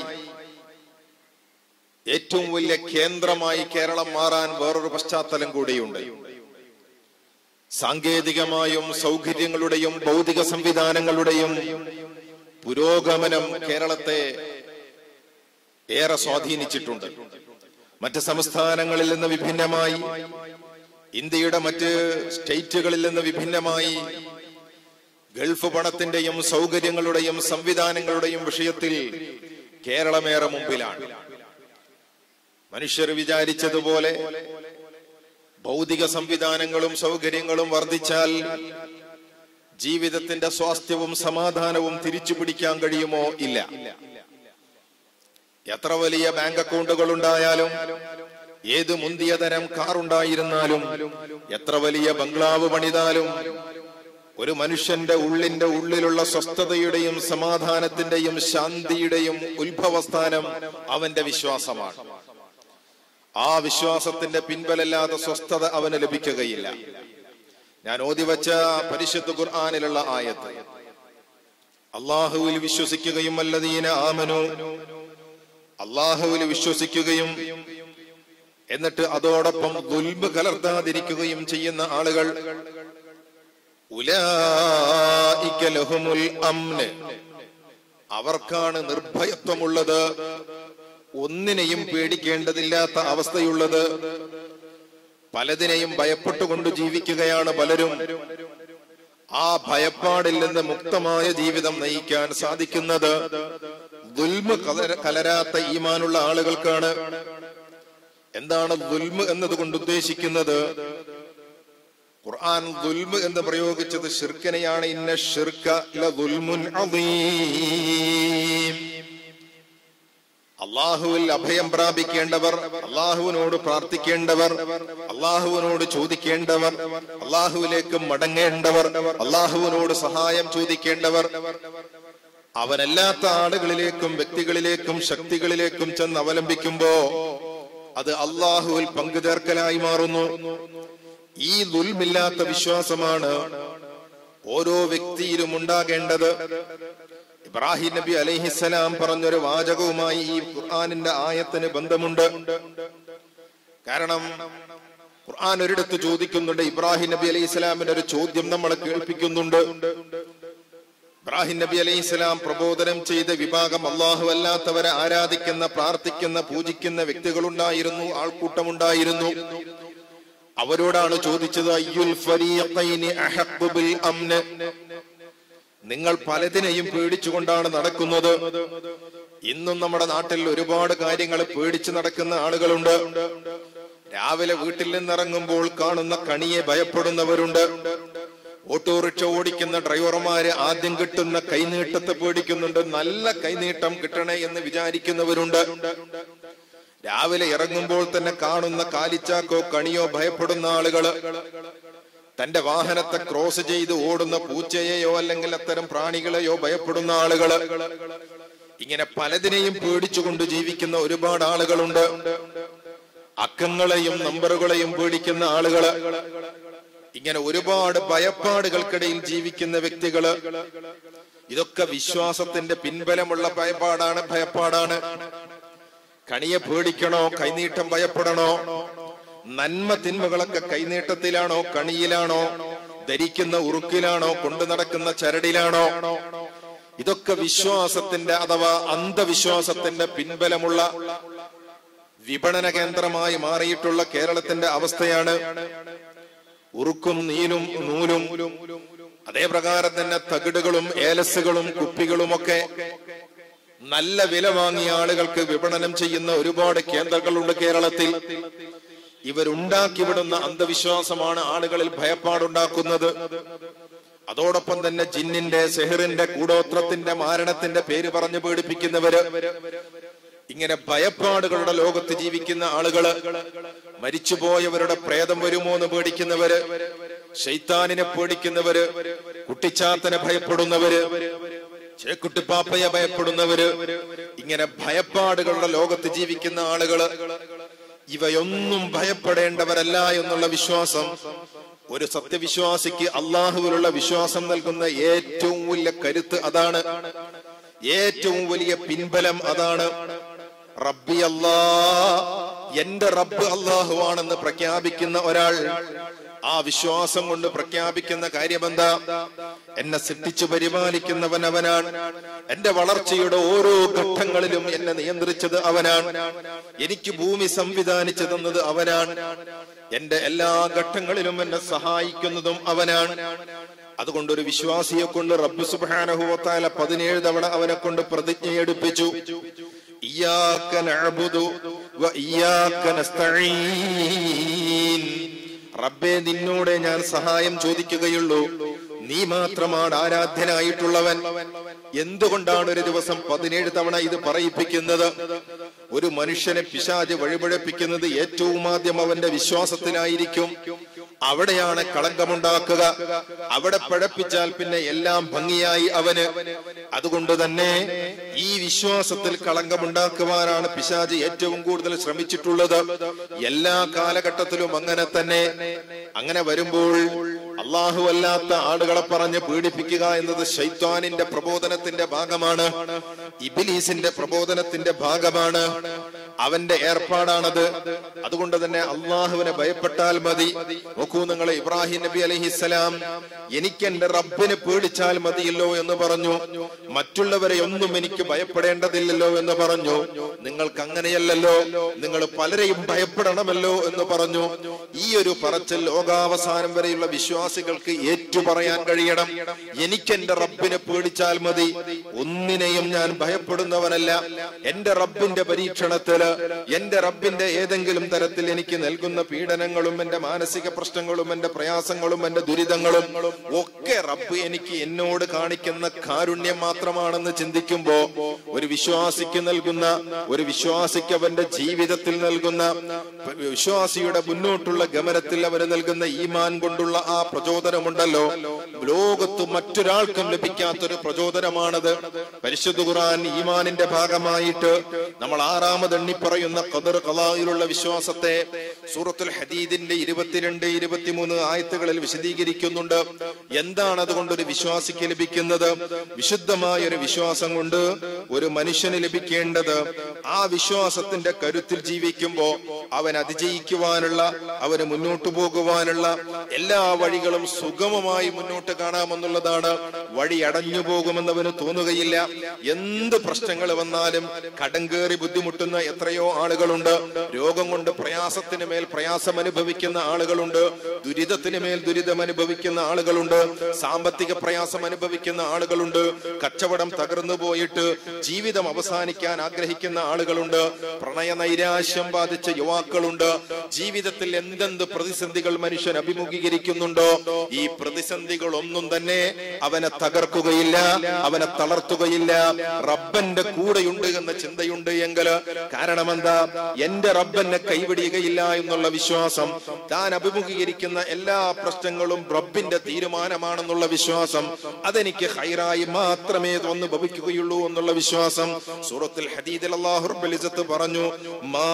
ഏറ്റവും വലിയ കേന്ദ്രമായി കേരളം മാറാൻ വേറൊരു പശ്ചാത്തലം കൂടിയുണ്ട്. സാങ്കേതികമായും സൗകര്യങ്ങളുടെയും ഭൗതിക സംവിധാനങ്ങളുടെയും പുരോഗമനം കേരളത്തെ ഏറെ സ്വാധീനിച്ചിട്ടുണ്ട്. മറ്റ് സംസ്ഥാനങ്ങളിൽ നിന്ന് വിഭിന്നമായി, ഇന്ത്യയുടെ മറ്റ് സ്റ്റേറ്റുകളിൽ നിന്ന് വിഭിന്നമായി ഗൾഫ് പണത്തിന്റെയും സൗകര്യങ്ങളുടെയും സംവിധാനങ്ങളുടെയും വിഷയത്തിൽ കേരളമേറെ മുമ്പിലാണ്. മനുഷ്യർ വിചാരിച്ചതുപോലെ ഭൗതിക സംവിധാനങ്ങളും സൗകര്യങ്ങളും വർദ്ധിച്ചാൽ ജീവിതത്തിന്റെ സ്വാസ്ഥ്യവും സമാധാനവും തിരിച്ചു പിടിക്കാൻ കഴിയുമോ? ഇല്ല. എത്ര വലിയ ബാങ്ക് അക്കൗണ്ടുകൾ ഉണ്ടായാലും, ഏത് മുന്തിയ തരം കാർ ഉണ്ടായിരുന്നാലും, എത്ര വലിയ ബംഗ്ലാവ് പണിതാലും, ഒരു മനുഷ്യന്റെ ഉള്ളിന്റെ ഉള്ളിലുള്ള സ്വസ്ഥതയുടെയും സമാധാനത്തിന്റെയും ശാന്തിയുടെയും ഉത്ഭവസ്ഥാനം അവന്റെ വിശ്വാസമാണ്. ആ വിശ്വാസത്തിന്റെ പിൻബലല്ലാതെ സ്വസ്ഥത അവന് ലഭിക്കുകയില്ല. ഞാൻ ഓതിവച്ച പരിശുദ്ധ ഖുർആനിലുള്ള ആയത്ത്, അള്ളാഹുവിൽ വിശ്വസിക്കുകയും വല്ലദീന ആമനു അള്ളാഹുവിൽ വിശ്വസിക്കുകയും എന്നിട്ട് അതോടൊപ്പം ദുൽമ് കലർത്താതിരിക്കുകയും ചെയ്യുന്ന ആളുകൾ ഉലൈക ലഹുമുൽ അംന് അവർക്കാണ് നിർഭയത്വമുള്ളത്, ഒന്നിനെയും പേടിക്കേണ്ടതില്ലാത്ത അവസ്ഥയുള്ളത്. പലതിനെയും ഭയപ്പെട്ടുകൊണ്ട് ജീവിക്കുകയാണ് പലരും. ആ ഭയപ്പാടിൽ നിന്ന് മുക്തമായ ജീവിതം നയിക്കാൻ സാധിക്കുന്നത് ദുൽമ് കലരാത്ത ഈമാനുള്ള ആളുകൾക്കാണ്. എന്താണ് ദുൽമ് എന്നതുകൊണ്ട് ഉദ്ദേശിക്കുന്നത്? ഖുർആൻ ദുൽമ് എന്ന് പ്രയോഗിച്ചത് ശിർക്കിനെയാണ്. ഇന്ന ശിർക ലദുൽമുൻ അദീം. അള്ളാഹുവിൽ അഭയം പ്രാപിക്കേണ്ടവർ, അള്ളാഹുവിനോട് പ്രാർത്ഥിക്കേണ്ടവർ, അള്ളാഹുവിനോട് ചോദിക്കേണ്ടവർ, അള്ളാഹുവിലേക്ക് മടങ്ങേണ്ടവർ, അള്ളാഹുവിനോട് സഹായം ചോദിക്കേണ്ടവർ, അവനല്ലാത്ത ആളുകളിലേക്കും വ്യക്തികളിലേക്കും ശക്തികളിലേക്കും ചെന്ന് അവലംബിക്കുമ്പോ അത് അള്ളാഹുവിൽ പങ്കുചേർക്കലായി മാറുന്നു. ഈ ദുൽമില്ലാത്ത വിശ്വാസമാണ് ഓരോ വ്യക്തിയിലും ഉണ്ടാകേണ്ടത്. ഇബ്രാഹിം നബി അലൈഹിസ്സലാം പറഞ്ഞൊരു വാചകവുമായി ഈ ഖുർആനിന്റെ ആയത്തിന് ബന്ധമുണ്ട്. കാരണം ഖുർആൻ ഒരിടത്ത് ചോദിക്കുന്നുണ്ട്, ഇബ്രാഹിം നബി അലൈഹി സ്വലാമിന്റെ ഒരു ചോദ്യം നമ്മളെ കേൾപ്പിക്കുന്നുണ്ട്. ഇബ്രാഹിം നബി അലൈഹി സ്വലാം പ്രബോധനം ചെയ്ത വിഭാഗം അള്ളാഹു അല്ലാത്തവരെ ആരാധിക്കുന്ന, പ്രാർത്ഥിക്കുന്ന, പൂജിക്കുന്ന വ്യക്തികളുണ്ടായിരുന്നു, ആൾക്കൂട്ടമുണ്ടായിരുന്നു. അവരോടാണ് ചോദിച്ചത്, അയ്യുൽ ഫരീഖൈനി അഹഖ്ഖു ബിൽ അംന്. നിങ്ങൾ പലതിനെയും പേടിച്ചുകൊണ്ടാണ് നടക്കുന്നത്. ഇന്നും നമ്മുടെ നാട്ടിൽ ഒരുപാട് കാര്യങ്ങൾ പേടിച്ചു നടക്കുന്ന ആളുകളുണ്ട്. രാവിലെ വീട്ടിൽ നിന്നിറങ്ങുമ്പോൾ കാണുന്ന കണിയെ ഭയപ്പെടുന്നവരുണ്ട്. ഓട്ടോറിക്ഷ ഓടിക്കുന്ന ഡ്രൈവർമാര് ആദ്യം കിട്ടുന്ന കൈനീട്ടത്തെ പേടിക്കുന്നുണ്ട്. നല്ല കൈനീട്ടം കിട്ടണേ എന്ന് വിചാരിക്കുന്നവരുണ്ട്. രാവിലെ ഇറങ്ങുമ്പോൾ തന്നെ കാണുന്ന കാലിച്ചാക്കോ കണിയോ ഭയപ്പെടുന്ന ആളുകള്, തന്റെ വാഹനത്തെ ക്രോസ് ചെയ്ത് ഓടുന്ന പൂച്ചയെയോ അല്ലെങ്കിൽ അത്തരം പ്രാണികളെയോ ഭയപ്പെടുന്ന ആളുകള്, ഇങ്ങനെ പലതിനെയും പേടിച്ചുകൊണ്ട് ജീവിക്കുന്ന ഒരുപാട് ആളുകളുണ്ട്. അക്കങ്ങളെയും നമ്പറുകളെയും പേടിക്കുന്ന ആളുകള്, ഇങ്ങനെ ഒരുപാട് ഭയപ്പാടുകൾക്കിടയിൽ ജീവിക്കുന്ന വ്യക്തികള്. ഇതൊക്കെ വിശ്വാസത്തിന്റെ പിൻബലമുള്ള ഭയപ്പാടാണ് ഭയപ്പാടാണ് കണിയെ പേടിക്കണോ? കൈനീട്ടം ഭയപ്പെടണോ? നന്മ തിന്മകളൊക്കെ കൈനീട്ടത്തിലാണോ? കണിയിലാണോ? ധരിക്കുന്ന ഉറുക്കിലാണോ? കൊണ്ടു നടക്കുന്ന ചരടിലാണോ? ഇതൊക്കെ വിശ്വാസത്തിന്റെ അഥവാ അന്ധവിശ്വാസത്തിന്റെ പിൻബലമുള്ള വിപണന കേന്ദ്രമായി മാറിയിട്ടുള്ള കേരളത്തിന്റെ അവസ്ഥയാണ്. ഉറുക്കും നീലും നൂലും, അതേ പ്രകാരം തന്നെ തകിടുകളും ഏലസുകളും കുപ്പികളുമൊക്കെ നല്ല വില വാങ്ങിയ ആളുകൾക്ക് വിപണനം ചെയ്യുന്ന ഒരുപാട് കേന്ദ്രങ്ങളുണ്ട് കേരളത്തിൽ. ഇവരുണ്ടാക്കി വിടുന്ന അന്ധവിശ്വാസമാണ് ആളുകളിൽ ഭയപ്പാടുണ്ടാക്കുന്നത്. അതോടൊപ്പം തന്നെ ജിന്നിന്റെ, സെഹറിന്റെ, കൂടോത്രത്തിന്റെ, മാരണത്തിന്റെ പേര് പറഞ്ഞു പേടിപ്പിക്കുന്നവര്, ഇങ്ങനെ ഭയപ്പാടുകളുടെ ലോകത്ത് ജീവിക്കുന്ന ആളുകള്, മരിച്ചുപോയവരുടെ പ്രേതം വരുമോ എന്ന് പേടിക്കുന്നവര്, ശൈത്താനിനെ പേടിക്കുന്നവര്, കുട്ടിച്ചാത്തനെ ഭയപ്പെടുന്നവര്, ചേക്കുട്ടിപ്പാപ്പയെ ഭയപ്പെടുന്നവര്, ഇങ്ങനെ ഭയപ്പാടുകളുടെ ലോകത്ത് ജീവിക്കുന്ന ആളുകള്, ഇവയൊന്നും ഭയപ്പെടേണ്ടവരല്ല എന്നുള്ള വിശ്വാസം ഒരു സത്യവിശ്വാസിക്ക് അള്ളാഹുവിലുള്ള വിശ്വാസം നൽകുന്ന ഏറ്റവും വലിയ കരുത്ത് അതാണ്. ഏറ്റവും വലിയ പിൻബലം അതാണ്. റബ്ബി അല്ലാ, എന്റെ റബ്ബ് അള്ളാഹുവാണെന്ന് പ്രഖ്യാപിക്കുന്ന ഒരാൾ ആ വിശ്വാസം കൊണ്ട് പ്രഖ്യാപിക്കുന്ന കാര്യമെന്താ? എന്നെ സൃഷ്ടിച്ചു പരിപാലിക്കുന്നവൻ അവനാണ്. എന്റെ വളർച്ചയുടെ ഓരോ ഘട്ടങ്ങളിലും എന്നെ നിയന്ത്രിച്ചത് അവനാണ്. എനിക്ക് ഭൂമി സംവിധാനിച്ചു തന്നത് അവനാണ്. എന്റെ എല്ലാ ഘട്ടങ്ങളിലും എന്നെ സഹായിക്കുന്നതും അവനാണ്. അതുകൊണ്ടൊരു വിശ്വാസിയെ കൊണ്ട് റബ്ബ് സുബ്ഹാനഹു വ തആല പതിനേഴ് തവണ അവനെ കൊണ്ട് പ്രതിജ്ഞയെടുപ്പിച്ചു. ഇയ്യാക നഅ്ബുദു വ ഇയ്യാക നസ്തഈൻ. റബ്ബേ, നിന്നോടെ ഞാൻ സഹായം ചോദിക്കുകയുള്ളൂ, നീ മാത്രമാണ് ആരാധ്യനായിട്ടുള്ളവൻ. എന്തുകൊണ്ടാണ് ഒരു ദിവസം പതിനേഴ് തവണ ഇത് പറയിപ്പിക്കുന്നത്? ഒരു മനുഷ്യനെ പിശാച് വഴിപഴപ്പിക്കുന്നത് ഏറ്റവും ആദ്യം അവന്റെ വിശ്വാസത്തിലായിരിക്കും. അവിടെയാണ് കളങ്കമുണ്ടാക്കുക. അവിടെ പഴപ്പിച്ചാൽ പിന്നെ എല്ലാം ഭംഗിയായി അവന്. അതുകൊണ്ട് തന്നെ ഈ വിശ്വാസത്തിൽ കളങ്കമുണ്ടാക്കുവാനാണ് പിശാച് ഏറ്റവും കൂടുതൽ ശ്രമിച്ചിട്ടുള്ളത്. എല്ലാ കാലഘട്ടത്തിലും അങ്ങനെ തന്നെ. അങ്ങനെ വരുമ്പോൾ അള്ളാഹു അല്ലാത്ത ആളുകളെ പറഞ്ഞ് പീഡിപ്പിക്കുക എന്നത് ശൈത്വാനിന്റെ പ്രബോധനത്തിന്റെ ഭാഗമാണ്, ഇബ്ലീസിന്റെ പ്രബോധനത്തിന്റെ ഭാഗമാണ്, അവന്റെ ഏർപ്പാടാണത്. അതുകൊണ്ട് തന്നെ അള്ളാഹുവിനെ ഭയപ്പെട്ടാൽ മതി. നോക്കൂ നിങ്ങൾ, ഇബ്രാഹിം നബി അലൈഹിസ്സലാം എനിക്ക് എന്റെ റബ്ബിനെ പേടിച്ചാൽ മതിയല്ലോ എന്ന് പറഞ്ഞു. മറ്റുള്ളവരെ ഒന്നും എനിക്ക് ഭയപ്പെടേണ്ടതില്ലല്ലോ എന്ന് പറഞ്ഞു. നിങ്ങൾക്ക് അങ്ങനെയല്ലല്ലോ, നിങ്ങൾ പലരെയും ഭയപ്പെടണമല്ലോ എന്ന് പറഞ്ഞു. ഈ ഒരു പറച്ചിൽ ലോകാവസാനം വരെയുള്ള വിശ്വാസികൾക്ക് ഏറ്റുപറയാൻ കഴിയണം. എനിക്ക് എന്റെ റബ്ബിനെ പേടിച്ചാൽ മതി, ഒന്നിനെയും ഞാൻ ഭയപ്പെടുന്നവനല്ല. എന്റെ റബ്ബിന്റെ പരീക്ഷണത്തില്, എന്റെ റബ്ബിന്റെ ഏതെങ്കിലും തരത്തിൽ എനിക്ക് നൽകുന്ന പീഡനങ്ങളും എന്റെ മാനസിക പ്രശ്നങ്ങളും എന്റെ പ്രയാസങ്ങളും എന്റെ ദുരിതങ്ങളും ഒക്കെ റബ്ബ് എനിക്ക് എന്നോട് കാണിക്കുന്ന കാരുണ്യം മാത്രമാണെന്ന് ചിന്തിക്കുമ്പോ ഒരു വിശ്വാസിക്ക് നൽകുന്ന, ഒരു വിശ്വാസിക്ക് അവന്റെ ജീവിതത്തിൽ നൽകുന്ന, വിശ്വാസിയുടെ മുന്നോട്ടുള്ള ഗമനത്തിൽ അവന് നൽകുന്ന ഈമാൻ കൊണ്ടുള്ള ആ പ്രചോദനമുണ്ടല്ലോ, ലോകത്ത് മറ്റൊരാൾക്കും ലഭിക്കാത്തൊരു പ്രചോദനമാണത്. പരിശുദ്ധ ഖുർആൻ ഈമാനിന്റെ ഭാഗമായിട്ട് നമ്മൾ ആറാമത് എണ്ണി പറയുന്ന ഖദർ ഖളായിലുള്ള വിശ്വാസത്തെ സൂറത്തുൽ ഹദീദിന്റെ ഇരുപത്തിരണ്ട് ഇരുപത്തിമൂന്ന് ആയത്തുകളിൽ വിശദീകരിക്കുന്നുണ്ട്. എന്താണ് അതുകൊണ്ടൊരു വിശ്വാസിക്ക് ലഭിക്കുന്നത്? വിശുദ്ധമായ ഒരു വിശ്വാസം കൊണ്ട് ഒരു മനുഷ്യന് ലഭിക്കേണ്ടത്, ആ വിശ്വാസത്തിന്റെ കരുത്തിൽ ജീവിക്കുമ്പോ അവൻ അതിജയിക്കുവാനുള്ള, അവന് മുന്നോട്ടു പോകുവാനുള്ള എല്ലാ വഴികളും സുഗമമായി മുന്നോട്ട് കാണാമെന്നുള്ളതാണ്. വഴി അടഞ്ഞു പോകുമെന്നവന് തോന്നുകയില്ല. എന്ത് പ്രശ്നങ്ങൾ വന്നാലും കടം കയറി ബുദ്ധിമുട്ടുന്ന എത്രയോ ആളുകളുണ്ട്. രോഗം കൊണ്ട് പ്രയാസത്തിന് മേൽ പ്രയാസം അനുഭവിക്കുന്ന ആളുകളുണ്ട്. ദുരിതത്തിന് മേൽ ദുരിതം അനുഭവിക്കുന്ന ആളുകളുണ്ട്. സാമ്പത്തിക പ്രയാസം അനുഭവിക്കുന്ന ആളുകളുണ്ട്. കച്ചവടം തകർന്നു പോയിട്ട് ജീവിതം അവസാനിക്കാൻ ആഗ്രഹിക്കുന്ന ആളുകളുണ്ട്. പ്രണയ നൈരാശ്യം ബാധിച്ച യുവാക്കളുണ്ട്. ജീവിതത്തിൽ എന്തെന്ത് പ്രതിസന്ധികൾ മനുഷ്യൻ അഭിമുഖീകരിക്കുന്നുണ്ടോ, ഈ പ്രതിസന്ധികൾ ഒന്നും തന്നെ അവനെ തകർക്കുകയില്ല, അവനെ തളർത്തുകയില്ല. റബ്ബന്റെ കൂടെയുണ്ട് എന്ന ചിന്തയുണ്ട് എങ്കിൽ, കാരണം എന്താ? എന്റെ റബ്ബനെ കൈവിടുകയില്ല എന്നുള്ള വിശ്വാസം, താൻ അഭിമുഖീകരിക്കുന്ന എല്ലാ പ്രശ്നങ്ങളും റബ്ബിന്റെ തീരുമാനമാണെന്നുള്ള വിശ്വാസം, അതെനിക്ക് ഖൈറായി മാത്രമേ വന്നു ഭവിക്കുകയുള്ളൂ എന്നുള്ള വിശ്വാസം. സൂറത്തുൽ ഹദീദിൽ അല്ലാഹു റബ്ബുൽ ഇസ്സത്ത് പറഞ്ഞു, മാ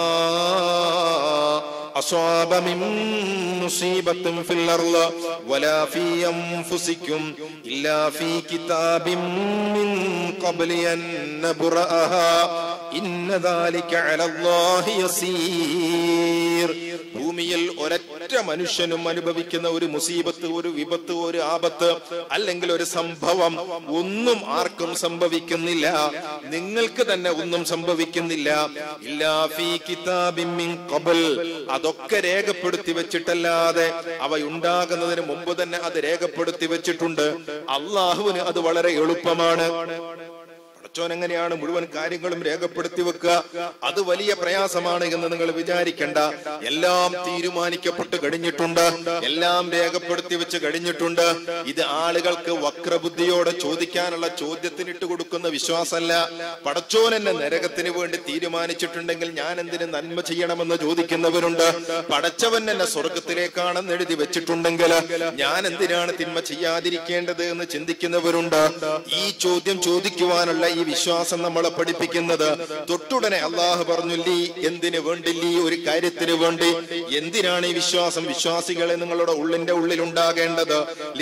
അസ്വാബ മിൻ മുസീബത്തിൻ ഫിൽ അർള് വലാ ഫീ അൻഫുസികും ഇല്ലാ ഫീ കിതാബിൻ മിൻ ഖബ്ലി അൻ നബ്റഅഹാ ഇന്ന ദാലിക അലല്ലാഹി യസീർ. ഭൂമിയിൽ ഒരൊറ്റ മനുഷ്യനും അനുഭവിക്കുന്ന ഒരു മുസീബത്ത്, ഒരു വിപത്ത്, ഒരു ആപത്ത് അല്ലെങ്കിൽ ഒരു സംഭവം ഒന്നും ആർക്കും സംഭവിക്കുന്നില്ല. നിങ്ങൾക്ക് തന്നെ ഒന്നും സംഭവിക്കുന്നില്ല. ഇല്ലാ ഫീ കിതാബിൻ മിൻ ഖബ്ൽ, അതൊക്കെ രേഖപ്പെടുത്തി വെച്ചിട്ടല്ലാതെ, അവയുണ്ടാകുന്നതിന് മുമ്പ് തന്നെ അത് രേഖപ്പെടുത്തി വെച്ചിട്ടുണ്ട്. അള്ളാഹുവിന് അത് വളരെ എളുപ്പമാണ്. പടച്ചോൻ എങ്ങനെയാണ് മുഴുവൻ കാര്യങ്ങളും രേഖപ്പെടുത്തി വെക്കുക? അത് വലിയ പ്രയാസമാണ് എന്ന് നിങ്ങൾ വിചാരിക്കേണ്ട. എല്ലാം തീരുമാനിക്കപ്പെട്ട് കഴിഞ്ഞിട്ടുണ്ട്, എല്ലാം രേഖപ്പെടുത്തി വെച്ച് കഴിഞ്ഞിട്ടുണ്ട്. ഇത് ആളുകൾക്ക് വക്രബുദ്ധിയോടെ ചോദിക്കാനുള്ള ചോദ്യത്തിന് ഇട്ട് കൊടുക്കുന്ന വിശ്വാസമല്ല. പടച്ചോൻ എന്നെ നരകത്തിന് വേണ്ടി തീരുമാനിച്ചിട്ടുണ്ടെങ്കിൽ ഞാൻ എന്തിന് നന്മ ചെയ്യണമെന്ന് ചോദിക്കുന്നവരുണ്ട്. പടച്ചവൻ എന്നെ സ്വർഗത്തിലേക്കാണെന്ന് എഴുതി വെച്ചിട്ടുണ്ടെങ്കിൽ ഞാൻ എന്തിനാണ് തിന്മ ചെയ്യാതിരിക്കേണ്ടത് എന്ന് ചിന്തിക്കുന്നവരുണ്ട്. ഈ ചോദ്യം ചോദിക്കുവാനുള്ള ഈ വിശ്വാസം നമ്മളെ പഠിപ്പിക്കുന്നത് തൊട്ടുടനെ അള്ളാഹു പറഞ്ഞു, ലീ, എന്തിനു വേണ്ടി? ലീ, ഒരു കാര്യത്തിന് വേണ്ടി. എന്തിനാണ് ഈ വിശ്വാസം? വിശ്വാസികളെ നിങ്ങളുടെ ഉള്ളിന്റെ ഉള്ളിൽ ഉണ്ടാകേണ്ടത്,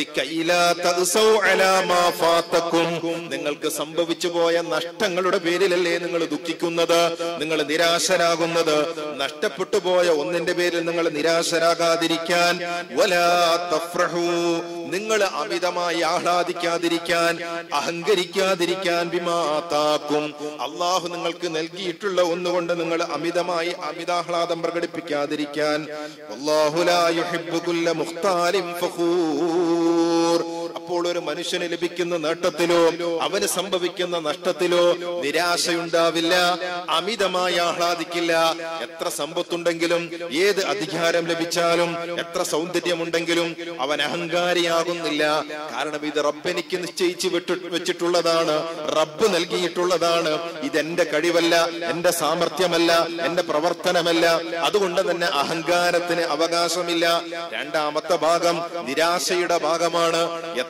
നിങ്ങൾക്ക് സംഭവിച്ചു പോയ നഷ്ടങ്ങളുടെ പേരിലല്ലേ നിങ്ങൾ ദുഃഖിക്കുന്നത്, നിങ്ങൾ നിരാശരാകുന്നത്? നഷ്ടപ്പെട്ടു പോയ ഒന്നിന്റെ പേരിൽ നിങ്ങൾ നിരാശരാകാതിരിക്കാൻ, വലാ തഫ്രഹൂ, നിങ്ങൾ അമിതമായി ആഹ്ലാദിക്കാതിരിക്കാൻ, അഹങ്കരിക്കാതിരിക്കാൻ, ബിമാതാക്കും, അള്ളാഹു നിങ്ങൾക്ക് നൽകിയിട്ടുള്ള ഒന്നുകൊണ്ട് നിങ്ങൾ അമിതമായി അമിതാഹ്ലാദം പ്രകടിപ്പിക്കാതിരിക്കാൻ. വല്ലാഹു ലാ യുഹിബ്ബു കുല്ല മുഖ്താലിൻ ഫഖൂർ. അപ്പോൾ ഒരു മനുഷ്യന് ലഭിക്കുന്ന നേട്ടത്തിലോ അവന് സംഭവിക്കുന്ന നഷ്ടത്തിലോ നിരാശയുണ്ടാവില്ല, അമിതമായി ആഹ്ലാദിക്കില്ല. എത്ര സമ്പത്തുണ്ടെങ്കിലും, ഏത് അധികാരം ലഭിച്ചാലും, എത്ര സൗന്ദര്യമുണ്ടെങ്കിലും അവൻ അഹങ്കാരിയാകുന്നില്ല. കാരണം ഇത് റബ്ബെനിക്ക് നിശ്ചയിച്ച് വിട്ടു വെച്ചിട്ടുള്ളതാണ്, റബ്ബ് നൽകിയിട്ടുള്ളതാണ്. ഇതെന്റെ കഴിവല്ല, എന്റെ സാമർഥ്യമല്ല, എന്റെ പ്രവർത്തനമല്ല. അതുകൊണ്ട് തന്നെ അഹങ്കാരത്തിന് അവകാശമില്ല. രണ്ടാമത്തെ ഭാഗം നിരാശയുടെ ഭാഗമാണ്. എത്ര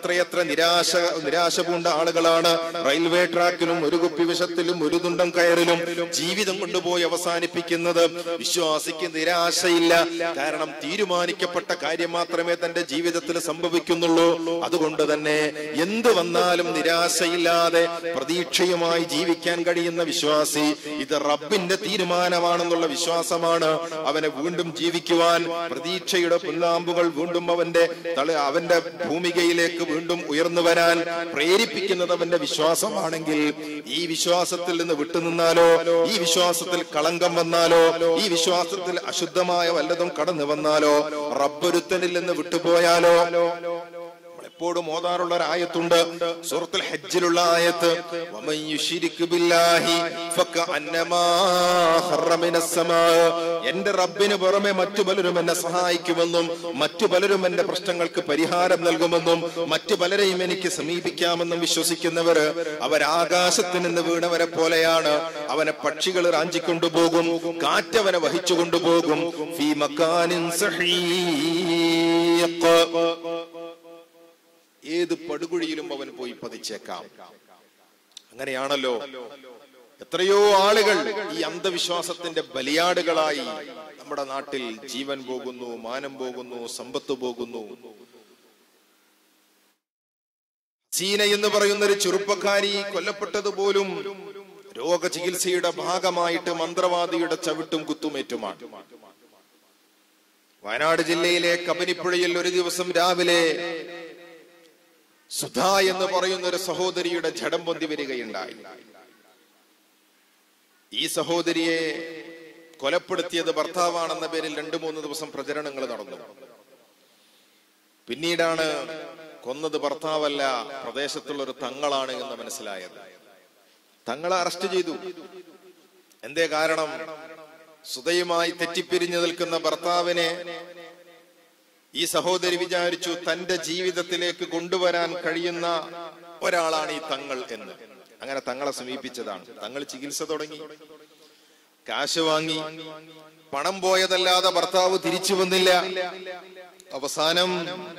എത്രയെത്ര നിരാശ നിരാശ പൂണ്ട ആളുകളാണ് റെയിൽവേ ട്രാക്കിലും ഒരു കുപ്പി വിഷത്തിലും ഒരു തുണ്ടം കയറിലും ജീവിതം കൊണ്ടുപോയി അവസാനിപ്പിക്കുന്നത്. വിശ്വാസിക്ക് നിരാശയില്ല. കാരണം തീരുമാനിക്കപ്പെട്ട കാര്യം മാത്രമേ തന്റെ ജീവിതത്തിൽ സംഭവിക്കുന്നുള്ളൂ. അതുകൊണ്ട് തന്നെ എന്ത് വന്നാലും നിരാശയില്ലാതെ പ്രതീക്ഷയുമായി ജീവിക്കാൻ കഴിയുന്ന വിശ്വാസി, ഇത് റബ്ബിന്റെ തീരുമാനമാണെന്നുള്ള വിശ്വാസമാണ് അവനെ വീണ്ടും ജീവിക്കുവാൻ, പ്രതീക്ഷയുടെ പുല്ലാമ്പുകൾ വീണ്ടും അവന്റെ തള അവന്റെ ഭൂമികയിലേക്ക് വീണ്ടും ഉയർന്നു വരാൻ പ്രേരിപ്പിക്കുന്നത് അവന്റെ വിശ്വാസമാണെങ്കിൽ, ഈ വിശ്വാസത്തിൽ നിന്ന് വിട്ടുനിന്നാലോ, ഈ വിശ്വാസത്തിൽ കളങ്കം വന്നാലോ, ഈ വിശ്വാസത്തിൽ അശുദ്ധമായ വല്ലതും കടന്നു വന്നാലോ, റബ്ബൊരുത്തനിൽ നിന്ന് വിട്ടുപോയാലോ, എപ്പോഴും ഓതാറുള്ള ഒരു ആയത്തുണ്ട്, സൂറത്തുൽ ഹജ്ജിലുള്ള ആയത്ത്, വമൻ യുശ്രിക് ബില്ലാഹി ഫകഅന്നമാ ഖറ മിനസ് സമാ. എന്റെ റബ്ബിന് പുറമെ മറ്റു പലരും എന്നെ സഹായിക്കുമെന്നും മറ്റു പലരും എന്റെ പ്രശ്നങ്ങൾക്ക് പരിഹാരം നൽകുമെന്നും മറ്റു പലരെയും എനിക്ക് സമീപിക്കാമെന്നും വിശ്വസിക്കുന്നവർ അവർ ആകാശത്ത് നിന്ന് വീണവരെ പോലെയാണ്. അവനെ പക്ഷികൾ റാഞ്ചിക്കൊണ്ടുപോകും, കാറ്റവനെ വഹിച്ചു കൊണ്ടുപോകും. ഫീ മക്കാനിൻ സഹീഖ്. ഏത് പടുകുഴിയിലും അവൻ പോയി പതിച്ചേക്കാം. അങ്ങനെയാണല്ലോ എത്രയോ ആളുകൾ ഈ അന്ധവിശ്വാസത്തിന്റെ ബലിയാടുകളായി നമ്മുടെ നാട്ടിൽ ജീവൻ പോകുന്നു, മാനം പോകുന്നു, സമ്പത്ത് പോകുന്നു. ഹസീന എന്ന് പറയുന്ന ഒരു ചെറുപ്പക്കാരി കൊല്ലപ്പെട്ടത് പോലും രോഗചികിത്സയുടെ ഭാഗമായിട്ട് മന്ത്രവാദിയുടെ ചവിട്ടും കുത്തുമേറ്റുമാണ്. വയനാട് ജില്ലയിലെ കബനിപ്പുഴയിൽ ഒരു ദിവസം രാവിലെ സുധ എന്ന് പറയുന്ന ഒരു സഹോദരിയുടെ ജഡം പൊന്തി വരികയുണ്ടായി. ഈ സഹോദരിയെ കൊലപ്പെടുത്തിയത് ഭർത്താവാണെന്ന പേരിൽ രണ്ടു മൂന്ന് ദിവസം പ്രചരണങ്ങൾ നടന്നു. പിന്നീടാണ് കൊന്നത് ഭർത്താവല്ല, പ്രദേശത്തുള്ള ഒരു തങ്ങളാണ് എന്ന് മനസ്സിലായത്. തങ്ങളെ അറസ്റ്റ് ചെയ്തു. എന്തേ കാരണം? സുധയുമായി തെറ്റിപ്പിരിഞ്ഞു നിൽക്കുന്ന ഭർത്താവിനെ ഈ സഹോദരി വിചാരിച്ചു തന്റെ ജീവിതത്തിലേക്ക് കൊണ്ടുവരാൻ കഴിയുന്ന ഒരാളാണ് ഈ തങ്ങൾ എന്ന്. അങ്ങനെ തങ്ങളെ സമീപിച്ചതാണ്. തങ്ങൾ ചികിത്സ തുടങ്ങി, കാശ് വാങ്ങി. പണം പോയതല്ലാതെ ഭർത്താവ് തിരിച്ചു വന്നില്ല. അവസാനം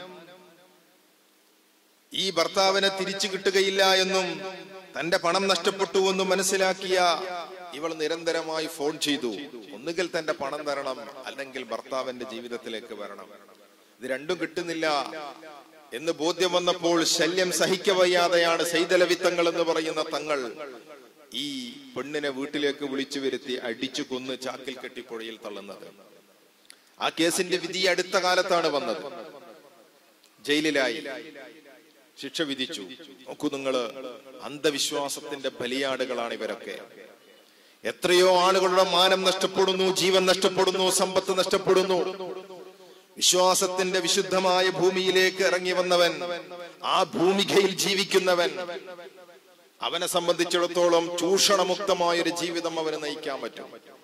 ഈ ഭർത്താവിനെ തിരിച്ചു കിട്ടുകയില്ല എന്നും തന്റെ പണം നഷ്ടപ്പെട്ടു എന്നും മനസ്സിലാക്കിയ ഇവൾ നിരന്തരമായി ഫോൺ ചെയ്തു. ഒന്നുകിൽ തന്റെ പണം തരണം, അല്ലെങ്കിൽ ഭർത്താവിന്റെ ജീവിതത്തിലേക്ക് വരണം. ഇത് രണ്ടും കിട്ടുന്നില്ല എന്ന് ബോധ്യം വന്നപ്പോൾ ശല്യം സഹിക്കവയ്യാതെയാണ് സൈദലവി തങ്ങൾ എന്ന് പറയുന്ന തങ്ങൾ ഈ പെണ്ണിനെ വീട്ടിലേക്ക് വിളിച്ചു വരുത്തി അടിച്ചു കൊന്ന് ചാക്കിൽ കെട്ടി പുഴയിൽ തള്ളുന്നത്. ആ കേസിന്റെ വിധി അടുത്ത കാലത്താണ് വന്നത്. ജയിലിലായി, ശിക്ഷ വിധിച്ചു. നോക്കൂ നിങ്ങള്, അന്ധവിശ്വാസത്തിന്റെ ബലിയാടുകളാണ് ഇവരൊക്കെ. എത്രയോ ആളുകളുടെ മാനം നഷ്ടപ്പെടുന്നു, ജീവൻ നഷ്ടപ്പെടുന്നു, സമ്പത്ത് നഷ്ടപ്പെടുന്നു. വിശ്വാസത്തിന്റെ വിശുദ്ധമായ ഭൂമിയിലേക്ക് ഇറങ്ങി വന്നവൻ, ആ ഭൂമികയിൽ ജീവിക്കുന്നവൻ, അവനെ സംബന്ധിച്ചിടത്തോളം ചൂഷണമുക്തമായൊരു ജീവിതം അവന് നയിക്കാൻ പറ്റും.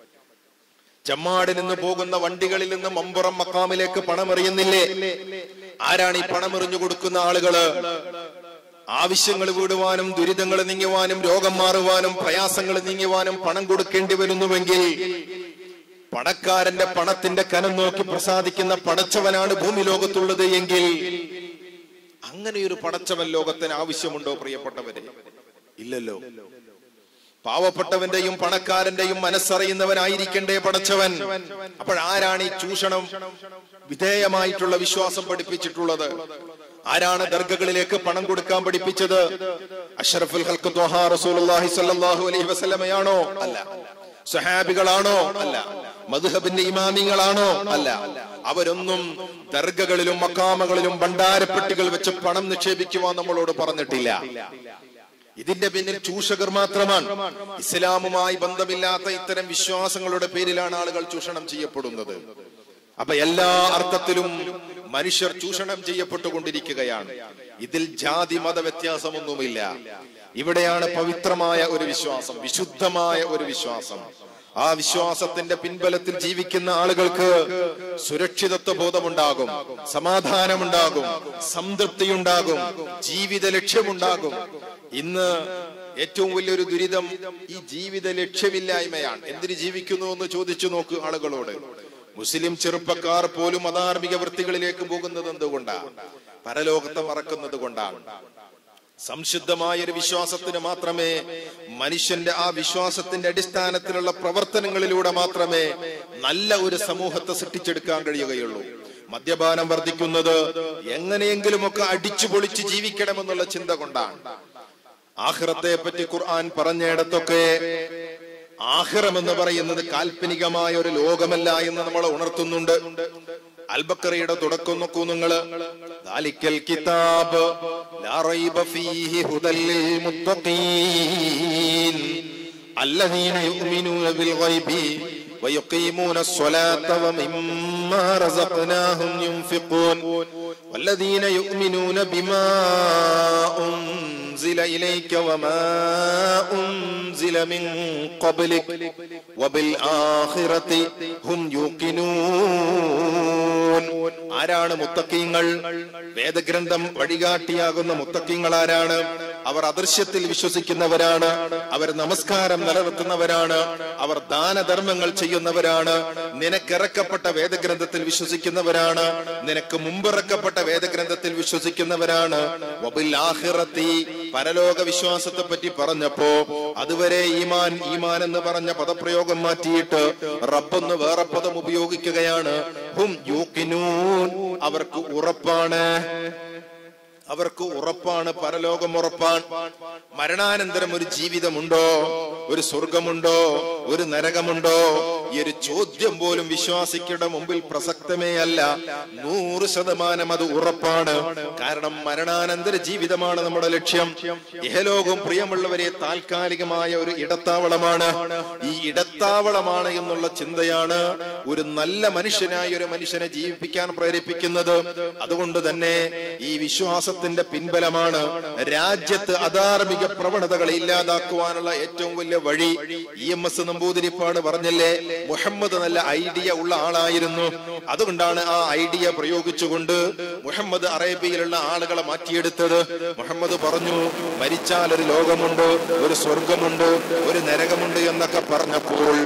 ജമ്മാടിൽ നിന്ന് പോകുന്ന വണ്ടികളിൽ നിന്ന് മമ്പുറം മക്കാമിലേക്ക് പണമെറിയുന്നില്ലേ? ആരാണ് ഈ പണമെറിഞ്ഞു കൊടുക്കുന്ന ആളുകള്? ആവശ്യങ്ങൾ വീടുവാനും ദുരിതങ്ങൾ നീങ്ങുവാനും രോഗം മാറുവാനും പ്രയാസങ്ങൾ നീങ്ങുവാനും പണം കൊടുക്കേണ്ടി വരുന്നുവെങ്കിൽ പണക്കാരന്റെ പണത്തിന്റെ കനം നോക്കി പ്രസാദിക്കുന്ന പടച്ചവനാണ് ഭൂമി ലോകത്തുള്ളത് എങ്കിൽ അങ്ങനെയൊരു പടച്ചവൻ ലോകത്തിന് ആവശ്യമുണ്ടോ പ്രിയപ്പെട്ടവരെ? ഇല്ലല്ലോ. പാവപ്പെട്ടവന്റെയും പണക്കാരന്റെയും മനസ്സറിയുന്നവനായിരിക്കണ്ടേ പടച്ചവൻ. അപ്പോഴാരാണ് ഈ ചൂഷണം വിധേയമായിട്ടുള്ള വിശ്വാസം പഠിപ്പിച്ചിട്ടുള്ളത്? ആരാണ് ദർഗകളിലേക്ക് പണം കൊടുക്കാൻ പഠിപ്പിച്ചത്? അഷ്റഫുൽ ഖൽഖ് ത്വഹ റസൂലുള്ളാഹി സ്വല്ലല്ലാഹു അലൈഹി വസല്ലമയാണോ? അല്ല. സ്വഹാബികളാണോ? അല്ല. മദ്ഹബിന്റെ ഇമാമിങ്ങളാണോ? അല്ല. അവരൊന്നും ദർഗകളിലും മക്കാമകളിലും ഭണ്ഡാരപ്പെട്ടികൾ വെച്ച് പണം നിക്ഷേപിക്കുവാൻ നമ്മളോട് പറഞ്ഞിട്ടില്ല. ഇതിന്റെ പിന്നിൽ ചൂഷകർ മാത്രമാണ്. ഇസ്ലാമുമായി ബന്ധമില്ലാത്ത ഇത്തരം വിശ്വാസങ്ങളുടെ പേരിലാണ് ആളുകൾ ചൂഷണം ചെയ്യപ്പെടുന്നത്. അപ്പൊ എല്ലാ അർത്ഥത്തിലും മനുഷ്യർ ചൂഷണം ചെയ്യപ്പെട്ടുകൊണ്ടിരിക്കുകയാണ്. ഇതിൽ ജാതി മത വ്യത്യാസമൊന്നുമില്ല. ഇവിടെയാണ് പവിത്രമായ ഒരു വിശ്വാസം, വിശുദ്ധമായ ഒരു വിശ്വാസം. ആ വിശ്വാസത്തിന്റെ പിൻബലത്തിൽ ജീവിക്കുന്ന ആളുകൾക്ക് സുരക്ഷിതത്വ ബോധമുണ്ടാകും, സമാധാനമുണ്ടാകും, സംതൃപ്തിയുണ്ടാകും, ജീവിത ലക്ഷ്യമുണ്ടാകും. ഇന്ന് ഏറ്റവും വലിയൊരു ദുരിതം ഈ ജീവിത ലക്ഷ്യമില്ലായ്മയാണ്. എന്തിന് ജീവിക്കുന്നു എന്ന് ചോദിച്ചു നോക്ക് ആളുകളോട്. മുസ്ലിം ചെറുപ്പക്കാർ പോലും അധാർമിക വൃത്തികളിലേക്ക് പോകുന്നത് എന്തുകൊണ്ടാണ്? പരലോകത്തെ മറക്കുന്നത് കൊണ്ടാണ്. സംശുദ്ധമായ ഒരു വിശ്വാസത്തിന് മാത്രമേ, മനുഷ്യന്റെ ആ വിശ്വാസത്തിന്റെ അടിസ്ഥാനത്തിലുള്ള പ്രവർത്തനങ്ങളിലൂടെ മാത്രമേ നല്ല ഒരു സമൂഹത്തെ സൃഷ്ടിച്ചെടുക്കാൻ കഴിയുകയുള്ളൂ. മദ്യപാനം വർദ്ധിക്കുന്നത് എങ്ങനെയെങ്കിലുമൊക്കെ അടിച്ചു പൊളിച്ച് ജീവിക്കണമെന്നുള്ള ചിന്ത കൊണ്ടാണ്. ആഖിറത്തെ പറ്റി ഖുർആൻ പറഞ്ഞിടത്തൊക്കെ ആഖിറം എന്ന് പറയുന്നത് കാൽപ്പനികമായ ഒരു ലോകമല്ല എന്ന് നമ്മളെ ഉണർത്തുന്നുണ്ട്. അൽബക്കറയുടെ തുടക്കം നോക്കൂ നിങ്ങള്. ദാലിക്കൽ കിതാബ് ലാ റൈബ ഫീഹി ഹുദൽ ലിൽ മുത്തഖീൻ അല്ലദീന യുഅ്മിനൂന ബിൽ ഗൈബി വയുഖീമൂന الصلاة ومما رزقناهم ينفقون والذين يؤمنون بما أنزل إليك وما أنزل من قبلك وبالآخرة هم يوقنون. ആരാണ് മുത്തഖീങ്ങൾ? വേദഗ്രന്ഥം വഴികാട്ടിയാകുന്ന മുത്തഖീങ്ങൾ ആരാണ്? അവർ അദൃശ്യത്തിൽ വിശ്വസിക്കുന്നവരാണ്, അവർ നമസ്കാരം നിലനിർത്തുന്നവരാണ്, അവർ ദാനധർമ്മങ്ങൾ ചെയ്യുന്നവരാണ്, നിനക്കിറക്കപ്പെട്ട വേദഗ്രന്ഥത്തിൽ വിശ്വസിക്കുന്നവരാണ്, നിനക്ക് മുമ്പിറക്കപ്പെട്ട വേദഗ്രന്ഥത്തിൽ വിശ്വസിക്കുന്നവരാണ്. വബിൽ ആഖിറത്തി, പരലോക വിശ്വാസത്തെ പറ്റി പറഞ്ഞപ്പോ അതുവരെ ഈമാൻ ഈമാൻ എന്ന് പറഞ്ഞ പദപ്രയോഗം മാറ്റിയിട്ട് റബ്ബെന്ന് വേറെ പദം ഉപയോഗിക്കുകയാണ്. ഹും യൂഖിനൂൻ, അവർക്ക് ഉറപ്പാണ്, അവർക്ക് ഉറപ്പാണ്, പരലോകം ഉറപ്പാണ്. മരണാനന്തരം ഒരു ജീവിതമുണ്ടോ, ഒരു സ്വർഗമുണ്ടോ, ഒരു നരകമുണ്ടോ? ഈ ഒരു ചോദ്യം പോലും വിശ്വാസികളുടെ മുമ്പിൽ പ്രസക്തമേ അല്ല. നൂറ് ശതമാനം അത് ഉറപ്പാണ്. കാരണം മരണാനന്തര ജീവിതമാണ് നമ്മുടെ ലക്ഷ്യം. ഇഹലോകം പ്രിയമുള്ളവരെ താൽക്കാലികമായ ഒരു ഇടത്താവളമാണ്. ഈ ഇടത്താവളമാണ് എന്നുള്ള ചിന്തയാണ് ഒരു നല്ല മനുഷ്യനായ ഒരു മനുഷ്യനെ ജീവിപ്പിക്കാൻ പ്രേരിപ്പിക്കുന്നത്. അതുകൊണ്ട് തന്നെ ഈ വിശ്വാസത്തിന്റെ പിൻബലമാണ് രാജ്യത്ത് അധാർമിക പ്രവണതകളെ ഇല്ലാതാക്കുവാനുള്ള ഏറ്റവും വലിയ വഴി. ഇ എം എസ് നമ്പൂതിരിപ്പാട് പറഞ്ഞല്ലേ, മുഹമ്മദ് നല്ല ഐഡിയ ഉള്ള ആളായിരുന്നു. അതുകൊണ്ടാണ് ആ ഐഡിയ പ്രയോഗിച്ചുകൊണ്ട് മുഹമ്മദ് അറേബ്യയിലുള്ള ആളുകളെ മാറ്റിയെടുത്തത്. മുഹമ്മദ് പറഞ്ഞു, മരിച്ചാൽ ഒരു ലോകമുണ്ട്, ഒരു സ്വർഗമുണ്ട്, ഒരു നരകമുണ്ട് എന്നൊക്കെ പറഞ്ഞപ്പോൾ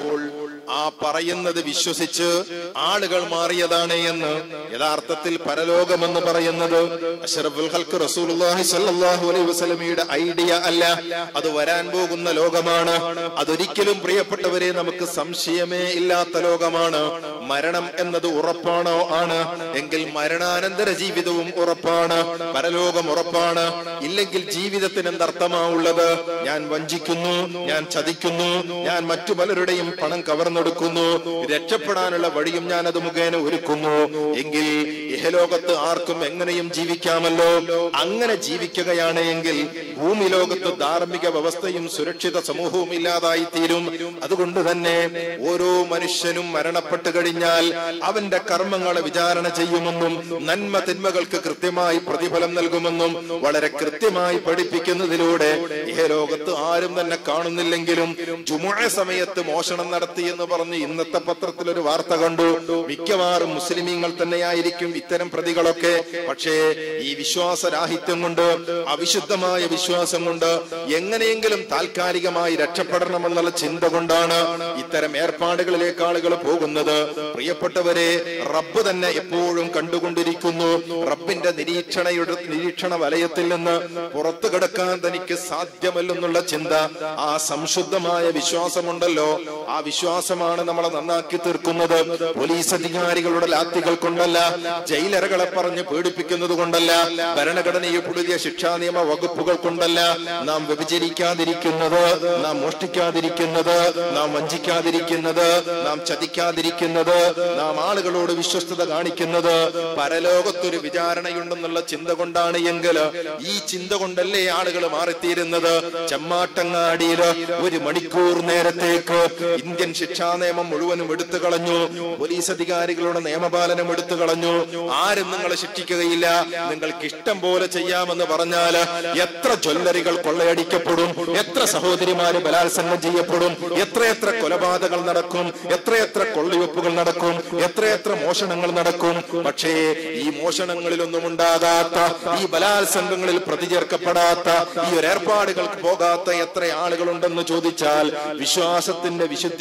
ആ പറയുന്നത് വിശ്വസിച്ച് ആളുകൾ മാറിയതാണ് എന്ന്. യഥാർത്ഥത്തിൽ പരലോകമെന്ന് പറയുന്നത് അഷ്റഫുൽ ഖൽഖ് റസൂലുള്ളാഹി സ്വല്ലല്ലാഹു അലൈഹി വസല്ലമയുടെ ഐഡിയ അല്ല, അത് വരാൻ പോകുന്ന ലോകമാണ്. അതൊരിക്കലും പ്രിയപ്പെട്ടവരെ നമുക്ക് സംശയമേ ഇല്ലാത്ത ലോകമാണ്. മരണം എന്നത് ഉറപ്പാണോ? ആണ്. എങ്കിൽ മരണാനന്തര ജീവിതവും ഉറപ്പാണ്, പരലോകം ഉറപ്പാണ്. ഇല്ലെങ്കിൽ ജീവിതത്തിന് എന്തർത്ഥമാവുള്ളത്? ഞാൻ വഞ്ചിക്കുന്നു, ഞാൻ ചതിക്കുന്നു, ഞാൻ മറ്റു പലരുടെയും പണം കവർന്നെടുക്കുന്നു, രക്ഷപ്പെടാനുള്ള വഴിയും ഞാൻ അത് മുഖേന ഒരുക്കുന്നു. എങ്കിൽ ഇഹലോകത്ത് ആർക്കും എങ്ങനെയും ജീവിക്കാമല്ലോ. അങ്ങനെ ജീവിക്കുകയാണ് എങ്കിൽ ഭൂമി ലോകത്ത് ധാർമ്മിക വ്യവസ്ഥയും സുരക്ഷിത സമൂഹവും ഇല്ലാതായി തീരും. അതുകൊണ്ട് തന്നെ ഓരോ മനുഷ്യനും മരണപ്പെട്ടു കഴിഞ്ഞാൽ അവന്റെ കർമ്മങ്ങളെ വിചാരണ ചെയ്യുമെന്നും നന്മ തിന്മകൾക്ക് കൃത്യമായി പ്രതിഫലം നൽകുമെന്നും വളരെ കൃത്യമായി പഠിപ്പിക്കുന്നതിലൂടെ ഇഹലോകത്ത് ആരും തന്നെ കാണുന്നില്ലെങ്കിലും ജുമുഅ സമയത്ത് മോഷണം നടത്തി എന്ന് പറഞ്ഞ് ഇന്നത്തെ പത്രത്തിൽ ഒരു വാർത്ത കണ്ടു. മിക്കവാറും മുസ്ലിമീങ്ങൾ തന്നെയായിരിക്കും ഇത്തരം പ്രതികളൊക്കെ. പക്ഷേ ഈ വിശ്വാസരാഹിത്യം കൊണ്ട്, അവിശുദ്ധമായ വിശ്വാസം കൊണ്ട് എങ്ങനെയെങ്കിലും താൽക്കാലികമായി രക്ഷപ്പെടണമെന്നുള്ള ചിന്ത കൊണ്ടാണ് ഇത്തരം ഏർപ്പാടുകളിലേക്ക് ആളുകൾ പോകുന്നത്. പ്രിയപ്പെട്ടവരെ, റബ്ബ് തന്നെ എപ്പോഴും കണ്ടുകൊണ്ടിരിക്കുന്നു. റബ്ബിന്റെ നിരീക്ഷണയുടെ നിരീക്ഷണ വലയത്തിൽ നിന്ന് പുറത്തു കിടക്കാൻ തനിക്ക് സാധ്യമല്ലെന്നുള്ള ചിന്ത, ആ സംശുദ്ധമായ വിശ്വാസമുണ്ടല്ലോ, ആ വിശ്വാസമാണ് നമ്മളെ നന്നാക്കി തീർക്കുന്നത്. പോലീസ് അധികാരികളുടെ ലാത്തികൾ കൊണ്ടല്ല, ജയിലറകളെ പറഞ്ഞ് പീഡിപ്പിക്കുന്നത് കൊണ്ടല്ല, ഭരണഘടനയെ പുതിയ ശിക്ഷാ നിയമ വകുപ്പുകൾ കൊണ്ടല്ല നാം വ്യഭിചരിക്കാതിരിക്കുന്നത്, നാം മോഷ്ടിക്കാതിരിക്കുന്നത്, നാം വഞ്ചിക്കാതിരിക്കുന്നത്, നാം ചതിക്കാതിരിക്കുന്നത്, നാം ആളുകളോട് വിശ്വസ്തത കാണിക്കുന്നത് പരലോകത്തൊരു വിചാരണയുണ്ടെന്നുള്ള ചിന്ത കൊണ്ടാണ്. എങ്കിൽ ഈ ചിന്ത കൊണ്ടല്ലേ ആളുകൾ മാറിത്തീരുന്നത്. ചെമ്മാട്ടങ്ങാടിയിൽ ഒരു മണിക്കൂർ നേരത്തേക്ക് ഇന്ത്യൻ ശിക്ഷാ നിയമം മുഴുവനും എടുത്തു കളഞ്ഞു, പോലീസ് അധികാരികളുടെ നിയമപാലനം എടുത്തു കളഞ്ഞു. ആരും നിങ്ങളെ ശിക്ഷിക്കുകയില്ല, നിങ്ങൾക്ക് ഇഷ്ടം പോലെ ചെയ്യാമെന്ന് പറഞ്ഞാൽ എത്ര ജ്വല്ലറികൾ കൊള്ളയടിക്കപ്പെടും, എത്ര സഹോദരിമാര് ബലാത്സംഗം ചെയ്യപ്പെടും, എത്രയെത്ര കൊലപാതകങ്ങൾ നടക്കും, എത്രയെത്ര കൊള്ളിവെപ്പുകൾ നടക്കും, എത്രയെത്ര മോഷണങ്ങൾ നടക്കും. പക്ഷേ ഈ മോഷണങ്ങളിലൊന്നും ഉണ്ടാകാത്ത, ഈ ബലാത്സംഗങ്ങളിൽ പ്രതിചേർക്കപ്പെടാത്ത, ഈ ഒരു ഏർപ്പാടുകൾക്ക് പോകാത്ത എത്ര ആളുകളുണ്ടെന്ന് ചോദിച്ചാൽ വിശ്വാസത്തിന്റെ വിശുദ്ധിയിൽ ജീവിക്കുന്ന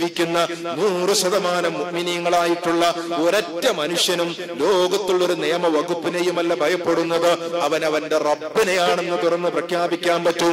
ജീവിക്കുന്ന നൂറ് ശതമാനം മുഅ്മിനീങ്ങളായിട്ടുള്ള ഒരൊറ്റ മനുഷ്യനും ലോകത്തുള്ള ഒരു നിയമവകുപ്പിനെയുമല്ല ഭയപ്പെടുന്നത്, അവൻ അവന്റെ റബ്ബിനെയാണെന്ന് തുറന്ന് പ്രഖ്യാപിക്കാൻ പറ്റും.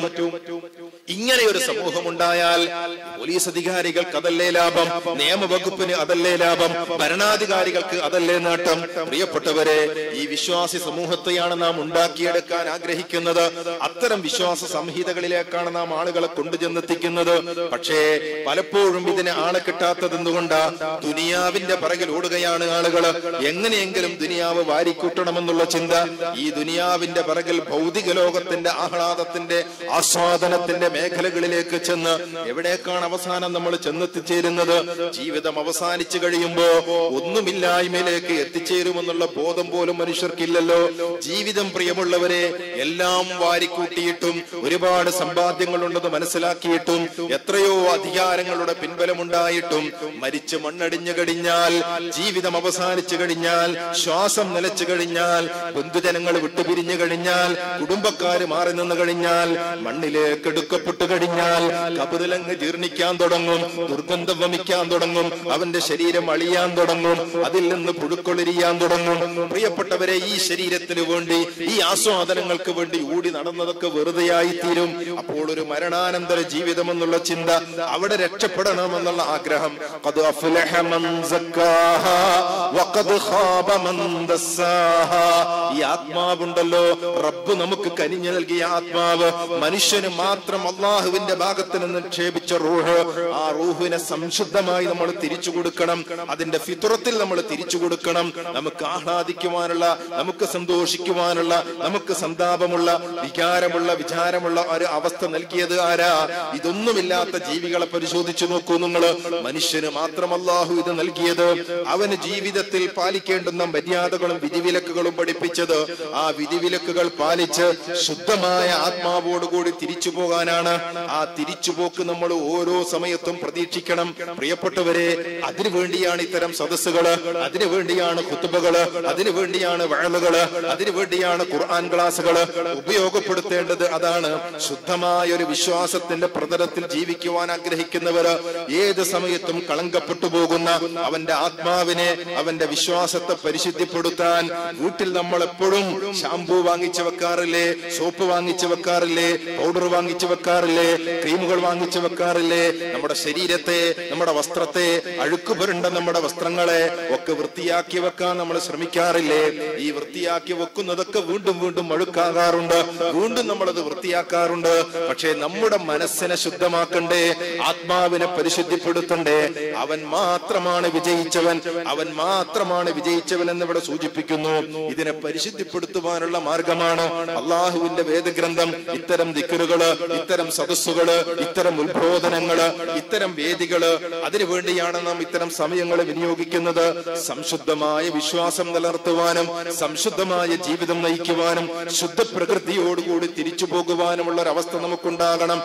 ഇങ്ങനെ ഒരു സമൂഹം ഉണ്ടായാൽ പോലീസ് അധികാരികൾക്ക് അതല്ലേ ലാഭം, നിയമവകുപ്പിന് അതല്ലേ ലാഭം, ഭരണാധികാരികൾക്ക് അതല്ലേ നേട്ടം. പ്രിയപ്പെട്ടവരെ, ഈ വിശ്വാസി സമൂഹത്തെയാണ് നാം ഉണ്ടാക്കിയെടുക്കാൻ ആഗ്രഹിക്കുന്നത്. അത്തരം വിശ്വാസ സംഹിതകളിലേക്കാണ് നാം ആളുകളെ കൊണ്ടുചെന്നെത്തിക്കുന്നത്. പക്ഷേ പലപ്പോഴും ഇതിനെ ആളെ കിട്ടാത്തത് എന്തുകൊണ്ടാ? ദുനിയാവിന്റെ പിറകിൽ ഓടുകയാണ് ആളുകൾ. എങ്ങനെയെങ്കിലും ദുനിയാവ് വാരിക്കൂട്ടണമെന്നുള്ള ചിന്ത. ഈ ദുനിയാവിന്റെ പിറകിൽ ഭൗതിക ലോകത്തിന്റെ ആഹ്ലാദത്തിന്റെ ആസ്വാദനത്തിന്റെ മേഖലകളിലേക്ക് ചെന്ന് എവിടേക്കാണ് അവസാനം നമ്മൾ ചെന്നെത്തിച്ചേരുന്നത്? ജീവിതം അവസാനിച്ചു കഴിയുമ്പോ ഒന്നുമില്ലായ്മയിലേക്ക് എത്തിച്ചേരുമെന്നുള്ള ബോധം പോലും മനുഷ്യർക്കില്ലല്ലോ. ജീവിതം, പ്രിയമുള്ളവരെ, എല്ലാം വാരിക്കൂട്ടിയിട്ടും ഒരുപാട് സമ്പാദ്യങ്ങളുണ്ടെന്ന് മനസ്സിലാക്കിയിട്ടും എത്രയോ അധികാരങ്ങളുടെ പിൻബലമുണ്ടായിട്ടും മരിച്ച് മണ്ണടിഞ്ഞു കഴിഞ്ഞാൽ, ജീവിതം അവസാനിച്ചു കഴിഞ്ഞാൽ, ശ്വാസം നിലച്ചു കഴിഞ്ഞാൽ, ബന്ധുജനങ്ങൾ വിട്ടുപിരിഞ്ഞു കഴിഞ്ഞാൽ, കുടുംബക്കാര് മാറി നിന്ന് കഴിഞ്ഞാൽ, മണ്ണിലേക്ക് എടുക്കപ്പെട്ടു കഴിഞ്ഞാൽ കബറിലങ്ങ് ജീർണിക്കാൻ തുടങ്ങും, ദുർഗന്ധം വമിക്കാൻ തുടങ്ങും, അവന്റെ ശരീരം അളിയാൻ തുടങ്ങും, അതിൽ നിന്ന് പുഴുക്കൊളിരിയാൻ തുടങ്ങും. പ്രിയപ്പെട്ടവരെ, ഈ ശരീരത്തിന് വേണ്ടി, ഈ ആസ്വാദനങ്ങൾക്ക് വേണ്ടി ഓടി നടന്നതൊക്കെ വെറുതെയായി തീരും. അപ്പോൾ ഒരു മരണാനന്തര ജീവിതം എന്നുള്ള ചിന്ത, അവിടെ രക്ഷപ്പെടണമെന്നുള്ള ആഗ്രഹം. ഖദ് അഫ്ലഹ മൻ സക്കാഹാ വഖദ് ഖാബ മൻ ദസ്സാഹാ. ഈ ആത്മാവുണ്ടല്ലോ, റബ്ബ് നമുക്ക് കനിഞ്ഞു നൽകിയ ആത്മാവ്, മനുഷ്യന് മാത്രം അള്ളാഹുവിന്റെ ഭാഗത്ത് നിന്ന് നിക്ഷേപിച്ച റൂഹ്, ആ റൂഹിനെ സംശുദ്ധമായി നമ്മൾ തിരിച്ചു കൊടുക്കണം. അതിന്റെ ഫിത്രത്തിൽ നമ്മൾ തിരിച്ചു കൊടുക്കണം. നമുക്ക് ആഹ്ലാദിക്കുവാനുള്ള, നമുക്ക് സന്തോഷിക്കുവാനുള്ള, നമുക്ക് സന്താപമുള്ള, വികാരമുള്ള, വിചാരമുള്ള ഒരു അവസ്ഥ നൽകിയത് ആരാ? ഇതൊന്നുമില്ലാത്ത ജീവികളെ പരിശോധിച്ചു നോക്കൂ നിങ്ങൾ. മനുഷ്യന് മാത്രം അല്ലാഹു ഇത് നൽകിയത്. അവന് ജീവിതത്തിൽ പാലിക്കേണ്ടുന്ന മര്യാദകളും വിധിവിലക്കുകളും പഠിപ്പിച്ചത്. ആ വിധിവിലക്കുകൾ പാലിച്ച് ശുദ്ധമായ ആത്മാവോടുകൂടി തിരിച്ചു പോകാനാണ്. ആ തിരിച്ചുപോക്ക് നമ്മൾ ഓരോ സമയത്തും പ്രതീക്ഷിക്കണം. പ്രിയപ്പെട്ടവരെ, അതിനുവേണ്ടിയാണ് ഇത്തരം സദസ്സുകള്, അതിനുവേണ്ടിയാണ് ഖുതുബകള്, അതിനുവേണ്ടിയാണ് വഅലുകള്, അതിനുവേണ്ടിയാണ് ഖുർആൻ ക്ലാസുകള്. ഉപയോഗപ്പെടുത്തേണ്ടത് അതാണ്. ശുദ്ധമായ ഒരു വിശ്വാസത്തിന്റെ പ്രതലത്തിൽ ജീവിക്കുവാൻ ആഗ്രഹിക്കുന്നവര് ഏത് സമയത്തും കളങ്കപ്പെട്ടു പോകുന്ന അവന്റെ ആത്മാവിനെ, അവന്റെ വിശ്വാസത്തെ പരിശുദ്ധിപ്പെടുത്താൻ വീട്ടിൽ നമ്മൾ എപ്പോഴും ഷാംപൂ വാങ്ങിച്ചു വെക്കാറില്ലേ, സോപ്പ് വാങ്ങിച്ചു വെക്കാറില്ലേ, പൗഡർ വാങ്ങിച്ചു വെക്കാറില്ലേ, ക്രീമുകൾ വാങ്ങിച്ചു വെക്കാറില്ലേ? നമ്മുടെ ശരീരത്തെ, നമ്മുടെ വസ്ത്രത്തെ, അഴുക്ക് പുരണ്ട നമ്മുടെ വസ്ത്രങ്ങളെ ഒക്കെ വൃത്തിയാക്കി വെക്കാൻ നമ്മൾ ശ്രമിക്കാറില്ലേ? ഈ വൃത്തിയാക്കി വെക്കുന്നതൊക്കെ വീണ്ടും വീണ്ടും അഴുക്കാകാറുണ്ട്, വീണ്ടും നമ്മളത് വൃത്തിയാക്കാറുണ്ട്. പക്ഷേ നമ്മുടെ മനസ്സിനെ ശുദ്ധമാക്കണ്ടേ, ആത്മാവിനെ പരിശുദ്ധിപ്പെടുത്തണ്ടേ? അവൻ മാത്രമാണ് വിജയിച്ചവൻ, അവൻ മാത്രമാണ് വിജയിച്ചവൻ എന്ന് ഇവിടെ സൂചിപ്പിക്കുന്നു. ഇതിനെ പരിശുദ്ധിപ്പെടുത്തുവാനുള്ള മാർഗമാണ് അള്ളാഹുവിന്റെ വേദഗ്രന്ഥം. ഇത്തരം ദിക്റുകള്, ഇത്തരം സദസ്സുകള്, ഇത്തരം ഉത്ബോധനങ്ങള്, ഇത്തരം വേദികള്, അതിനുവേണ്ടിയാണ് നാം ഇത്തരം സമയങ്ങൾ വിനിയോഗിക്കുന്നത്. സംശുദ്ധമായ വിശ്വാസം നിലനിർത്തുവാനും സംശുദ്ധമായ ജീവിതം നയിക്കുവാനും ശുദ്ധ പ്രകൃതിയോടുകൂടി തിരിച്ചു പോകുവാനുമുള്ള ഒരവസ്ഥ നമുക്കുണ്ടാകണം.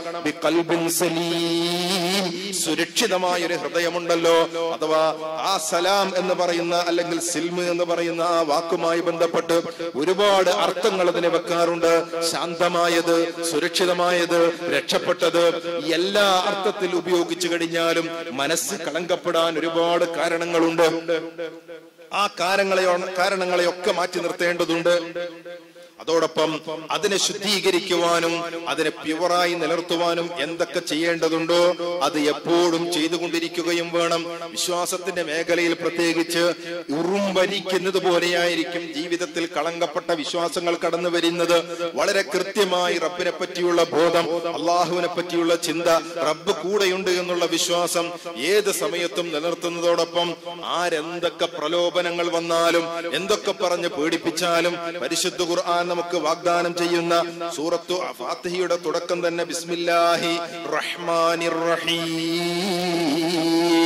സുരക്ഷിതമായ ഒരു ഹൃദയമുണ്ടല്ലോ, അഥവാ ആ സലാം എന്ന് പറയുന്ന, അല്ലെങ്കിൽ സിൽമ് എന്ന് പറയുന്ന ആ വാക്കുമായി ബന്ധപ്പെട്ട് ഒരുപാട് അർത്ഥങ്ങൾ അതിനെ വെക്കാറുണ്ട്. ശാന്തമായത്, സുരക്ഷിതമായത്, രക്ഷപ്പെട്ടത്, എല്ലാ അർത്ഥത്തിൽ ഉപയോഗിച്ചു കഴിഞ്ഞാലും മനസ്സ് കളങ്കപ്പെടാൻ ഒരുപാട് കാരണങ്ങളുണ്ട്. ആ കാരണങ്ങളെ കാരണങ്ങളെയൊക്കെ മാറ്റി നിർത്തേണ്ടതുണ്ട്. അതോടൊപ്പം അതിനെ ശുദ്ധീകരിക്കുവാനും അതിനെ പ്യുവറായി നിലനിർത്തുവാനും എന്തൊക്കെ ചെയ്യേണ്ടതുണ്ടോ അത് എപ്പോഴും ചെയ്തുകൊണ്ടിരിക്കുകയും വേണം. വിശ്വാസത്തിന്റെ മേഖലയിൽ പ്രത്യേകിച്ച് ഉറുമ്പരിക്കുന്നത് പോലെയായിരിക്കും ജീവിതത്തിൽ കളങ്കപ്പെട്ട വിശ്വാസങ്ങൾ കടന്നു വരുന്നത്. വളരെ കൃത്യമായി റബ്ബിനെ പറ്റിയുള്ള ബോധം, അള്ളാഹുവിനെ പറ്റിയുള്ള ചിന്ത, റബ്ബ് കൂടെയുണ്ട് എന്നുള്ള വിശ്വാസം ഏത് സമയത്തും നിലനിർത്തുന്നതോടൊപ്പം ആരെന്തൊക്കെ പ്രലോഭനങ്ങൾ വന്നാലും, എന്തൊക്കെ പറഞ്ഞ് പേടിപ്പിച്ചാലും, പരിശുദ്ധ ഖുർആൻ നമുക്ക് വാഗ്ദാനം ചെയ്യുന്ന സൂറത്തു ഫാത്തിഹയുടെ തുടക്കം തന്നെ ബിസ്മില്ലാഹി റഹ്മാനിർ റഹീം,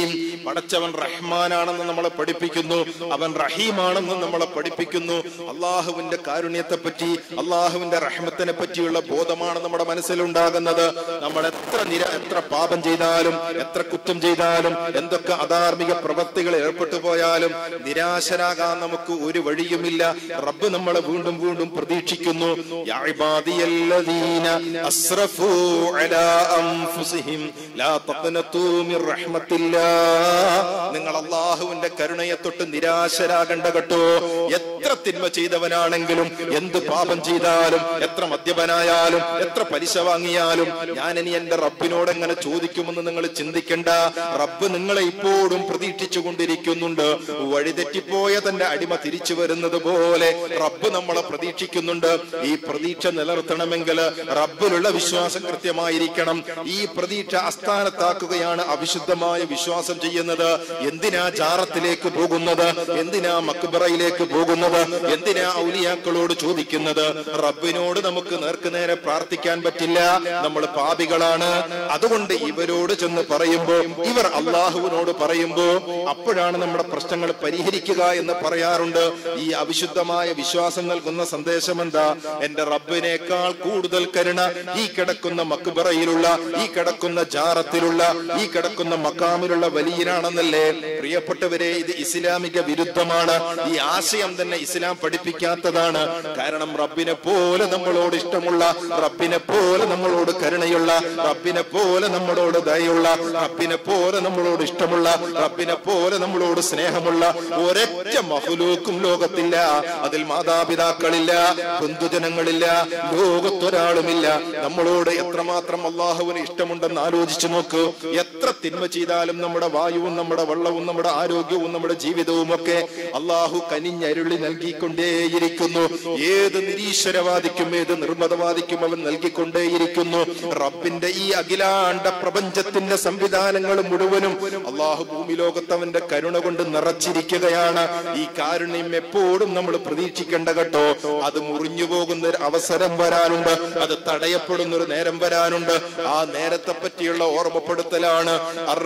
പടച്ചവൻ റഹ്മാനാണെന്ന് നമ്മളെ പഠിപ്പിക്കുന്നു, അവൻ റഹീമാണെന്ന് നമ്മളെ പഠിപ്പിക്കുന്നു. അള്ളാഹുവിന്റെ കാരുണ്യത്തെ പറ്റി, അള്ളാഹുവിന്റെ റഹ്മത്തിനെ പറ്റിയുള്ള ബോധമാണ് നമ്മുടെ മനസ്സിലുണ്ടാകുന്നത്. നമ്മൾ എത്ര നിര എത്ര പാപം ചെയ്താലും, എത്ര കുറ്റം ചെയ്താലും, എന്തൊക്കെ അധാർമിക പ്രവൃത്തികൾ ഏർപ്പെട്ടു പോയാലും നിരാശരാകാൻ നമുക്ക് ഒരു വഴിയുമില്ല. റബ്ബ് നമ്മളെ വീണ്ടും വീണ്ടും പ്രതീക്ഷിക്കുന്നു. യാ ഇബാദിയല്ലദീന അസ്റഫൂ അലാ അൻഫുസിഹിം ലാ തഖ്നതൂ മിർ റഹ്മത്തില്ലാഹ്. നിങ്ങൾ അല്ലാഹുവിന്റെ കരുണയെ തൊട്ട് നിരാശരാകണ്ട കേട്ടോ. എത്ര തിന്മ ചെയ്തവനാണെങ്കിലും, എന്ത് പാപം ചെയ്താലും, എത്ര മദ്യപനായാലും, എത്ര പലിശ വാങ്ങിയാലും ഞാൻ ഇനി എന്റെ റബ്ബിനോട് എങ്ങനെ ചോദിക്കുമെന്ന് നിങ്ങൾ ചിന്തിക്കണ്ട. റബ്ബ് നിങ്ങളെ ഇപ്പോഴും പ്രതീക്ഷിച്ചു കൊണ്ടിരിക്കുന്നുണ്ട്. വഴിതെറ്റിപ്പോയ തന്റെ അടിമ തിരിച്ചു വരുന്നത് പോലെ റബ്ബ് നമ്മളെ പ്രതീക്ഷിക്കുന്നുണ്ട്. ഈ പ്രതീക്ഷ നിലനിർത്തണമെങ്കിൽ റബ്ബിലുള്ള വിശ്വാസം കൃത്യമായിരിക്കണം. ഈ പ്രതീക്ഷ അസ്ഥാനത്താക്കുകയാണ് അവിശുദ്ധമായ വിശ്വാസം ചെയ്യുന്നത്. എന്തിനാ ജാറത്തിലേക്ക് പോകുന്നത്? എന്തിനാ മക്ബറയിലേക്ക് പോകുന്നത്? എന്തിനാ ഔലിയാക്കളോട് ചോദിക്കുന്നത്? റബ്ബിനോട് നമുക്ക് നേർക്കുനേരെ പ്രാർത്ഥിക്കാൻ പറ്റില്ല. നമ്മൾ പാപികളാണ്. അതുകൊണ്ട് ഇവരോട് ചെന്ന് പറയുമ്പോ, ഇവർ അള്ളാഹുവിനോട് പറയുമ്പോ, അപ്പോഴാണ് നമ്മുടെ പ്രശ്നങ്ങൾ പരിഹരിക്കുക എന്ന് പറയാറുണ്ട്. ഈ അവിശുദ്ധമായ വിശ്വാസം നൽകുന്ന സന്ദേശം എന്താ? എന്റെ റബ്ബിനേക്കാൾ കൂടുതൽ കരുണ ഈ കിടക്കുന്ന മക്ബറയിലുള്ള, ഈ കിടക്കുന്ന ജാറത്തിലുള്ള, ഈ കിടക്കുന്ന മക്കാമിലുള്ള വലിയനാണെന്നല്ലേ? പ്രിയപ്പെട്ടവരെ, ഇത് ഇസ്ലാമിക വിരുദ്ധമാണ്. ഈ ആശയം തന്നെ ഇസ്ലാം പഠിപ്പിക്കാത്തതാണ്. കാരണം റബ്ബിനെ പോലെ നമ്മളോട് ഇഷ്ടമുള്ള, റബ്ബിനെ പോലെ നമ്മളോട് കരുണയുള്ള, റബ്ബിനെ പോലെ നമ്മളോട് ദയുള്ള, റബ്ബിനെ പോലെ നമ്മളോട് ഇഷ്ടമുള്ള, റബ്ബിനെ പോലെ നമ്മളോട് സ്നേഹമുള്ള ഒരൊറ്റ മഖ്ലൂക്കും ലോകത്തില്ല. അതിൽ മാതാപിതാക്കളില്ല, ബന്ധുജനങ്ങളില്ല, ലോകത്തൊരാളുമില്ല. നമ്മളോട് എത്രമാത്രം അള്ളാഹുവിന് ഇഷ്ടമുണ്ടെന്ന് ആലോചിച്ചു നോക്കൂ. എത്ര തിന്മ ചെയ്താലും നമ്മുടെ വായുവും, നമ്മുടെ വെള്ളവും, നമ്മുടെ ആരോഗ്യവും, നമ്മുടെ ജീവിതവും ഒക്കെ അള്ളാഹു കനിഞ്ഞരുളി നൽകിക്കൊണ്ടേയിരിക്കുന്നു. ഏത് നിരീശ്വരവാദിക്കും, ഏത് നിർമ്മതവാദിക്കും അവൻ നൽകിക്കൊണ്ടേയിരിക്കുന്നു. റബ്ബിന്റെ ഈ അഖിലാണ്ട പ്രപഞ്ചത്തിന്റെ സംവിധാനങ്ങൾ മുഴുവനും അള്ളാഹു ഭൂമി ലോകത്ത് അവന്റെ കരുണ കൊണ്ട് നിറച്ചിരിക്കുകയാണ്. ഈ കാരുണ്യം എപ്പോഴും നമ്മൾ പ്രതീക്ഷിക്കേണ്ട കേട്ടോ. അത് മുറിഞ്ഞു പോകുന്ന ഒരു അവസരം വരാനുണ്ട്, അത് തടയപ്പെടുന്ന ഒരു നേരം വരാനുണ്ട്. ആ നേരത്തെ പറ്റിയുള്ള ഓർമ്മപ്പെടുത്തലാണ്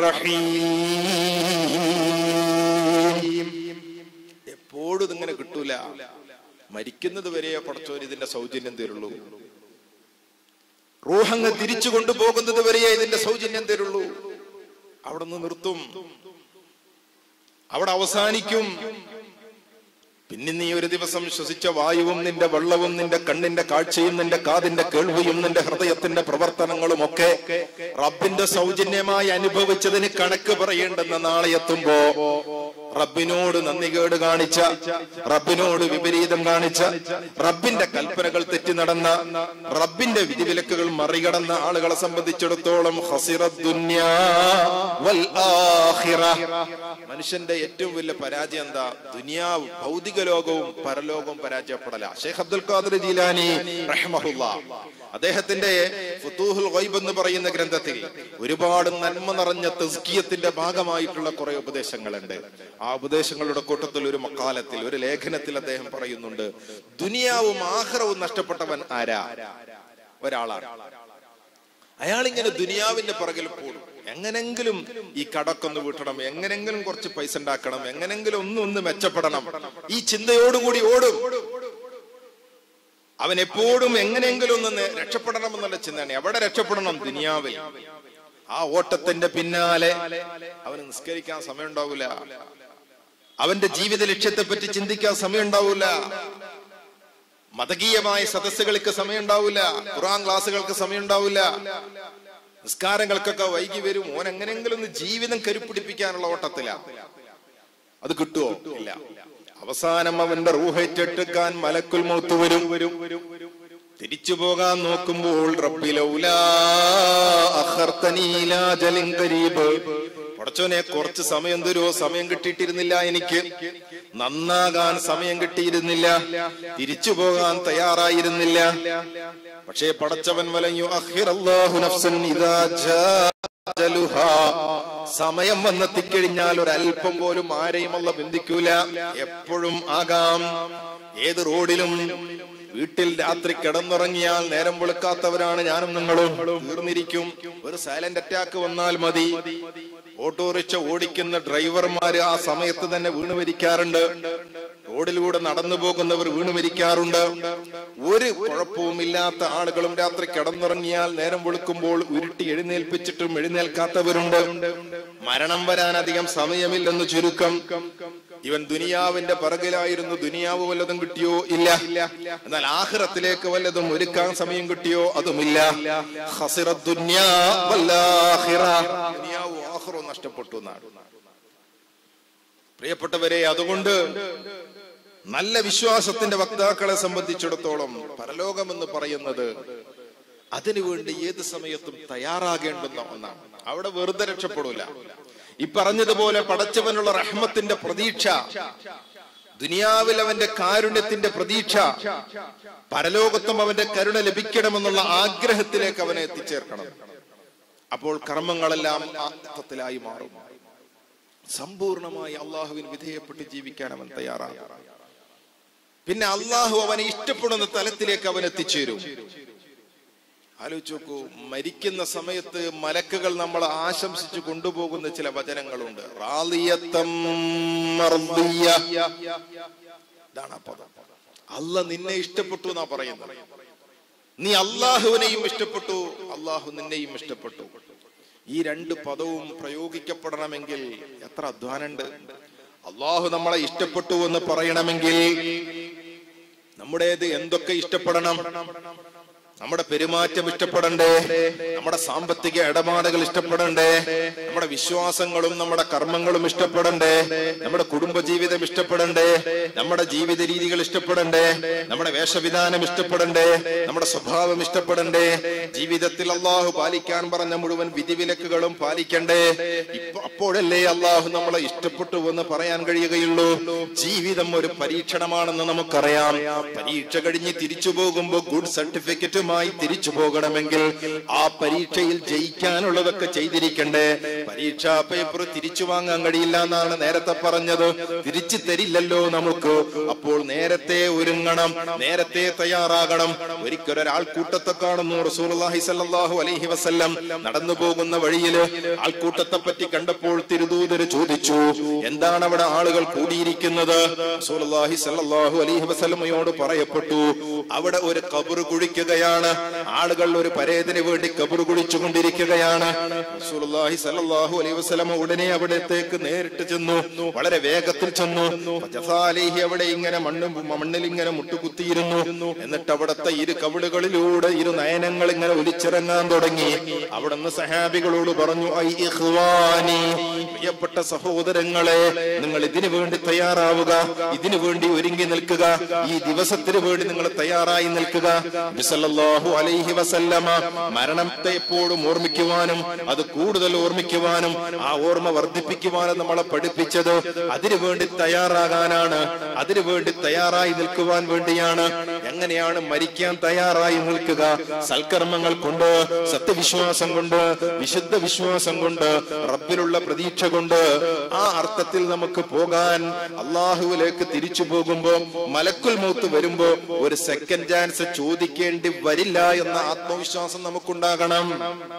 അർ-റഹീം. എപ്പോഴും ഇതിങ്ങനെ കിട്ടൂല. മരിക്കുന്നത് വരെ പടച്ചോൻ ഇതിന്റെ സൗജന്യം തരുള്ളൂ. റൂഹങ്ങ് തിരിച്ചു കൊണ്ടുപോകുന്നത് വരെ ഇതിന്റെ സൗജന്യം തരുള്ളൂ. അവിടെ നിന്ന് നിർത്തും, അവിടെ അവസാനിക്കും. പിന്നെ നീ ഒരു ദിവസം ശ്വസിച്ച വായുവും, നിന്റെ വെള്ളവും, നിന്റെ കണ്ണിന്റെ കാഴ്ചയും, നിന്റെ കാതിന്റെ കേൾവിയും, നിന്റെ ഹൃദയത്തിന്റെ പ്രവർത്തനങ്ങളും ഒക്കെ റബ്ബിന്റെ സൗജന്യമായി അനുഭവിച്ചതിന് കണക്ക് പറയേണ്ടെന്ന നാളെ എത്തുമ്പോ റബ്ബിനോട് നന്ദികേട് കാണിച്ച, റബ്ബിനോട് വിപരീതം കാണിച്ച, റബ്ബിന്റെ കൽപ്പനകൾ തെറ്റി നടന്ന, റബ്ബിന്റെ വിധിവിലക്കുകൾ മറികടന്ന ആളുകളെ സംബന്ധിച്ചിടത്തോളം ഖസിറദ് ദുനിയാ വൽ ആഖിറ. മനുഷ്യന്റെ ഏറ്റവും വലിയ പരാജയം എന്താ? ദുനിയാവ്, ഭൗതിക ലോകവും പരലോകവും പരാജയപ്പെടല. ഷെയ്ഖ് അബ്ദുൽ ഖാദിർ ജീലാനി റഹ്മഹുല്ലാഹ് അദ്ദേഹത്തിന്റെ ഫുതൂഹുൽ ഗൈബ് എന്ന് പറയുന്ന ഗ്രന്ഥത്തിൽ ഒരുപാട് നന്മ നിറഞ്ഞ തസ്കിയത്തിന്റെ ഭാഗമായിട്ടുള്ള കുറെ ഉപദേശങ്ങളുണ്ട്. ആ ഉപദേശങ്ങളുടെ കൂട്ടത്തിൽ ഒരു മക്കാലത്തിൽ, ഒരു ലേഖനത്തിൽ അദ്ദേഹം പറയുന്നുണ്ട്, ദുനിയാവും ആഖിറവും നഷ്ടപ്പെട്ടവൻ ആരാ? ഒരാളാണ്. അയാളിങ്ങനെ ദുനിയാവിന്റെ പുറകിൽ പോകും. എങ്ങനെങ്കിലും ഈ കടക്കൊന്ന് വീട്ടണം, എങ്ങനെങ്കിലും കുറച്ച് പൈസ ഉണ്ടാക്കണം, എങ്ങനെങ്കിലും ഒന്ന് ഒന്ന് മെച്ചപ്പെടണം, ഈ ചിന്തയോടുകൂടി ഓടും. അവൻ എപ്പോഴും എങ്ങനെയെങ്കിലും ഒന്ന് രക്ഷപ്പെടണം എന്നുള്ള ചിന്തയാണ്. എവിടെ രക്ഷപ്പെടണം? ദുനിയാവിൽ. ആ ഓട്ടത്തിന്റെ പിന്നാലെ അവന് നിസ്കരിക്കാൻ സമയം ഉണ്ടാവില്ല, അവന്റെ ജീവിത ലക്ഷ്യത്തെ പറ്റി ചിന്തിക്കാൻ സമയം ഉണ്ടാവില്ല, മതകീയമായ സദസ്സുകൾക്ക് സമയം ഉണ്ടാവില്ല, ഖുർആൻ ക്ലാസുകൾക്ക് സമയം ഉണ്ടാവില്ല, നിസ്കാരങ്ങൾക്കൊക്കെ വൈകി വരും. ഓൻ എങ്ങനെയെങ്കിലും ഒന്ന് ജീവിതം കരുപ്പിടിപ്പിക്കാനുള്ള ഓട്ടത്തില. അത് കിട്ടുവോ? ഇല്ല. അവസാനം അവന്റെ റൂഹേറ്റെടുക്കാൻ മലക്കുൽ മൗത്ത് വരും. തിരിച്ചു പോകാൻ നോക്കുമ്പോൾ റബ്ബിലൗലാ അഖർതനീ ഇലാ അജലിൻ ഖരീബ്, പടച്ചോനെ കുറച്ച് സമയം തരുമോ? സമയം കിട്ടിയിട്ടിരുന്നില്ല, എനിക്ക് നന്നാകാൻ സമയം കിട്ടിയിരുന്നില്ല, തിരിച്ചു പോകാൻ തയ്യാറായിരുന്നില്ല. പക്ഷേ പടച്ചവൻ വലൻ യുഅഖിറല്ലാഹു നഫ്സൻ ഇദാ ജാ അജലുഹാ, സമയം വന്നെത്തിക്കഴിഞ്ഞാൽ ഒരല്പം പോലും ആരെയും അല്ലാഹു ബന്ധിക്കൂല. എപ്പോഴും ആകാം, ഏത് റോഡിലും. വീട്ടിൽ രാത്രി കിടന്നുറങ്ങിയാൽ നേരം വെളുക്കാത്തവരാണ് ഞാനും നിങ്ങളും. തീർന്നിരിക്കും. ഒരു സൈലന്റ് അറ്റാക്ക് വന്നാൽ മതി, ഓട്ടോറിക്ഷ ഓടിക്കുന്ന ഡ്രൈവർമാര് ആ സമയത്ത് തന്നെ വീണ് മരിക്കാറുണ്ട്. റോഡിലൂടെ നടന്നു പോകുന്നവർ വീണ് മരിക്കാറുണ്ട്. ഒരു കുഴപ്പവുമില്ലാത്ത ആളുകളും രാത്രി കിടന്നുറങ്ങിയാൽ നേരം വെളുക്കുമ്പോൾ ഉരുട്ടി എഴുന്നേൽപ്പിച്ചിട്ടും എഴുന്നേൽക്കാത്തവരുണ്ട്. മരണം വരാൻ അധികം സമയമില്ലെന്ന് ചുരുക്കം. ഇവൻ ദുനിയാവിന്റെ പറകിലായിരുന്നു. ദുനിയാവ് വല്ലതും കിട്ടിയോ? ഇല്ല. എന്നാൽ ആഖിറത്തിലേക്ക് വല്ലതും ഒരുക്കാൻ സമയം കിട്ടിയോ? അതുമില്ല. ഖസിറ ദുനിയാ വൽ ആഖിറ. ദുനിയാവും ആഖിറവും നഷ്ടപ്പെട്ടു എന്നാണ്. പ്രിയപ്പെട്ടവരെ, അതുകൊണ്ട് നല്ല വിശ്വാസത്തിന്റെ വക്താക്കളെ സംബന്ധിച്ചിടത്തോളം പരലോകമെന്ന് പറയുന്നത് അതിനുവേണ്ടി ഏത് സമയത്തും തയ്യാറാകേണ്ടുന്ന ഒന്നാണ്. അവിടെ വെറുതെ രക്ഷപ്പെടൂല. ഈ പറഞ്ഞതുപോലെ പടച്ചവനുള്ള റഹ്മത്തിന്റെ പ്രതീക്ഷ, ദുനിയാവിൽ അവന്റെ കാരുണ്യത്തിന്റെ പ്രതീക്ഷ, പരലോകത്തും അവന്റെ കരുണ ലഭിക്കണമെന്നുള്ള ആഗ്രഹത്തിലേക്ക് അവനെ എത്തിച്ചേർക്കണം. അപ്പോൾ കർമ്മങ്ങളെല്ലാം ആത്മത്തിലായി മാറും. സമ്പൂർണമായി അള്ളാഹുവിന് വിധേയപ്പെട്ട് ജീവിക്കാൻ അവൻ തയ്യാറാകും. പിന്നെ അള്ളാഹു അവനെ ഇഷ്ടപ്പെടുന്ന തലത്തിലേക്ക് അവൻ എത്തിച്ചേരും. ആലോചിച്ച് നോക്കൂ, മരിക്കുന്ന സമയത്ത് മലക്കുകൾ നമ്മൾ ആശംസിച്ചു കൊണ്ടുപോകുന്ന ചില വചനങ്ങളുണ്ട്. റാളിയത്തം മർദിയ. ഇതാണ് ആ പദം. അള്ളാഹ് നിന്നെ ഇഷ്ടപ്പെട്ടു എന്നാ പറയുന്നത്. നീ അള്ളാഹുവിനെയും ഇഷ്ടപ്പെട്ടു, അള്ളാഹു നിന്നെയും ഇഷ്ടപ്പെട്ടു. ഈ രണ്ട് പദവും പ്രയോഗിക്കപ്പെടണമെങ്കിൽ എത്ര അധ്വാനമുണ്ട്. അള്ളാഹു നമ്മളെ ഇഷ്ടപ്പെട്ടു എന്ന് പറയണമെങ്കിൽ നമ്മുടേത് എന്തൊക്കെ ഇഷ്ടപ്പെടണം? നമ്മുടെ പെരുമാറ്റം ഇഷ്ടപ്പെടണ്ടേ? നമ്മുടെ സാമ്പത്തിക ഇടപാടുകൾ ഇഷ്ടപ്പെടണ്ടേ? നമ്മുടെ വിശ്വാസങ്ങളും നമ്മുടെ കർമ്മങ്ങളും ഇഷ്ടപ്പെടണ്ടേ? നമ്മുടെ കുടുംബജീവിതം ഇഷ്ടപ്പെടണ്ടേ? നമ്മുടെ ജീവിത രീതികൾ ഇഷ്ടപ്പെടണ്ടേ? നമ്മുടെ വേഷവിധാനം ഇഷ്ടപ്പെടണ്ടേ? നമ്മുടെ സ്വഭാവം ഇഷ്ടപ്പെടണ്ടേ? ജീവിതത്തിൽ അള്ളാഹു പാലിക്കാൻ പറഞ്ഞ മുഴുവൻ വിധിവിലക്കുകളും പാലിക്കണ്ടേ? ഇപ്പൊ അപ്പോഴല്ലേ അള്ളാഹു നമ്മളെ ഇഷ്ടപ്പെട്ടു എന്ന് പറയാൻ കഴിയുകയുള്ളൂ. ജീവിതം ഒരു പരീക്ഷണമാണെന്ന് നമുക്കറിയാം. പരീക്ഷ കഴിഞ്ഞ് തിരിച്ചു പോകുമ്പോ ഗുഡ് സർട്ടിഫിക്കറ്റ് തിരിച്ചു പോകണമെങ്കിൽ ആ പരീക്ഷയിൽ ജയിക്കാനുള്ളതൊക്കെ ചെയ്തിരിക്കണ്ടേ? പരീക്ഷാ പേപ്പർ തിരിച്ചു വാങ്ങാൻ കഴിയില്ല എന്നാണ് നേരത്തെ പറഞ്ഞത്. തിരിച്ചു തരില്ലല്ലോ നമുക്ക്. അപ്പോൾ നേരത്തെ ഒരുങ്ങണം, നേരത്തെ തയ്യാറാകണം. ഒരിക്കൽ ആൾക്കൂട്ടത്തെ കാണുന്നു. റസൂലുള്ളാഹി സ്വല്ലല്ലാഹു അലൈഹി വസല്ലം നടന്നു പോകുന്ന വഴിയില് ആൾക്കൂട്ടത്തെ പറ്റി കണ്ടപ്പോൾ തിരുദൂതര് ചോദിച്ചു, എന്താണ് അവിടെ ആളുകൾ കൂടിയിരിക്കുന്നത്? റസൂലുള്ളാഹി സ്വല്ലല്ലാഹു അലൈഹി വസല്ലമയോട് പറയപ്പെട്ടു, അവിടെ ഒരു ഖബർ കുഴിക്കുകയാണ്. ആളുകൾ ഒരു പരേതിന് വേണ്ടി ഖബർ കുഴിച്ചുകൊണ്ടിരിക്കുകയാണ്. റസൂലുള്ളാഹി സ്വല്ലല്ലാഹു അലൈഹി വസല്ലം ഉടനെ അവിടത്തേക്ക് നേരിട്ട് ചെന്നു. വളരെ വേഗത്തിൽ ചെന്നു. ഫജസാലിഹി അവിടെ ഇങ്ങനെ മണ്ണും മണ്ണിൽ ഇങ്ങനെ മുട്ടുകുത്തിയിരുന്നു. എന്നിട്ട് അവിടുത്തെ ഇരു കവിളുകളിലൂടെ ഇരു നയനങ്ങൾ ഇങ്ങനെ ഒലിച്ചിറങ്ങാൻ തുടങ്ങി. അവിടുന്ന് സഹാബികളോട് പറഞ്ഞു, ഐ ഇഖ്വാനി, പ്രിയപ്പെട്ട സഹോദരങ്ങളെ, നിങ്ങൾ ഇതിനു വേണ്ടി തയ്യാറാവുക, ഇതിനു വേണ്ടി ഒരുങ്ങി നിൽക്കുക, ഈ ദിവസത്തിന് വേണ്ടി നിങ്ങൾ തയ്യാറായി നിൽക്കുക. സല്ലല്ലാഹു അലൈഹി വസല്ലമ മരണത്തെ എപ്പോഴും ഓർമ്മിക്കുവാനും അത് കൂടുതൽ ഓർമ്മിക്കുവാനും ആ ഓർമ്മ വർദ്ധിപ്പിക്കുവാനും നമ്മളെ പഠിപ്പിച്ചത് അതിനുവേണ്ടി തയ്യാറാകാനാണ്, അതിനുവേണ്ടി തയ്യാറായി നിൽക്കുവാൻ വേണ്ടിയാണ്. എങ്ങനെയാണ് മരിക്കാൻ തയ്യാറായി നിൽക്കുക? സൽക്കർമ്മങ്ങൾ കൊണ്ട്, സത്യവിശ്വാസം കൊണ്ട്, വിശുദ്ധ വിശ്വാസം കൊണ്ട്, റബ്ബിലുള്ള പ്രതീക്ഷ കൊണ്ട്. ആ അർത്ഥത്തിൽ നമുക്ക് പോകാൻ, അള്ളാഹുവിലേക്ക് തിരിച്ചു പോകുമ്പോ മലക്കുൽ മൗത്ത് വരുമ്പോ ഒരു സെക്കൻഡ് ചാൻസ് ചോദിക്കേണ്ടി വരില്ല എന്ന ആത്മവിശ്വാസം നമുക്കുണ്ടാകണം.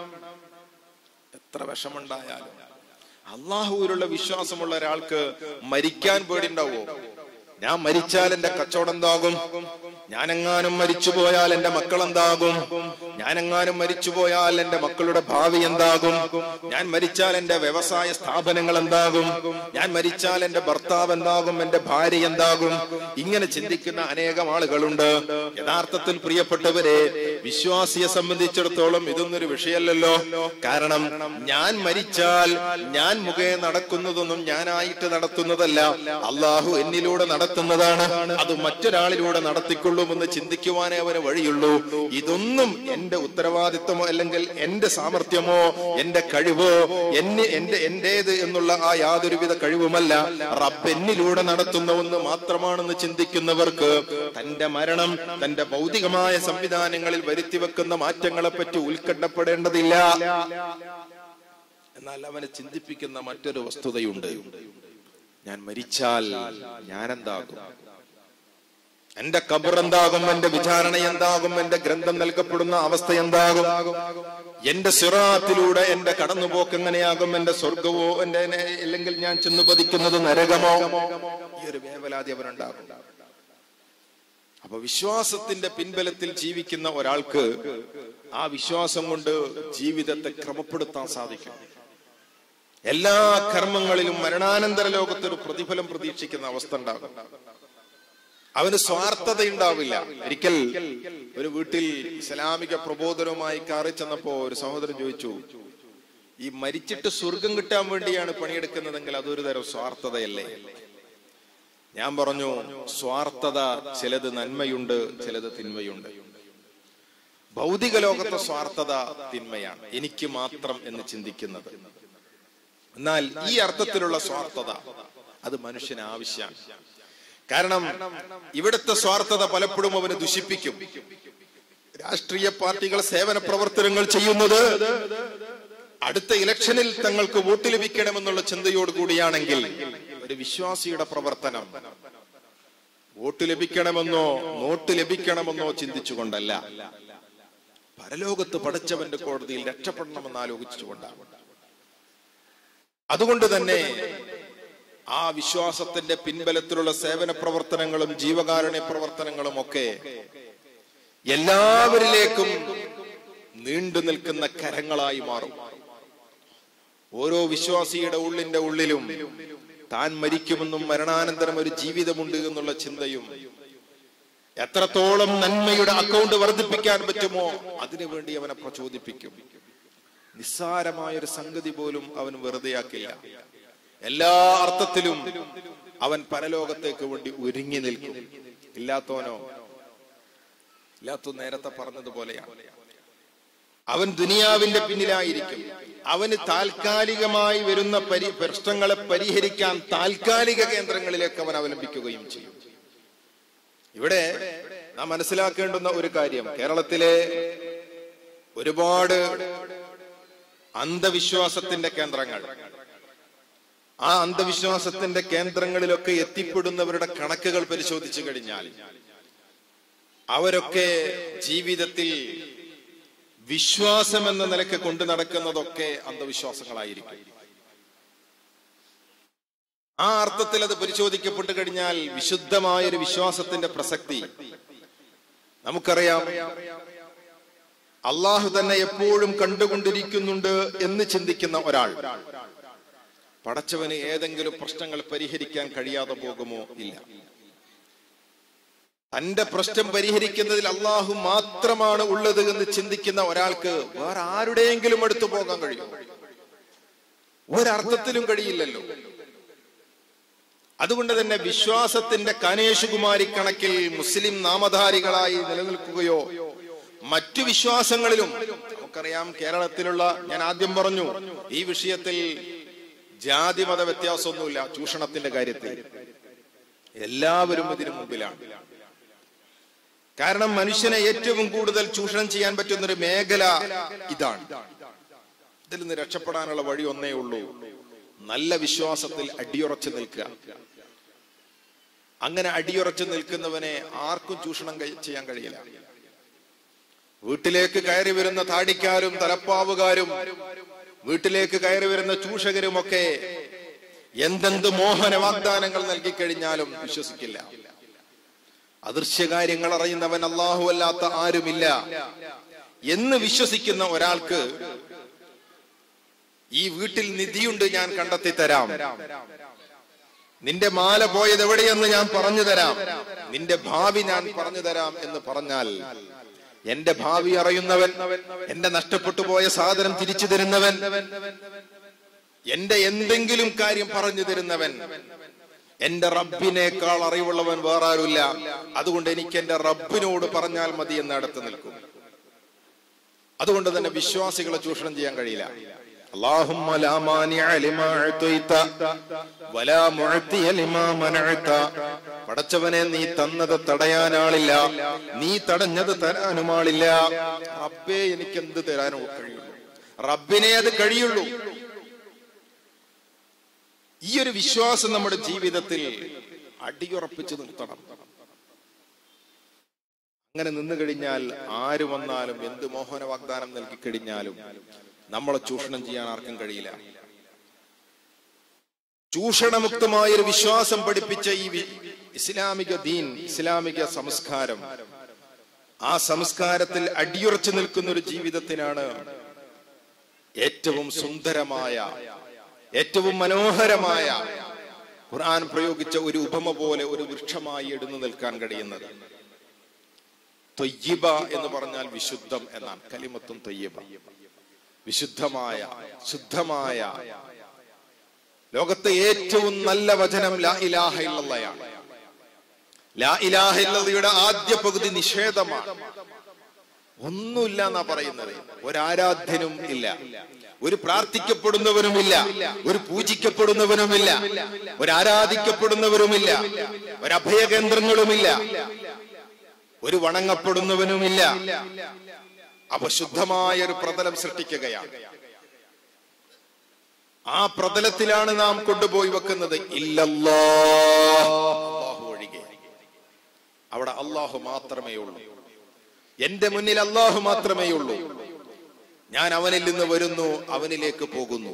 എത്ര വിഷമുണ്ടായാലും അള്ളാഹുവിലുള്ള വിശ്വാസമുള്ള ഒരാൾക്ക് മരിക്കാൻ പേടിണ്ടാവോ? ഞാൻ മരിച്ചാൽ എന്റെ കച്ചവടം എന്താകും? ഞാനെങ്ങാനും മരിച്ചുപോയാൽ എന്റെ മക്കൾ എന്താകും? ഞാനെങ്ങാനും മരിച്ചുപോയാൽ എന്റെ മക്കളുടെ ഭാവി എന്താകും? ഞാൻ മരിച്ചാൽ എന്റെ വ്യവസായ സ്ഥാപനങ്ങൾ എന്താകും? ഞാൻ മരിച്ചാൽ എന്റെ ഭർത്താവ് എന്താകും? എന്റെ ഭാര്യ എന്താകും? ഇങ്ങനെ ചിന്തിക്കുന്ന അനേകം ആളുകളുണ്ട്. യഥാർത്ഥത്തിൽ പ്രിയപ്പെട്ടവരെ, വിശ്വാസിയെ സംബന്ധിച്ചിടത്തോളം ഇതൊന്നൊരു വിഷയമല്ലല്ലോ. കാരണം ഞാൻ മരിച്ചാൽ ഞാൻ മുഖേന നടക്കുന്നതൊന്നും ഞാനായിട്ട് നടത്തുന്നതല്ല, അള്ളാഹു എന്നിലൂടെ നടത്തുന്നതാണ്. അത് മറ്റൊരാളിലൂടെ നടത്തിക്കൊള്ളുമെന്ന് ചിന്തിക്കുവാനേ അവന് വഴിയുള്ളൂ. ഇതൊന്നും എന്റെ ഉത്തരവാദിത്വമോ അല്ലെങ്കിൽ എന്റെ സാമർഥ്യമോ എന്റെ കഴിവോ എന്നെ എന്റെ എന്റേത് എന്നുള്ള ആ യാതൊരുവിധ കഴിവുമല്ല, റബ്ബ് എന്നിലൂടെ നടത്തുന്ന ഒന്ന് മാത്രമാണെന്ന് ചിന്തിക്കുന്നവർക്ക് തന്റെ മരണം തന്റെ ഭൗതികമായ സംവിധാനങ്ങളിൽ വരുത്തിവെക്കുന്ന മാറ്റങ്ങളെ പറ്റി ഉത്കണ്ഠപ്പെടേണ്ടതില്ല. എന്നാൽ അവനെ ചിന്തിപ്പിക്കുന്ന മറ്റൊരു വസ്തുതയുണ്ട്. ഞാൻ മരിച്ചാൽ ഞാനെന്താകും? എന്റെ ഖബർ എന്താകും, എന്റെ വിചാരണ എന്താകും, എന്റെ ഗ്രന്ഥം നൽകപ്പെടുന്ന അവസ്ഥ എന്താകും, എന്റെ സിറാത്തിലൂടെ എന്റെ കടന്നുപോക്ക് എങ്ങനെയാകും, എന്റെ സ്വർഗവോ എന്റെ അല്ലെങ്കിൽ ഞാൻ ചെന്ന് പതിക്കുന്നത് നരകമോ, ഈ ഒരു വേവലാതി അവനുണ്ടാകും. അപ്പൊ വിശ്വാസത്തിന്റെ പിൻബലത്തിൽ ജീവിക്കുന്ന ഒരാൾക്ക് ആ വിശ്വാസം കൊണ്ട് ജീവിതത്തെ ക്രമപ്പെടുത്താൻ സാധിക്കും. എല്ലാ കർമ്മങ്ങളിലും മരണാനന്തര ലോകത്തൊരു പ്രതിഫലം പ്രതീക്ഷിക്കുന്ന അവസ്ഥ ഉണ്ടാകും. അവന് സ്വാർത്ഥത ഉണ്ടാവില്ല. ഒരിക്കൽ ഒരു വീട്ടിൽ ഇസ്ലാമിക പ്രബോധനവുമായി കാറി ചെന്നപ്പോ ഒരു സഹോദരൻ ചോദിച്ചു, ഈ മരിച്ചിട്ട് സ്വർഗം കിട്ടാൻ വേണ്ടിയാണ് പണിയെടുക്കുന്നതെങ്കിൽ അതൊരു തരം സ്വാർത്ഥതയല്ലേ? ഞാൻ പറഞ്ഞു, സ്വാർത്ഥത ചിലത് നന്മയുണ്ട്, ചിലത് തിന്മയുണ്ട്. ഭൗതിക ലോകത്തെ സ്വാർത്ഥത തിന്മയാണ്, എനിക്ക് മാത്രം എന്ന് ചിന്തിക്കുന്നത്. എന്നാൽ ഈ അർത്ഥത്തിലുള്ള സ്വാർത്ഥത അത് മനുഷ്യന് ആവശ്യമാണ്. കാരണം ഇവിടുത്തെ സ്വാർത്ഥത പലപ്പോഴും അവന് ദുഷിപ്പിക്കും. രാഷ്ട്രീയ പാർട്ടികൾ സേവന പ്രവർത്തനങ്ങൾ ചെയ്യുന്നത് അടുത്ത ഇലക്ഷനിൽ തങ്ങൾക്ക് വോട്ട് ലഭിക്കണമെന്നുള്ള ചിന്തയോട് കൂടിയാണെങ്കിൽ ഒരു വിശ്വാസിയുടെ പ്രവർത്തനം വോട്ട് ലഭിക്കണമെന്നോ നോട്ട് ലഭിക്കണമെന്നോ ചിന്തിച്ചുകൊണ്ടല്ല, പരലോകത്ത് പടച്ചവന്റെ കോടതിയിൽ രക്ഷപ്പെടണമെന്ന് ആലോചിച്ചുകൊണ്ടാണ്. അതുകൊണ്ട് തന്നെ ആ വിശ്വാസത്തിന്റെ പിൻബലത്തിലുള്ള സേവന പ്രവർത്തനങ്ങളും ജീവകാരുണ്യ പ്രവർത്തനങ്ങളും ഒക്കെ എല്ലാവരിലേക്കും നീണ്ടു നിൽക്കുന്ന കരങ്ങളായി മാറും. ഓരോ വിശ്വാസിയുടെ ഉള്ളിന്റെ ഉള്ളിലും താൻ മരിക്കുമെന്നും മരണാനന്തരം ഒരു ജീവിതമുണ്ട് എന്നുള്ള ചിന്തയും എത്രത്തോളം നന്മയുടെ അക്കൗണ്ട് വർദ്ധിപ്പിക്കാൻ പറ്റുമോ അതിനുവേണ്ടി അവനെ പ്രചോദിപ്പിക്കും. നിസ്സാരമായൊരു സംഗതി പോലും അവൻ വെറുതെയാക്കില്ല. എല്ലാ അർത്ഥത്തിലും അവൻ പരലോകത്തേക്ക് വേണ്ടി ഒരുങ്ങി നിൽക്കും. ഇല്ലാത്തവനോ ഇല്ലാത്ത നേരത്തെ പറഞ്ഞതുപോലെയാണ്, അവൻ ദുനിയാവിന്റെ പിന്നിലായിരിക്കും. അവന് താൽക്കാലികമായി വരുന്ന പരി പ്രശ്നങ്ങളെ പരിഹരിക്കാൻ താൽക്കാലിക കേന്ദ്രങ്ങളിലേക്ക് അവൻ അവലംബിക്കുകയും ചെയ്യും. ഇവിടെ നാം മനസ്സിലാക്കേണ്ടുന്ന ഒരു കാര്യം, കേരളത്തിലെ ഒരുപാട് അന്ധവിശ്വാസത്തിന്റെ കേന്ദ്രങ്ങൾ, ആ അന്ധവിശ്വാസത്തിന്റെ കേന്ദ്രങ്ങളിലൊക്കെ എത്തിപ്പെടുന്നവരുടെ കണക്കുകൾ പരിശോധിച്ചു കഴിഞ്ഞാൽ അവരൊക്കെ ജീവിതത്തിൽ വിശ്വാസം എന്ന നിലയ്ക്ക് കൊണ്ടു നടക്കുന്നതൊക്കെ അന്ധവിശ്വാസങ്ങളായിരിക്കും. ആ അർത്ഥത്തിൽ അത് പരിശോധിക്കപ്പെട്ടു കഴിഞ്ഞാൽ വിശുദ്ധമായൊരു വിശ്വാസത്തിന്റെ പ്രസക്തി നമുക്കറിയാം. അള്ളാഹു തന്നെ എപ്പോഴും കണ്ടുകൊണ്ടിരിക്കുന്നുണ്ട് എന്ന് ചിന്തിക്കുന്ന ഒരാൾ പടച്ചവന് ഏതെങ്കിലും പ്രശ്നങ്ങൾ പരിഹരിക്കാൻ കഴിയാതെ പോകുമോ? ഇല്ല. തന്റെ പ്രശ്നം പരിഹരിക്കുന്നതിൽ അള്ളാഹു മാത്രമാണ് ഉള്ളത് എന്ന് ചിന്തിക്കുന്ന ഒരാൾക്ക് വേറെ ആരുടെയെങ്കിലും അടുത്ത് പോകാൻ കഴിയും? ഒരർത്ഥത്തിലും കഴിയില്ലല്ലോ. അതുകൊണ്ട് തന്നെ വിശ്വാസത്തിന്റെ കനേഷുകുമാരി കണക്കിൽ മുസ്ലിം നാമധാരികളായി നിലനിൽക്കുകയോ മറ്റു വിശ്വാസങ്ങളിലും, നമുക്കറിയാം കേരളത്തിലുള്ള, ഞാൻ ആദ്യം പറഞ്ഞു ഈ വിഷയത്തിൽ ജാതി മത വ്യത്യാസമൊന്നുമില്ല. ചൂഷണത്തിന്റെ കാര്യത്തിൽ എല്ലാവരും ഇതിനു മുമ്പിലാണ്. കാരണം മനുഷ്യനെ ഏറ്റവും കൂടുതൽ ചൂഷണം ചെയ്യാൻ പറ്റുന്നൊരു മേഖല ഇതാണ്. ഇതിൽ നിന്ന് രക്ഷപ്പെടാനുള്ള വഴി ഒന്നേ ഉള്ളൂ, നല്ല വിശ്വാസത്തിൽ അടിയുറച്ചു നിൽക്കുക. അങ്ങനെ അടിയുറച്ചു നിൽക്കുന്നവനെ ആർക്കും ചൂഷണം ചെയ്യാൻ കഴിയില്ല. വീട്ടിലേക്ക് കയറി വരുന്ന താടിക്കാരും തലപ്പാവുകാരും വീട്ടിലേക്ക് കയറി വരുന്ന ചൂഷകരുമൊക്കെ എന്തെന്ത് മോഹന വാഗ്ദാനങ്ങൾ നൽകിക്കഴിഞ്ഞാലും വിശ്വസിക്കില്ല. അദൃശ്യകാര്യങ്ങൾ അറിയുന്നവൻ അല്ലാഹു അല്ലാത്ത ആരുമില്ല എന്ന് വിശ്വസിക്കുന്ന ഒരാൾക്ക് ഈ വീട്ടിൽ നിധിയുണ്ട്, ഞാൻ കണ്ടെത്തി തരാം, നിന്റെ മാല പോയത് എവിടെയെന്ന് ഞാൻ പറഞ്ഞു തരാം, നിന്റെ ഭാവി ഞാൻ പറഞ്ഞു തരാം എന്ന് പറഞ്ഞാൽ എന്റെ ഭാവി അറിയുന്നവൻ, എന്റെ നഷ്ടപ്പെട്ടു പോയ സാധനം തിരിച്ചു തരുന്നവൻ, എന്റെ എന്തെങ്കിലും കാര്യം പറഞ്ഞു തരുന്നവൻ, എന്റെ റബ്ബിനേക്കാൾ അറിവുള്ളവൻ വേറെ ആരുമില്ല. അതുകൊണ്ട് എനിക്ക് എന്റെ റബ്ബിനോട് പറഞ്ഞാൽ മതി എന്ന് അടുത്ത് നിൽക്കും. അതുകൊണ്ട് തന്നെ വിശ്വാസികളെ ചൂഷണം ചെയ്യാൻ കഴിയില്ല. അല്ലാഹുമ്മ ലാ മാനിഅ ലിമാ അഅതൈത വലാ മുഅതിയ ലിമാ മനഅത. പടച്ചവനെ, നീ തന്നത് തടയാനാളില്ല, നീ തടഞ്ഞത് തരാനുമാളില്ല. റബ്ബേ, എനിക്ക് എന്ത് തരാനോ കഴിയുള്ളൂ, റബ്ബിനെ അത് കഴിയുള്ളൂ. ഈ ഒരു വിശ്വാസം നമ്മുടെ ജീവിതത്തിൽ അടിയുറപ്പിച്ചു നിർത്തണം. അങ്ങനെ നിന്നു കഴിഞ്ഞാൽ ആര് വന്നാലും എന്ത് മോഹന വാഗ്ദാനം നൽകി കഴിഞ്ഞാലും നമ്മളെ ചൂഷണം ചെയ്യാൻ ആർക്കും കഴിയില്ല. ചൂഷണമുക്തമായ ഒരു വിശ്വാസം പഠിപ്പിച്ച ഈ ഇസ്ലാമിക ദീൻ, ഇസ്ലാമിക സംസ്കാരം, ആ സംസ്കാരത്തിൽ അടിയുറച്ചു നിൽക്കുന്ന ഒരു ജീവിതത്തിനാണ് ഏറ്റവും സുന്ദരമായ, ഏറ്റവും മനോഹരമായ ഖുർആൻ പ്രയോഗിച്ച ഒരു ഉപമ പോലെ ഒരു വൃക്ഷമായി എടുത്തു നിൽക്കാൻ കഴിയുന്നത്. ത്വയ്യിബ എന്ന് പറഞ്ഞാൽ വിശുദ്ധം എന്നാണ്. കലിമത്തും ത്വയ്യിബ, വിശുദ്ധമായ, ശുദ്ധമായ. ലോകത്തെ ഏറ്റവും നല്ല വചനം ലാ ഇലാഹ ഇല്ലല്ലാഹയാണ്. ലാ ഇലാഹ ഇല്ലല്ലാഹയുടെ ആദ്യ പകുതി നിഷേധമാണ്. ഒന്നുമില്ല എന്നാ പറയുന്നത്. ഒരാരാധ്യനും ഇല്ല, ഒരു പ്രാർത്ഥിക്കപ്പെടുന്നവനുമില്ല, ഒരു പൂജിക്കപ്പെടുന്നവനുമില്ല, ഒരു ആരാധിക്കപ്പെടുന്നവരുമില്ല, ഒരു അഭയകേന്ദ്രങ്ങളുമില്ല, ഒരു വണങ്ങപ്പെടുന്നവനുമില്ല. അപ്പൊ ശുദ്ധമായ ഒരു പ്രതലം സൃഷ്ടിക്കുകയാണ്. ആ പ്രതലത്തിലാണ് നാം കൊണ്ടുപോയി വെക്കുന്നത് ഇല്ലല്ലാഹ്, അല്ലാഹു ഒഴികെ. അവിടെ അല്ലാഹു മാത്രമേ ഉള്ളൂ. എന്റെ മുന്നിൽ അല്ലാഹു മാത്രമേ ഉള്ളൂ. ഞാൻ അവനിൽ നിന്ന് വരുന്നു, അവനിലേക്ക് പോകുന്നു.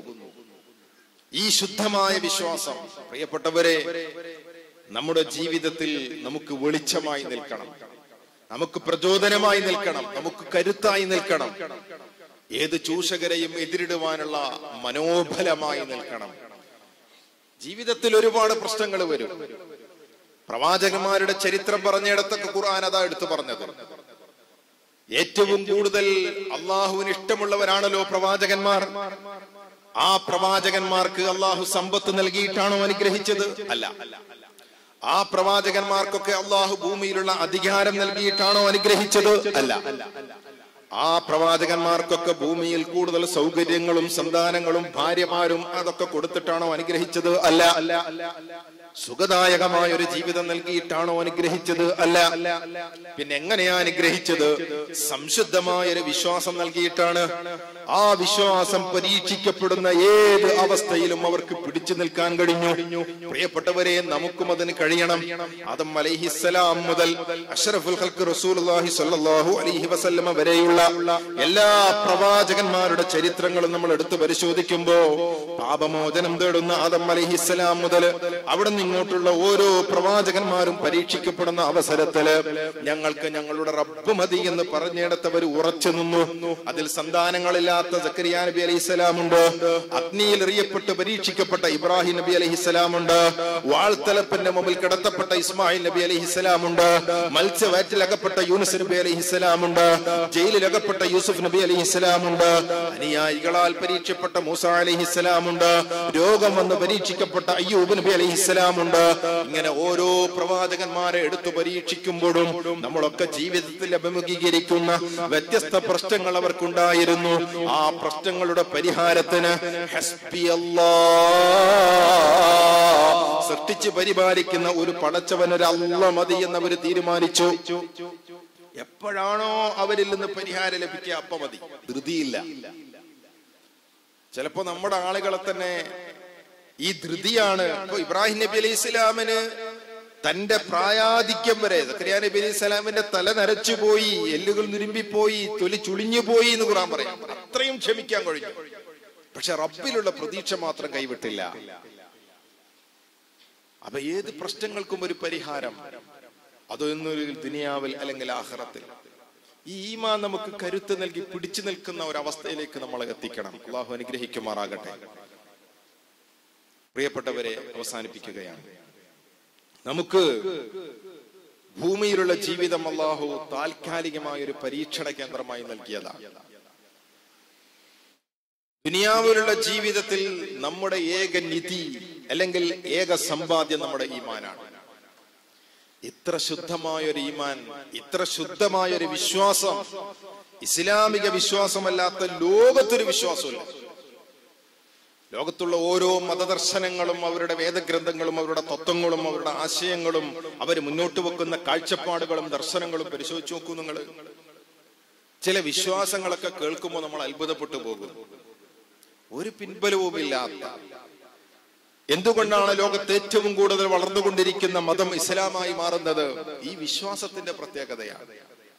ഈ ശുദ്ധമായ വിശ്വാസം പ്രിയപ്പെട്ടവരെ നമ്മുടെ ജീവിതത്തിൽ നമുക്ക് വെളിച്ചമായി നിൽക്കണം, നമുക്ക് പ്രചോദനമായി നിൽക്കണം, നമുക്ക് കരുത്തായി നിൽക്കണം. ഏത് ചൂഷകരെയും എതിരിടുവാനുള്ള മനോബലമായി നിൽക്കണം. ജീവിതത്തിൽ ഒരുപാട് പ്രശ്നങ്ങൾ വരും. പ്രവാചകന്മാരുടെ ചരിത്രം പറഞ്ഞിടത്തൊക്കെ ഖുർആൻ അതാ എടുത്തു പറഞ്ഞത്. ഏറ്റവും കൂടുതൽ അള്ളാഹുവിന് ഇഷ്ടമുള്ളവരാണല്ലോ പ്രവാചകന്മാർ. ആ പ്രവാചകന്മാർക്ക് അള്ളാഹു സമ്പത്ത് നൽകിയിട്ടാണോ അനുഗ്രഹിച്ചത്? അല്ല. ആ പ്രവാചകന്മാർക്കൊക്കെ അള്ളാഹു ഭൂമിയിലുള്ള അധികാരം നൽകിയിട്ടാണോ അനുഗ്രഹിച്ചത്? അല്ല. ആ പ്രവാചകന്മാർക്കൊക്കെ ഭൂമിയിൽ കൂടുതൽ സൗകര്യങ്ങളും സന്താനങ്ങളും ഭാര്യമാരും അതൊക്കെ കൊടുത്തിട്ടാണോ അനുഗ്രഹിച്ചത്? അല്ല. സുഖദായകമായ ഒരു ജീവിതം നൽകിയിട്ടാണോ അനുഗ്രഹിച്ചത്? അല്ല. പിന്നെ എങ്ങനെയാ അനുഗ്രഹിച്ചത്? സംശുദ്ധമായ ഒരു വിശ്വാസം നൽകിയിട്ടാണ്. ആ വിശ്വാസം പരീക്ഷിക്കപ്പെടുന്ന ഏത് അവസ്ഥയിലും അവർക്ക് പിടിച്ചു നിൽക്കാൻ കഴിഞ്ഞു. പ്രിയപ്പെട്ടവരെ, നമുക്കും അതിന് കഴിയണം. ആദം അലൈഹിസ്സലാം മുതൽ അഷ്റഫുൽ ഖൽഖ് റസൂലുള്ളാഹി സ്വല്ലല്ലാഹു അലൈഹി വസല്ലമ വരെയുള്ള എല്ലാ പ്രവാചകന്മാരുടെ ചരിത്രങ്ങളും നമ്മൾ എടുത്തു പരിശോധിക്കുമ്പോ പാപമോചനം തേടുന്ന ആദം അലൈഹിസ്സലാം മുതൽ അവിടെ ഇങ്ങോട്ടുള്ള ഓരോ പ്രവാചകന്മാരും പരീക്ഷിക്കപ്പെടുന്ന അവസരത്തില് ഞങ്ങൾക്ക് ഞങ്ങളുടെ റബ്ബ് മതി എന്ന് പറഞ്ഞിടത്തവർ ഉറച്ചു നിന്നു. അതിൽ സന്താനങ്ങളില്ലാത്ത സക്കരിയ നബി അലൈഹിസ്സലാമുണ്ട്, അഗ്നിയിൽ എറിയപ്പെട്ട് പരീക്ഷിക്കപ്പെട്ട ഇബ്രാഹിം നബി അലൈഹിസ്സലാമുണ്ട്, വാൾത്തലപ്പിന്റെ മുമ്പിൽ കിടത്തപ്പെട്ട ഇസ്മായിൽ നബി അലൈഹിസ്സലാമുണ്ട്, മത്സ്യവയറ്റിലകപ്പെട്ട യൂനുസ് നബി അലൈഹിസ്സലാമുണ്ട്, ജയിലിലകപ്പെട്ട യൂസുഫ് നബി അലൈഹിസ്സലാമുണ്ട്, അനുയായികളാൽ പരീക്ഷിക്കപ്പെട്ട മൂസ അലൈഹിസ്സലാമുണ്ട്, രോഗം വന്ന് പരീക്ഷിക്കപ്പെട്ട അയ്യൂബ് നബി അലൈഹിസ്സലാം ഉണ്ട്. ഇങ്ങനെ ഓരോ പ്രവാചകന്മാരെ എടുത്തു പരീക്ഷിക്കുമ്പോഴും നമ്മളൊക്കെ ജീവിതത്തിൽ അഭിമുഖീകരിക്കുന്ന വ്യത്യസ്ത പ്രശ്നങ്ങൾ അവർക്കുണ്ടായിരുന്നു. ആ പ്രശ്നങ്ങളുടെ പരിഹാരത്തിന് സൃഷ്ടിച്ച് പരിപാലിക്കുന്ന ഒരു പടച്ചവൻ, ഒരു അല്ലാഹ് മതി എന്നവർ തീരുമാനിച്ചു. എപ്പോഴാണോ അവരിൽ നിന്ന് പരിഹാരം ലഭിക്കുക അപ്പ മതി, ധൃതിയില്ല. ചിലപ്പോ നമ്മുടെ ആളുകളെ തന്നെ ഈ ധൃതിയാണ്. ഇപ്പൊ ഇബ്രാഹിം നബി അലൈഹി സ്വലാമിന് തന്റെ പ്രായാധിക്യം വരെ സക്കരിയ നബി അലൈഹി സ്വലാമിന്റെ തല നരച്ചുപോയി, എല്ലുകൾ നുരുമ്പിപ്പോയി, തൊലി ചുളിഞ്ഞുപോയി എന്ന് ഖുർആൻ പറയാം. അത്രയും ക്ഷമിക്കാൻ കഴിഞ്ഞു. പക്ഷെ റബ്ബിലുള്ള പ്രതീക്ഷ മാത്രം കൈവിട്ടില്ല. അപ്പൊ ഏത് പ്രശ്നങ്ങൾക്കും ഒരു പരിഹാരം, അതൊന്നൊരു ദുനിയാവിൽ അല്ലെങ്കിൽ ആഖിറത്തിൽ. ഈ ഈമാൻ നമുക്ക് കരുത്ത് നൽകി പിടിച്ചു നിൽക്കുന്ന ഒരവസ്ഥയിലേക്ക് നമ്മളെ എത്തിക്കണം. അള്ളാഹു അനുഗ്രഹിക്കുമാറാകട്ടെ. പ്രിയപ്പെട്ടവരെ, അവസാനിപ്പിക്കുകയാണ്. നമുക്ക് ഭൂമിയിലുള്ള ജീവിതം അള്ളാഹു താൽക്കാലികമായ ഒരു പരീക്ഷണ കേന്ദ്രമായി നൽകിയതാണ്. ദുനിയാവിലുള്ള ജീവിതത്തിൽ നമ്മുടെ ഏക നിധി അല്ലെങ്കിൽ ഏക സമ്പാദ്യം നമ്മുടെ ഈമാനാണ്. ഇത്ര ശുദ്ധമായ ഒരു ഈമാൻ, ഇത്ര ശുദ്ധമായ ഒരു വിശ്വാസം, ഇസ്ലാമിക വിശ്വാസമല്ലാത്ത ലോകത്തൊരു വിശ്വാസമില്ല. ലോകത്തുള്ള ഓരോ മതദർശനങ്ങളും അവരുടെ വേദഗ്രന്ഥങ്ങളും അവരുടെ തത്വങ്ങളും അവരുടെ ആശയങ്ങളും അവർ മുന്നോട്ട് വെക്കുന്ന കാഴ്ചപ്പാടുകളും ദർശനങ്ങളും പരിശോധിച്ചു നോക്കൂ നിങ്ങൾ. ചില വിശ്വാസങ്ങളൊക്കെ കേൾക്കുമ്പോൾ നമ്മൾ അത്ഭുതപ്പെട്ടു പോകും. ഒരു പിൻബലവുമില്ലാത്ത, എന്തുകൊണ്ടാണ് ലോകത്ത് ഏറ്റവും കൂടുതൽ വളർന്നുകൊണ്ടിരിക്കുന്ന മതം ഇസ്ലാമായി മാറുന്നത്? ഈ വിശ്വാസത്തിന്റെ പ്രത്യേകതയാണ്.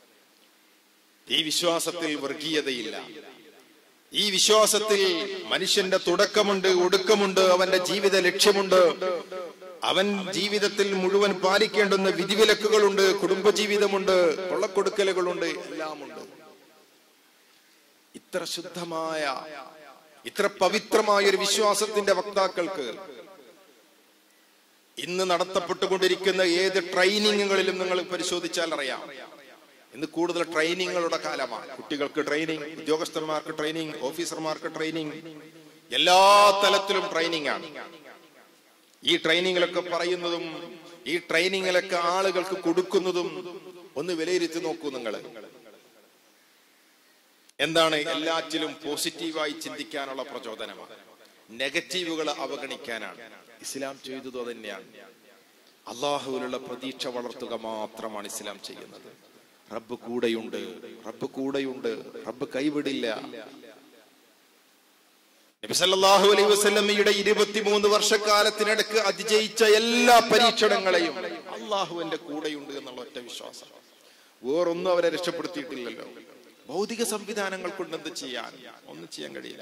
ഈ വിശ്വാസത്തിൽ വർഗീയതയില്ല. ഈ വിശ്വാസത്തിൽ മനുഷ്യന്റെ തുടക്കമുണ്ട്, ഒടുക്കമുണ്ട്, അവന്റെ ജീവിത ലക്ഷ്യമുണ്ട്, അവൻ ജീവിതത്തിൽ മുഴുവൻ പാലിക്കേണ്ടുന്ന വിധിവിലക്കുകളുണ്ട്, കുടുംബജീവിതമുണ്ട്, കൊള്ളക്കൊടുക്കലുകളുണ്ട്, എല്ലാമുണ്ട്. ഇത്ര ശുദ്ധമായ, ഇത്ര പവിത്രമായ ഒരു വിശ്വാസത്തിന്റെ വക്താക്കൾക്ക് ഇന്ന് നടത്തപ്പെട്ടുകൊണ്ടിരിക്കുന്ന ഏത് ട്രെയിനിങ്ങുകളിലും നിങ്ങൾ പരിശോധിച്ചാൽ അറിയാം, ഇന്ന് കൂടുതൽ ട്രെയിനിങ്ങുകളുടെ കാലമാണ്. കുട്ടികൾക്ക് ട്രെയിനിങ്, ഉദ്യോഗസ്ഥന്മാർക്ക് ട്രെയിനിങ്, ഓഫീസർമാർക്ക് ട്രെയിനിങ്, എല്ലാ തലത്തിലും ട്രെയിനിങ് ആണ്. ഈ ട്രെയിനിങ്ങിലൊക്കെ പറയുന്നതും ഈ ട്രെയിനിങ്ങിലൊക്കെ ആളുകൾക്ക് കൊടുക്കുന്നതും ഒന്ന് വിലയിരുത്തി നോക്കൂ നിങ്ങൾ. എന്താണ്? എല്ലാറ്റിലും പോസിറ്റീവായി ചിന്തിക്കാനുള്ള പ്രചോദനമാണ്, നെഗറ്റീവുകൾ അവഗണിക്കാനാണ്. ഇസ്ലാം ചെയ്തത് തന്നെയാണ്. അള്ളാഹുവിലുള്ള പ്രതീക്ഷ വളർത്തുക മാത്രമാണ് ഇസ്ലാം ചെയ്യുന്നത്. റബ്ബ് കൂടെയുണ്ട്, റബ്ബ് കൂടെയുണ്ട്, റബ്ബ് കൈവിടില്ല. നബി സല്ലല്ലാഹു അലൈഹി വസല്ലമയുടെ ഇരുപത്തിമൂന്ന് വർഷക്കാലത്തിനിടക്ക് അതിജയിച്ച എല്ലാ പരീക്ഷണങ്ങളെയും അള്ളാഹുവിന്റെ കൂടെയുണ്ട് എന്നുള്ള ഒറ്റ വിശ്വാസം. വേറൊന്നും അവരെ രക്ഷപ്പെടുത്തിയിട്ടില്ലല്ലോ. ഭൗതിക സംവിധാനങ്ങൾ കൊണ്ട് എന്ത് ചെയ്യാൻ? ഒന്നും ചെയ്യാൻ കഴിയില്ല.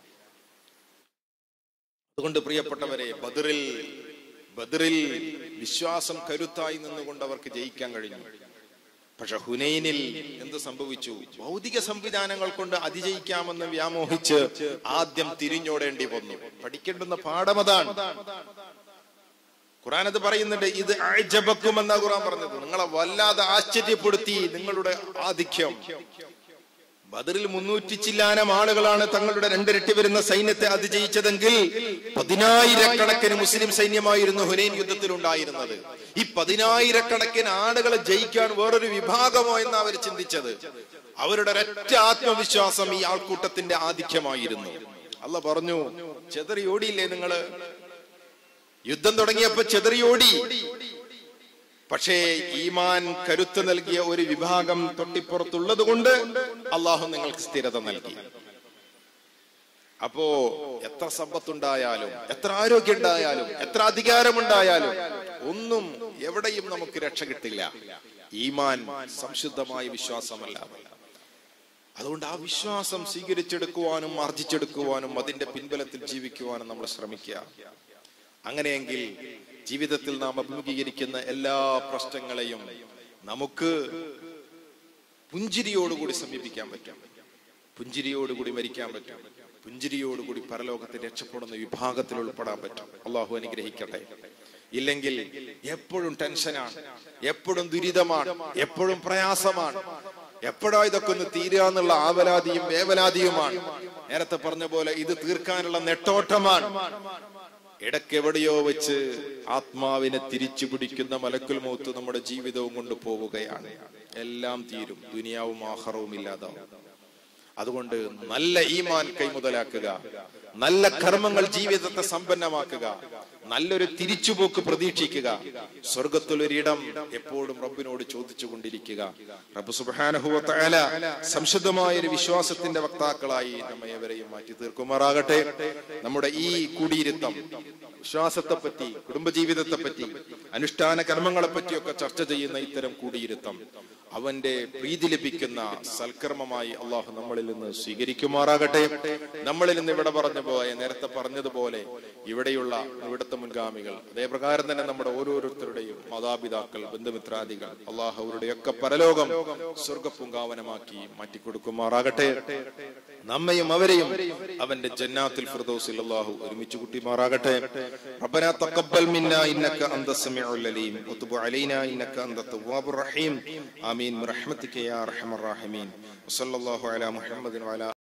അതുകൊണ്ട് പ്രിയപ്പെട്ടവരെ, ബദറിൽ ബദറിൽ വിശ്വാസം കരുത്തായി നിന്നുകൊണ്ട് അവർക്ക് ജയിക്കാൻ കഴിഞ്ഞു. പക്ഷെ ഹുനൈനിൽ എന്ത് സംഭവിച്ചു? ഭൗതിക സംവിധാനങ്ങൾ കൊണ്ട് അതിജയിക്കാമെന്ന് വ്യാമോഹിച്ച് ആദ്യം തിരിഞ്ഞോടേണ്ടി വന്നു. പഠിക്കേണ്ടുന്ന പാഠം അതാണ്. ഖുർആൻ അത് പറയുന്നുണ്ട്. ഇത് അഅജബക്കും എന്നാ ഖുർആൻ പറഞ്ഞത്. നിങ്ങളെ വല്ലാതെ ആശ്ചര്യപ്പെടുത്തി നിങ്ങളുടെ ആധിക്യം. ബദറിൽ മുന്നൂറ്റി ചില്ലാനം ആളുകളാണ് തങ്ങളുടെ രണ്ടിരട്ടി വരുന്ന സൈന്യത്തെ അതിജയിച്ചതെങ്കിൽ പതിനായിരക്കണക്കിന് മുസ്ലിം സൈന്യമായിരുന്നു ഹുനൈൻ യുദ്ധത്തിൽ ഉണ്ടായിരുന്നത്. ഈ പതിനായിരക്കണക്കിന് ആളുകളെ ജയിക്കാൻ വേറൊരു വിഭാഗമോ എന്ന് അവർ ചിന്തിച്ചത്. അവരുടെ ഒരൊറ്റ ആത്മവിശ്വാസം ഈ ആൾക്കൂട്ടത്തിന്റെ ആധിക്യമായിരുന്നു. അള്ളാഹ് പറഞ്ഞു, ചെതറിയോടിയില്ലേ നിങ്ങള്? യുദ്ധം തുടങ്ങിയപ്പോ ചെതറിയോടി. പക്ഷേ ഈമാൻ കരുത്ത് നൽകിയ ഒരു വിഭാഗം തൊട്ടിപ്പുറത്തുള്ളത് കൊണ്ട് അള്ളാഹു നിങ്ങൾക്ക് സ്ഥിരത നൽകി. അപ്പോ എത്ര സമ്പത്തുണ്ടായാലും, എത്ര ആരോഗ്യം ഉണ്ടായാലും, എത്ര അധികാരമുണ്ടായാലും ഒന്നും എവിടെയും നമുക്ക് രക്ഷ കിട്ടില്ല. ഈമാൻ സംശുദ്ധമായ വിശ്വാസമല്ല. അതുകൊണ്ട് ആ വിശ്വാസം സ്വീകരിച്ചെടുക്കുവാനും ആർജിച്ചെടുക്കുവാനും അതിന്റെ പിൻബലത്തിൽ ജീവിക്കുവാനും നമ്മൾ ശ്രമിക്കുക. അങ്ങനെയെങ്കിൽ ജീവിതത്തിൽ നാം അഭിമുഖീകരിക്കുന്ന എല്ലാ പ്രശ്നങ്ങളെയും നമുക്ക് പുഞ്ചിരിയോടുകൂടി സമീപിക്കാൻ പറ്റും, പുഞ്ചിരിയോടുകൂടി മരിക്കാൻ പറ്റും, പുഞ്ചിരിയോടുകൂടി പരലോകത്തിൽ രക്ഷപ്പെടുന്ന വിഭാഗത്തിൽ ഉൾപ്പെടാൻ പറ്റും. അള്ളാഹു അനുഗ്രഹിക്കട്ടെ. ഇല്ലെങ്കിൽ എപ്പോഴും ടെൻഷനാണ്, എപ്പോഴും ദുരിതമാണ്, എപ്പോഴും പ്രയാസമാണ്, എപ്പോഴാ ഇതൊക്കെ ഒന്ന് തീരുക എന്നുള്ള ആവലാതിയും വേവലാതിയുമാണ്. നേരത്തെ പറഞ്ഞ പോലെ ഇത് തീർക്കാനുള്ള നെട്ടോട്ടമാണ്. ഇടയ്ക്കെവിടെയോ വെച്ച് ആത്മാവിനെ തിരിച്ചു പിടിക്കുന്ന മലക്കുൽ മൗത്ത് നമ്മുടെ ജീവിതവും കൊണ്ട് പോവുകയാണ്. എല്ലാം തീരും, ദുനിയാവും ആഖിറവും ഇല്ലാതാവും. അതുകൊണ്ട് നല്ല ഈമാൻ കൈമുതലാക്കുക, നല്ല കർമ്മങ്ങൾ ജീവിതത്തെ സമ്പന്നമാക്കുക, നല്ലൊരു തിരിച്ചുപോക്ക് പ്രതീക്ഷിക്കുക. സ്വർഗത്തിലൊരിടം എപ്പോഴും റബ്ബിനോട് ചോദിച്ചു കൊണ്ടിരിക്കുക. റബ്ബ് സുബ്ഹാനഹു വ തആല സംശുദ്ധമായ ഒരു വിശ്വാസത്തിന്റെ വക്താക്കളായി നമ്മെ ഏവരെയും മാറ്റി തീർക്കുമാറാകട്ടെ. നമ്മുടെ ഈ കൂടിയിരുത്തം വിശ്വാസത്തെ പറ്റി, കുടുംബജീവിതത്തെ പറ്റി, അനുഷ്ഠാന കർമ്മങ്ങളെ പറ്റിയൊക്കെ ചർച്ച ചെയ്യുന്ന ഇത്തരം കൂടിയിരുത്തം അവന്റെ പ്രീതി ലഭിക്കുന്ന സൽക്കർമ്മമായി അള്ളാഹു നമ്മളിൽ നിന്ന് സ്വീകരിക്കുമാറാകട്ടെ. നമ്മളിൽ നിന്ന് ഇവിടെ പറഞ്ഞു പോയ, നേരത്തെ പറഞ്ഞതുപോലെ ഇവിടെയുള്ള ഇവിടുത്തെ മുൻഗാമികൾ, അതേപ്രകാരം തന്നെ നമ്മുടെ ഓരോരുത്തരുടെയും മാതാപിതാക്കൾ, ബന്ധുമിത്രാദികൾ, അള്ളാഹു അവരുടെയൊക്കെ പരലോകം സ്വർഗപൂങ്കാവനമാക്കി മാറ്റിക്കൊടുക്കുമാറാകട്ടെ. നമ്മയും അവരെയും അവന്റെ ജന്നാത്തുൽ ഫിർദൗസിൽ അല്ലാഹു ഒരുമിച്ച് കൂട്ടിമാറാകട്ടെ. റബ്ബനാ തഖബ്ബൽ മിന്നാ ഇന്നക അൻതസ് സമീഉൽ അലീം വതുബ് അലൈനാ ഇന്നക അൻതത് തവ്വാബുർ റഹീം. ആമീൻ ബിറഹ്മതിക യാ അർഹമർ റഹീമീൻ. വസല്ലല്ലാഹു അലാ മുഹമ്മദിൻ വഅലാ